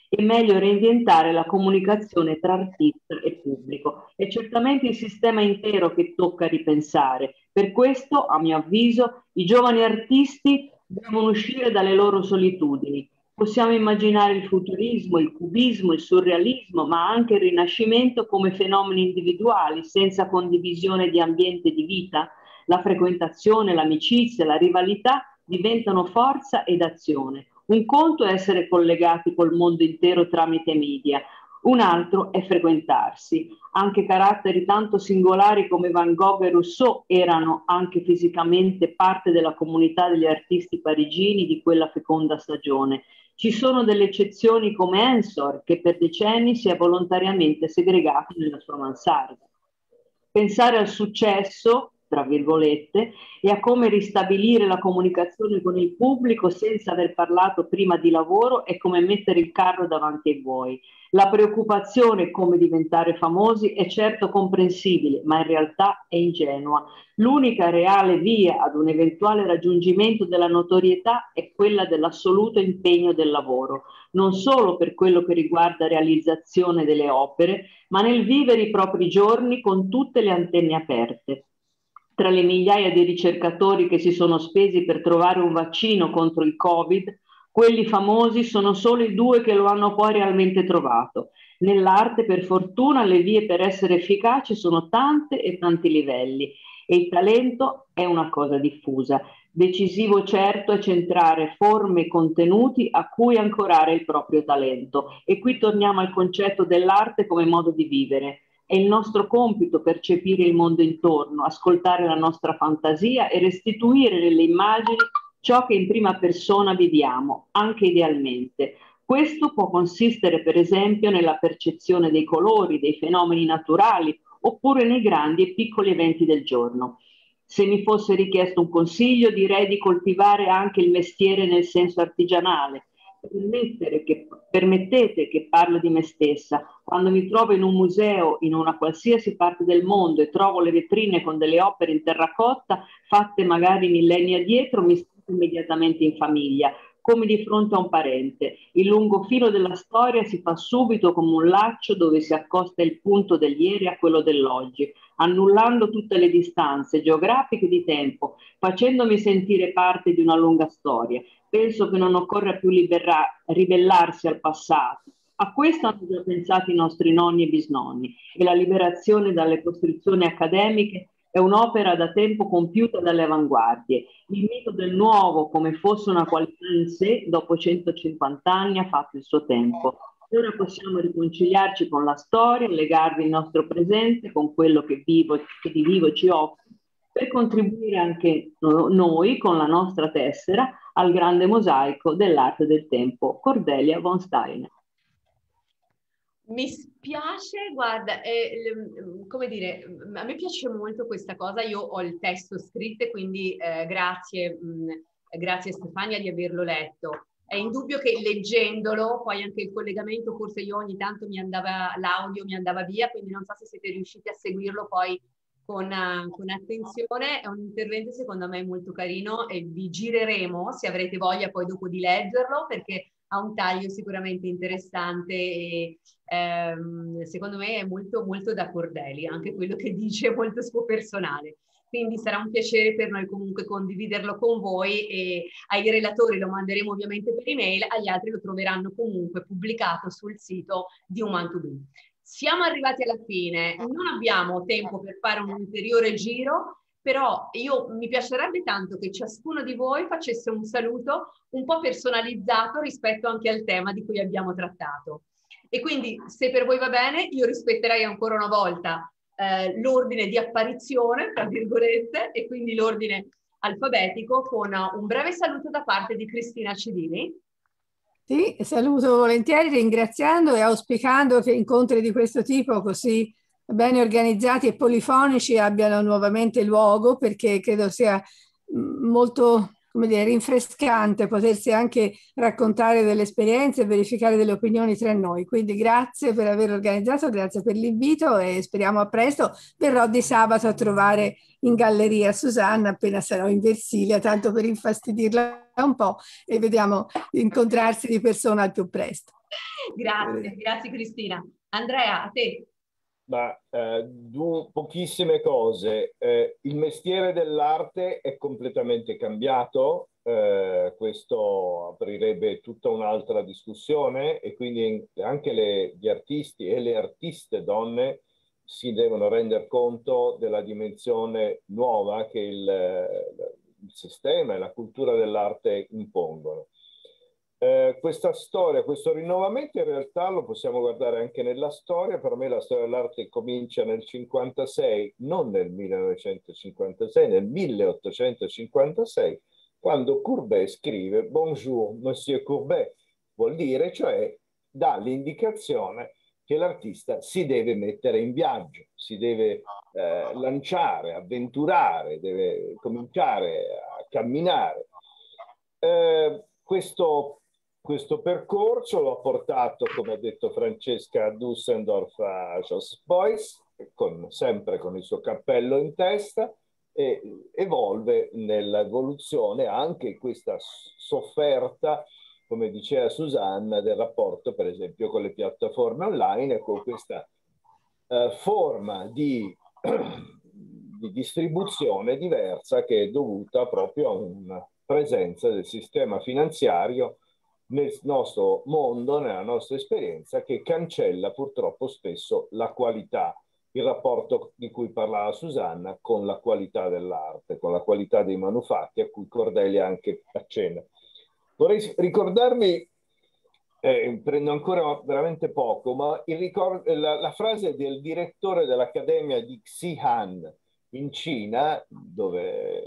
e meglio orientare la comunicazione tra artista e pubblico. È certamente il sistema intero che tocca ripensare. Per questo, a mio avviso, i giovani artisti devono uscire dalle loro solitudini. Possiamo immaginare il futurismo, il cubismo, il surrealismo, ma anche il Rinascimento come fenomeni individuali, senza condivisione di ambiente di vita. La frequentazione, l'amicizia, la rivalità diventano forza ed azione. Un conto è essere collegati col mondo intero tramite media, un altro è frequentarsi. Anche caratteri tanto singolari come Van Gogh e Rousseau erano anche fisicamente parte della comunità degli artisti parigini di quella feconda stagione. Ci sono delle eccezioni come Ensor, che per decenni si è volontariamente segregato nella sua mansarda. Pensare al successo, tra virgolette, e a come ristabilire la comunicazione con il pubblico senza aver parlato prima di lavoro è come mettere il carro davanti ai buoi. La preoccupazione come diventare famosi è certo comprensibile, ma in realtà è ingenua. L'unica reale via ad un eventuale raggiungimento della notorietà è quella dell'assoluto impegno del lavoro, non solo per quello che riguarda realizzazione delle opere, ma nel vivere i propri giorni con tutte le antenne aperte. Tra le migliaia di ricercatori che si sono spesi per trovare un vaccino contro il Covid, quelli famosi sono solo i 2 che lo hanno poi realmente trovato. Nell'arte, per fortuna, le vie per essere efficaci sono tante e tanti livelli e il talento è una cosa diffusa. Decisivo certo è centrare forme e contenuti a cui ancorare il proprio talento. E qui torniamo al concetto dell'arte come modo di vivere. È il nostro compito percepire il mondo intorno, ascoltare la nostra fantasia e restituire nelle immagini ciò che in prima persona viviamo, anche idealmente. Questo può consistere per esempio nella percezione dei colori, dei fenomeni naturali, oppure nei grandi e piccoli eventi del giorno. Se mi fosse richiesto un consiglio, direi di coltivare anche il mestiere nel senso artigianale. Permettete che parlo di me stessa. Quando mi trovo in un museo in una qualsiasi parte del mondo e trovo le vetrine con delle opere in terracotta fatte magari millenni addietro, mi sento immediatamente in famiglia, come di fronte a un parente. Il lungo filo della storia si fa subito come un laccio dove si accosta il punto dell'ieri a quello dell'oggi, annullando tutte le distanze geografiche di tempo, facendomi sentire parte di una lunga storia. Penso che non occorra più ribellarsi al passato. A questo hanno già pensato i nostri nonni e bisnonni e la liberazione dalle costrizioni accademiche è un'opera da tempo compiuta dalle avanguardie. Il mito del nuovo, come fosse una qualità in sé, dopo 150 anni ha fatto il suo tempo. Ora possiamo riconciliarci con la storia, legarvi il nostro presente con quello che di vivo ci offre, per contribuire anche noi con la nostra tessera al grande mosaico dell'arte del tempo. Cordelia von Steiner. Mi spiace, guarda, come dire, a me piace molto questa cosa, io ho il testo scritto, quindi grazie Stefania di averlo letto. È indubbio che leggendolo, poi anche il collegamento, forse io ogni tanto l'audio mi andava via, quindi non so se siete riusciti a seguirlo poi con attenzione. È un intervento secondo me molto carino e vi gireremo, se avrete voglia poi dopo di leggerlo, perché ha un taglio sicuramente interessante e secondo me è molto, molto da Cordelia, anche quello che dice è molto suo personale. Quindi sarà un piacere per noi comunque condividerlo con voi e ai relatori lo manderemo ovviamente per email, agli altri lo troveranno comunque pubblicato sul sito di Human2Be. Siamo arrivati alla fine, non abbiamo tempo per fare un ulteriore giro, però mi piacerebbe tanto che ciascuno di voi facesse un saluto un po' personalizzato rispetto anche al tema di cui abbiamo trattato. E quindi, se per voi va bene, io rispetterei ancora una volta l'ordine di apparizione, tra virgolette, e quindi l'ordine alfabetico con un breve saluto da parte di Cristina Cedini. Sì, saluto volentieri ringraziando e auspicando che incontri di questo tipo così ben organizzati e polifonici abbiano nuovamente luogo, perché credo sia molto, come dire, rinfrescante potersi anche raccontare delle esperienze e verificare delle opinioni tra noi. Quindi grazie per aver organizzato, grazie per l'invito e speriamo a presto. Verrò di sabato a trovare in galleria Susanna appena sarò in Versilia, tanto per infastidirla un po', e vediamo di incontrarsi di persona al più presto. Grazie, grazie Cristina. Andrea, a te. Pochissime cose. Il mestiere dell'arte è completamente cambiato, questo aprirebbe tutta un'altra discussione e quindi anche gli artisti e le artiste donne si devono rendere conto della dimensione nuova che il sistema e la cultura dell'arte impongono. Questa storia, questo rinnovamento in realtà lo possiamo guardare anche nella storia. Per me la storia dell'arte comincia nel 56, non nel 1956, nel 1856, quando Courbet scrive Bonjour, Monsieur Courbet, vuol dire, cioè dà l'indicazione che l'artista si deve mettere in viaggio, si deve lanciare, avventurare, deve cominciare a camminare. Questo percorso l'ho portato, come ha detto Francesca, a Düsseldorf, a Jos Beuys, sempre con il suo cappello in testa, e evolve nell'evoluzione anche questa sofferta, come diceva Susanna, del rapporto per esempio con le piattaforme online e con questa forma di distribuzione diversa che è dovuta proprio a una presenza del sistema finanziario nel nostro mondo, nella nostra esperienza, che cancella purtroppo spesso la qualità, il rapporto di cui parlava Susanna con la qualità dell'arte, con la qualità dei manufatti, a cui Cordelia anche accenna. Vorrei ricordarmi, prendo ancora veramente poco, ma la frase del direttore dell'Accademia di Xi'an in Cina, dove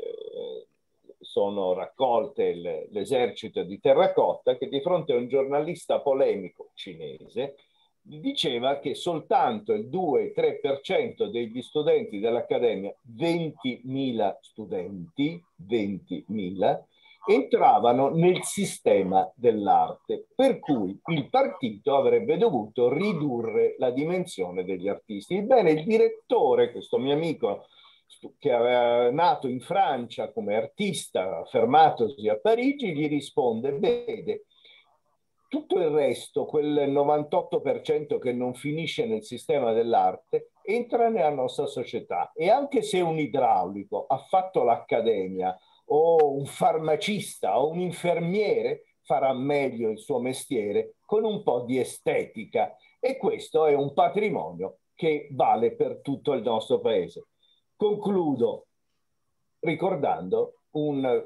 sono raccolte l'esercito di terracotta, che di fronte a un giornalista polemico cinese diceva che soltanto il 2-3% degli studenti dell'Accademia, 20.000 studenti, 20.000, entravano nel sistema dell'arte, per cui il partito avrebbe dovuto ridurre la dimensione degli artisti. Ebbene, il direttore, questo mio amico che era nato in Francia come artista, fermatosi a Parigi, gli risponde: vede, tutto il resto, quel 98% che non finisce nel sistema dell'arte, entra nella nostra società, e anche se un idraulico ha fatto l'accademia, o un farmacista o un infermiere, farà meglio il suo mestiere con un po' di estetica, e questo è un patrimonio che vale per tutto il nostro paese. Concludo ricordando una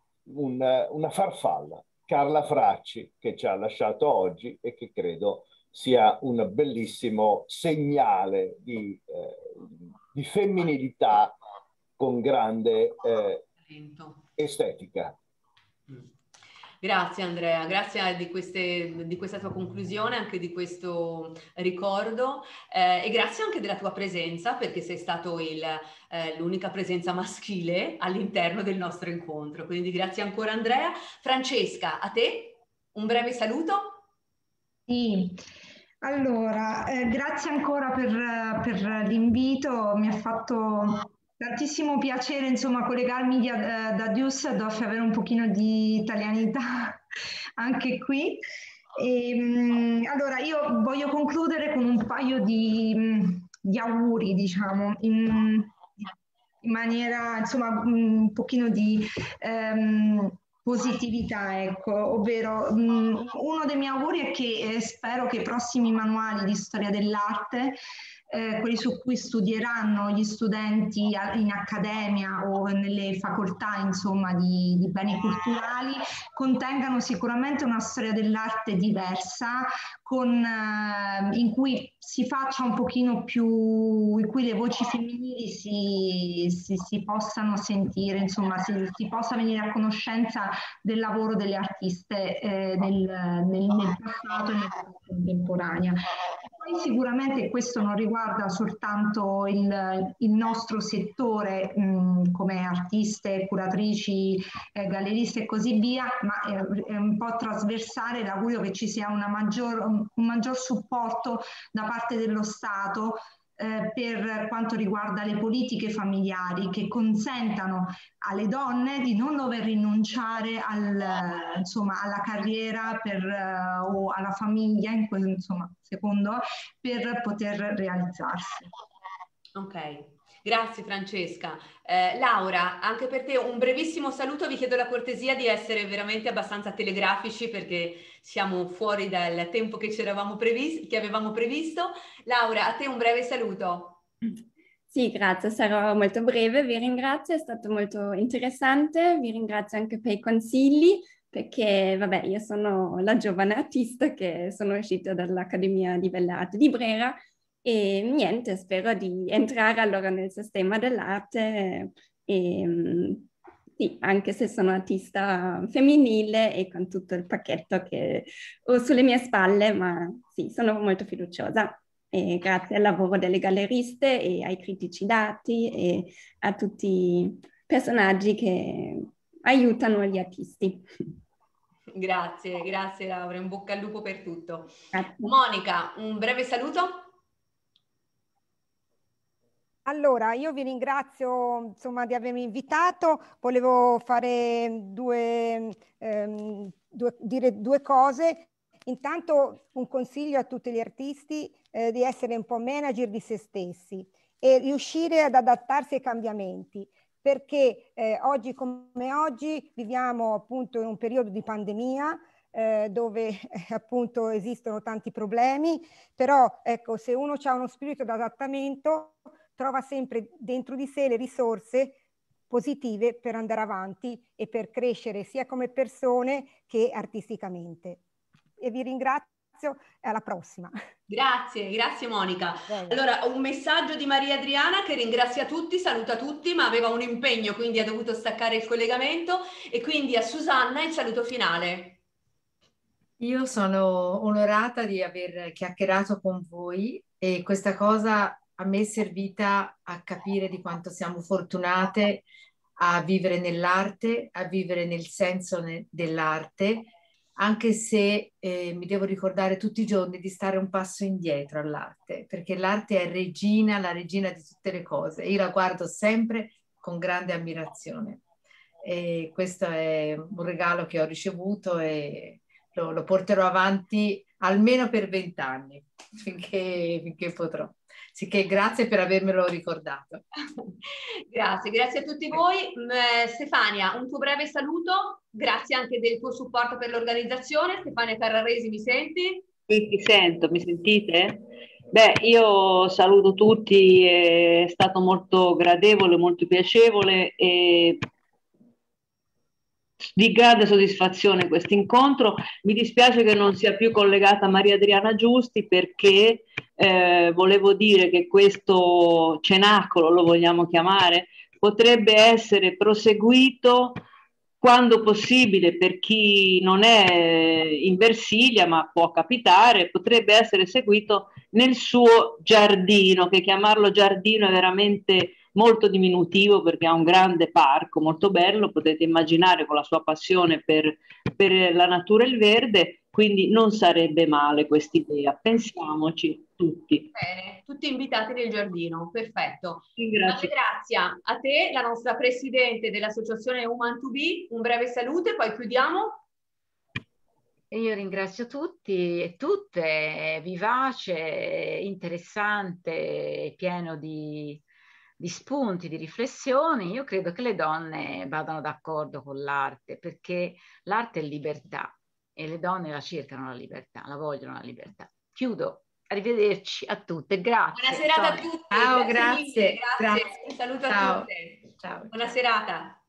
farfalla, Carla Fracci, che ci ha lasciato oggi e che credo sia un bellissimo segnale di femminilità con grande estetica. Grazie Andrea, grazie di questa tua conclusione, anche di questo ricordo, e grazie anche della tua presenza, perché sei stato l'unica presenza maschile all'interno del nostro incontro. Quindi grazie ancora Andrea. Francesca, a te un breve saluto. Sì, allora grazie ancora per l'invito, mi ha fatto tantissimo piacere, insomma, collegarmi da Düsseldorf e avere un pochino di italianità anche qui. Allora, io voglio concludere con un paio di auguri, diciamo, in maniera, insomma, un pochino di positività, ecco, ovvero uno dei miei auguri è che spero che i prossimi manuali di storia dell'arte, quelli su cui studieranno gli studenti in accademia o nelle facoltà, insomma, di beni culturali, contengano sicuramente una storia dell'arte diversa, in cui si faccia un pochino più, in cui le voci femminili si possano sentire, insomma, si possa venire a conoscenza del lavoro delle artiste nel passato e nella contemporanea. Poi sicuramente questo non riguarda soltanto il nostro settore come artiste, curatrici, galleriste e così via, ma è un po' trasversale l'augurio che ci sia un maggior supporto da parte dello Stato per quanto riguarda le politiche familiari, che consentano alle donne di non dover rinunciare insomma, alla carriera o alla famiglia, insomma, secondo, per poter realizzarsi. Ok, grazie Francesca. Laura, anche per te un brevissimo saluto, vi chiedo la cortesia di essere veramente abbastanza telegrafici perché siamo fuori dal tempo che avevamo previsto. Laura, a te un breve saluto. Sì, grazie, sarò molto breve, vi ringrazio, è stato molto interessante, vi ringrazio anche per i consigli, perché vabbè, io sono la giovane artista che sono uscita dall'Accademia di Belle Arti di Brera e niente, spero di entrare allora nel sistema dell'arte sì, anche se sono artista femminile e con tutto il pacchetto che ho sulle mie spalle, ma sì, sono molto fiduciosa. E grazie al lavoro delle galleriste e ai critici dati e a tutti i personaggi che aiutano gli artisti. Grazie, grazie Laura, in bocca al lupo per tutto. Grazie. Monica, un breve saluto? Allora, io vi ringrazio insomma di avermi invitato, volevo fare dire due cose. Intanto un consiglio a tutti gli artisti di essere un po' manager di se stessi e riuscire ad adattarsi ai cambiamenti, perché oggi come oggi viviamo appunto in un periodo di pandemia dove appunto esistono tanti problemi, però ecco, se uno ha uno spirito di adattamento trova sempre dentro di sé le risorse positive per andare avanti e per crescere sia come persone che artisticamente. E vi ringrazio, e alla prossima. Grazie, grazie Monica. Bene. Allora, un messaggio di Maria Adriana che ringrazia tutti, saluta tutti, ma aveva un impegno, quindi ha dovuto staccare il collegamento, e quindi a Susanna il saluto finale. Io sono onorata di aver chiacchierato con voi e questa cosa a me è servita a capire di quanto siamo fortunate a vivere nell'arte, a vivere nel senso dell'arte, anche se mi devo ricordare tutti i giorni di stare un passo indietro all'arte, perché l'arte è regina, la regina di tutte le cose. Io la guardo sempre con grande ammirazione. E questo è un regalo che ho ricevuto e lo porterò avanti almeno per 20 anni, finché potrò. Sicché grazie per avermelo ricordato. Grazie, grazie a tutti voi. Stefania, un tuo breve saluto, grazie anche del tuo supporto per l'organizzazione. Stefania Carraresi, mi senti? Sì, ti sento, mi sentite? Beh, io saluto tutti, è stato molto gradevole, molto piacevole e di grande soddisfazione questo incontro. Mi dispiace che non sia più collegata Maria Adriana Giusti perché volevo dire che questo cenacolo, lo vogliamo chiamare, potrebbe essere proseguito quando possibile per chi non è in Versilia, ma può capitare, potrebbe essere seguito nel suo giardino, che chiamarlo giardino è veramente molto diminutivo perché ha un grande parco molto bello, potete immaginare, con la sua passione per la natura e il verde, quindi non sarebbe male questa idea, pensiamoci tutti. Bene, tutti invitati nel giardino, perfetto. Grazie. Grazie a te, la nostra presidente dell'associazione Human2Be, un breve saluto e poi chiudiamo. Io ringrazio tutti e tutte, è vivace, interessante, pieno di spunti, di riflessioni. Io credo che le donne vadano d'accordo con l'arte, perché l'arte è libertà e le donne la cercano la libertà, la vogliono la libertà. Chiudo. Arrivederci a tutte, grazie. Buona serata a tutti. Ciao, grazie. Un saluto a tutte. Ciao. Buona serata.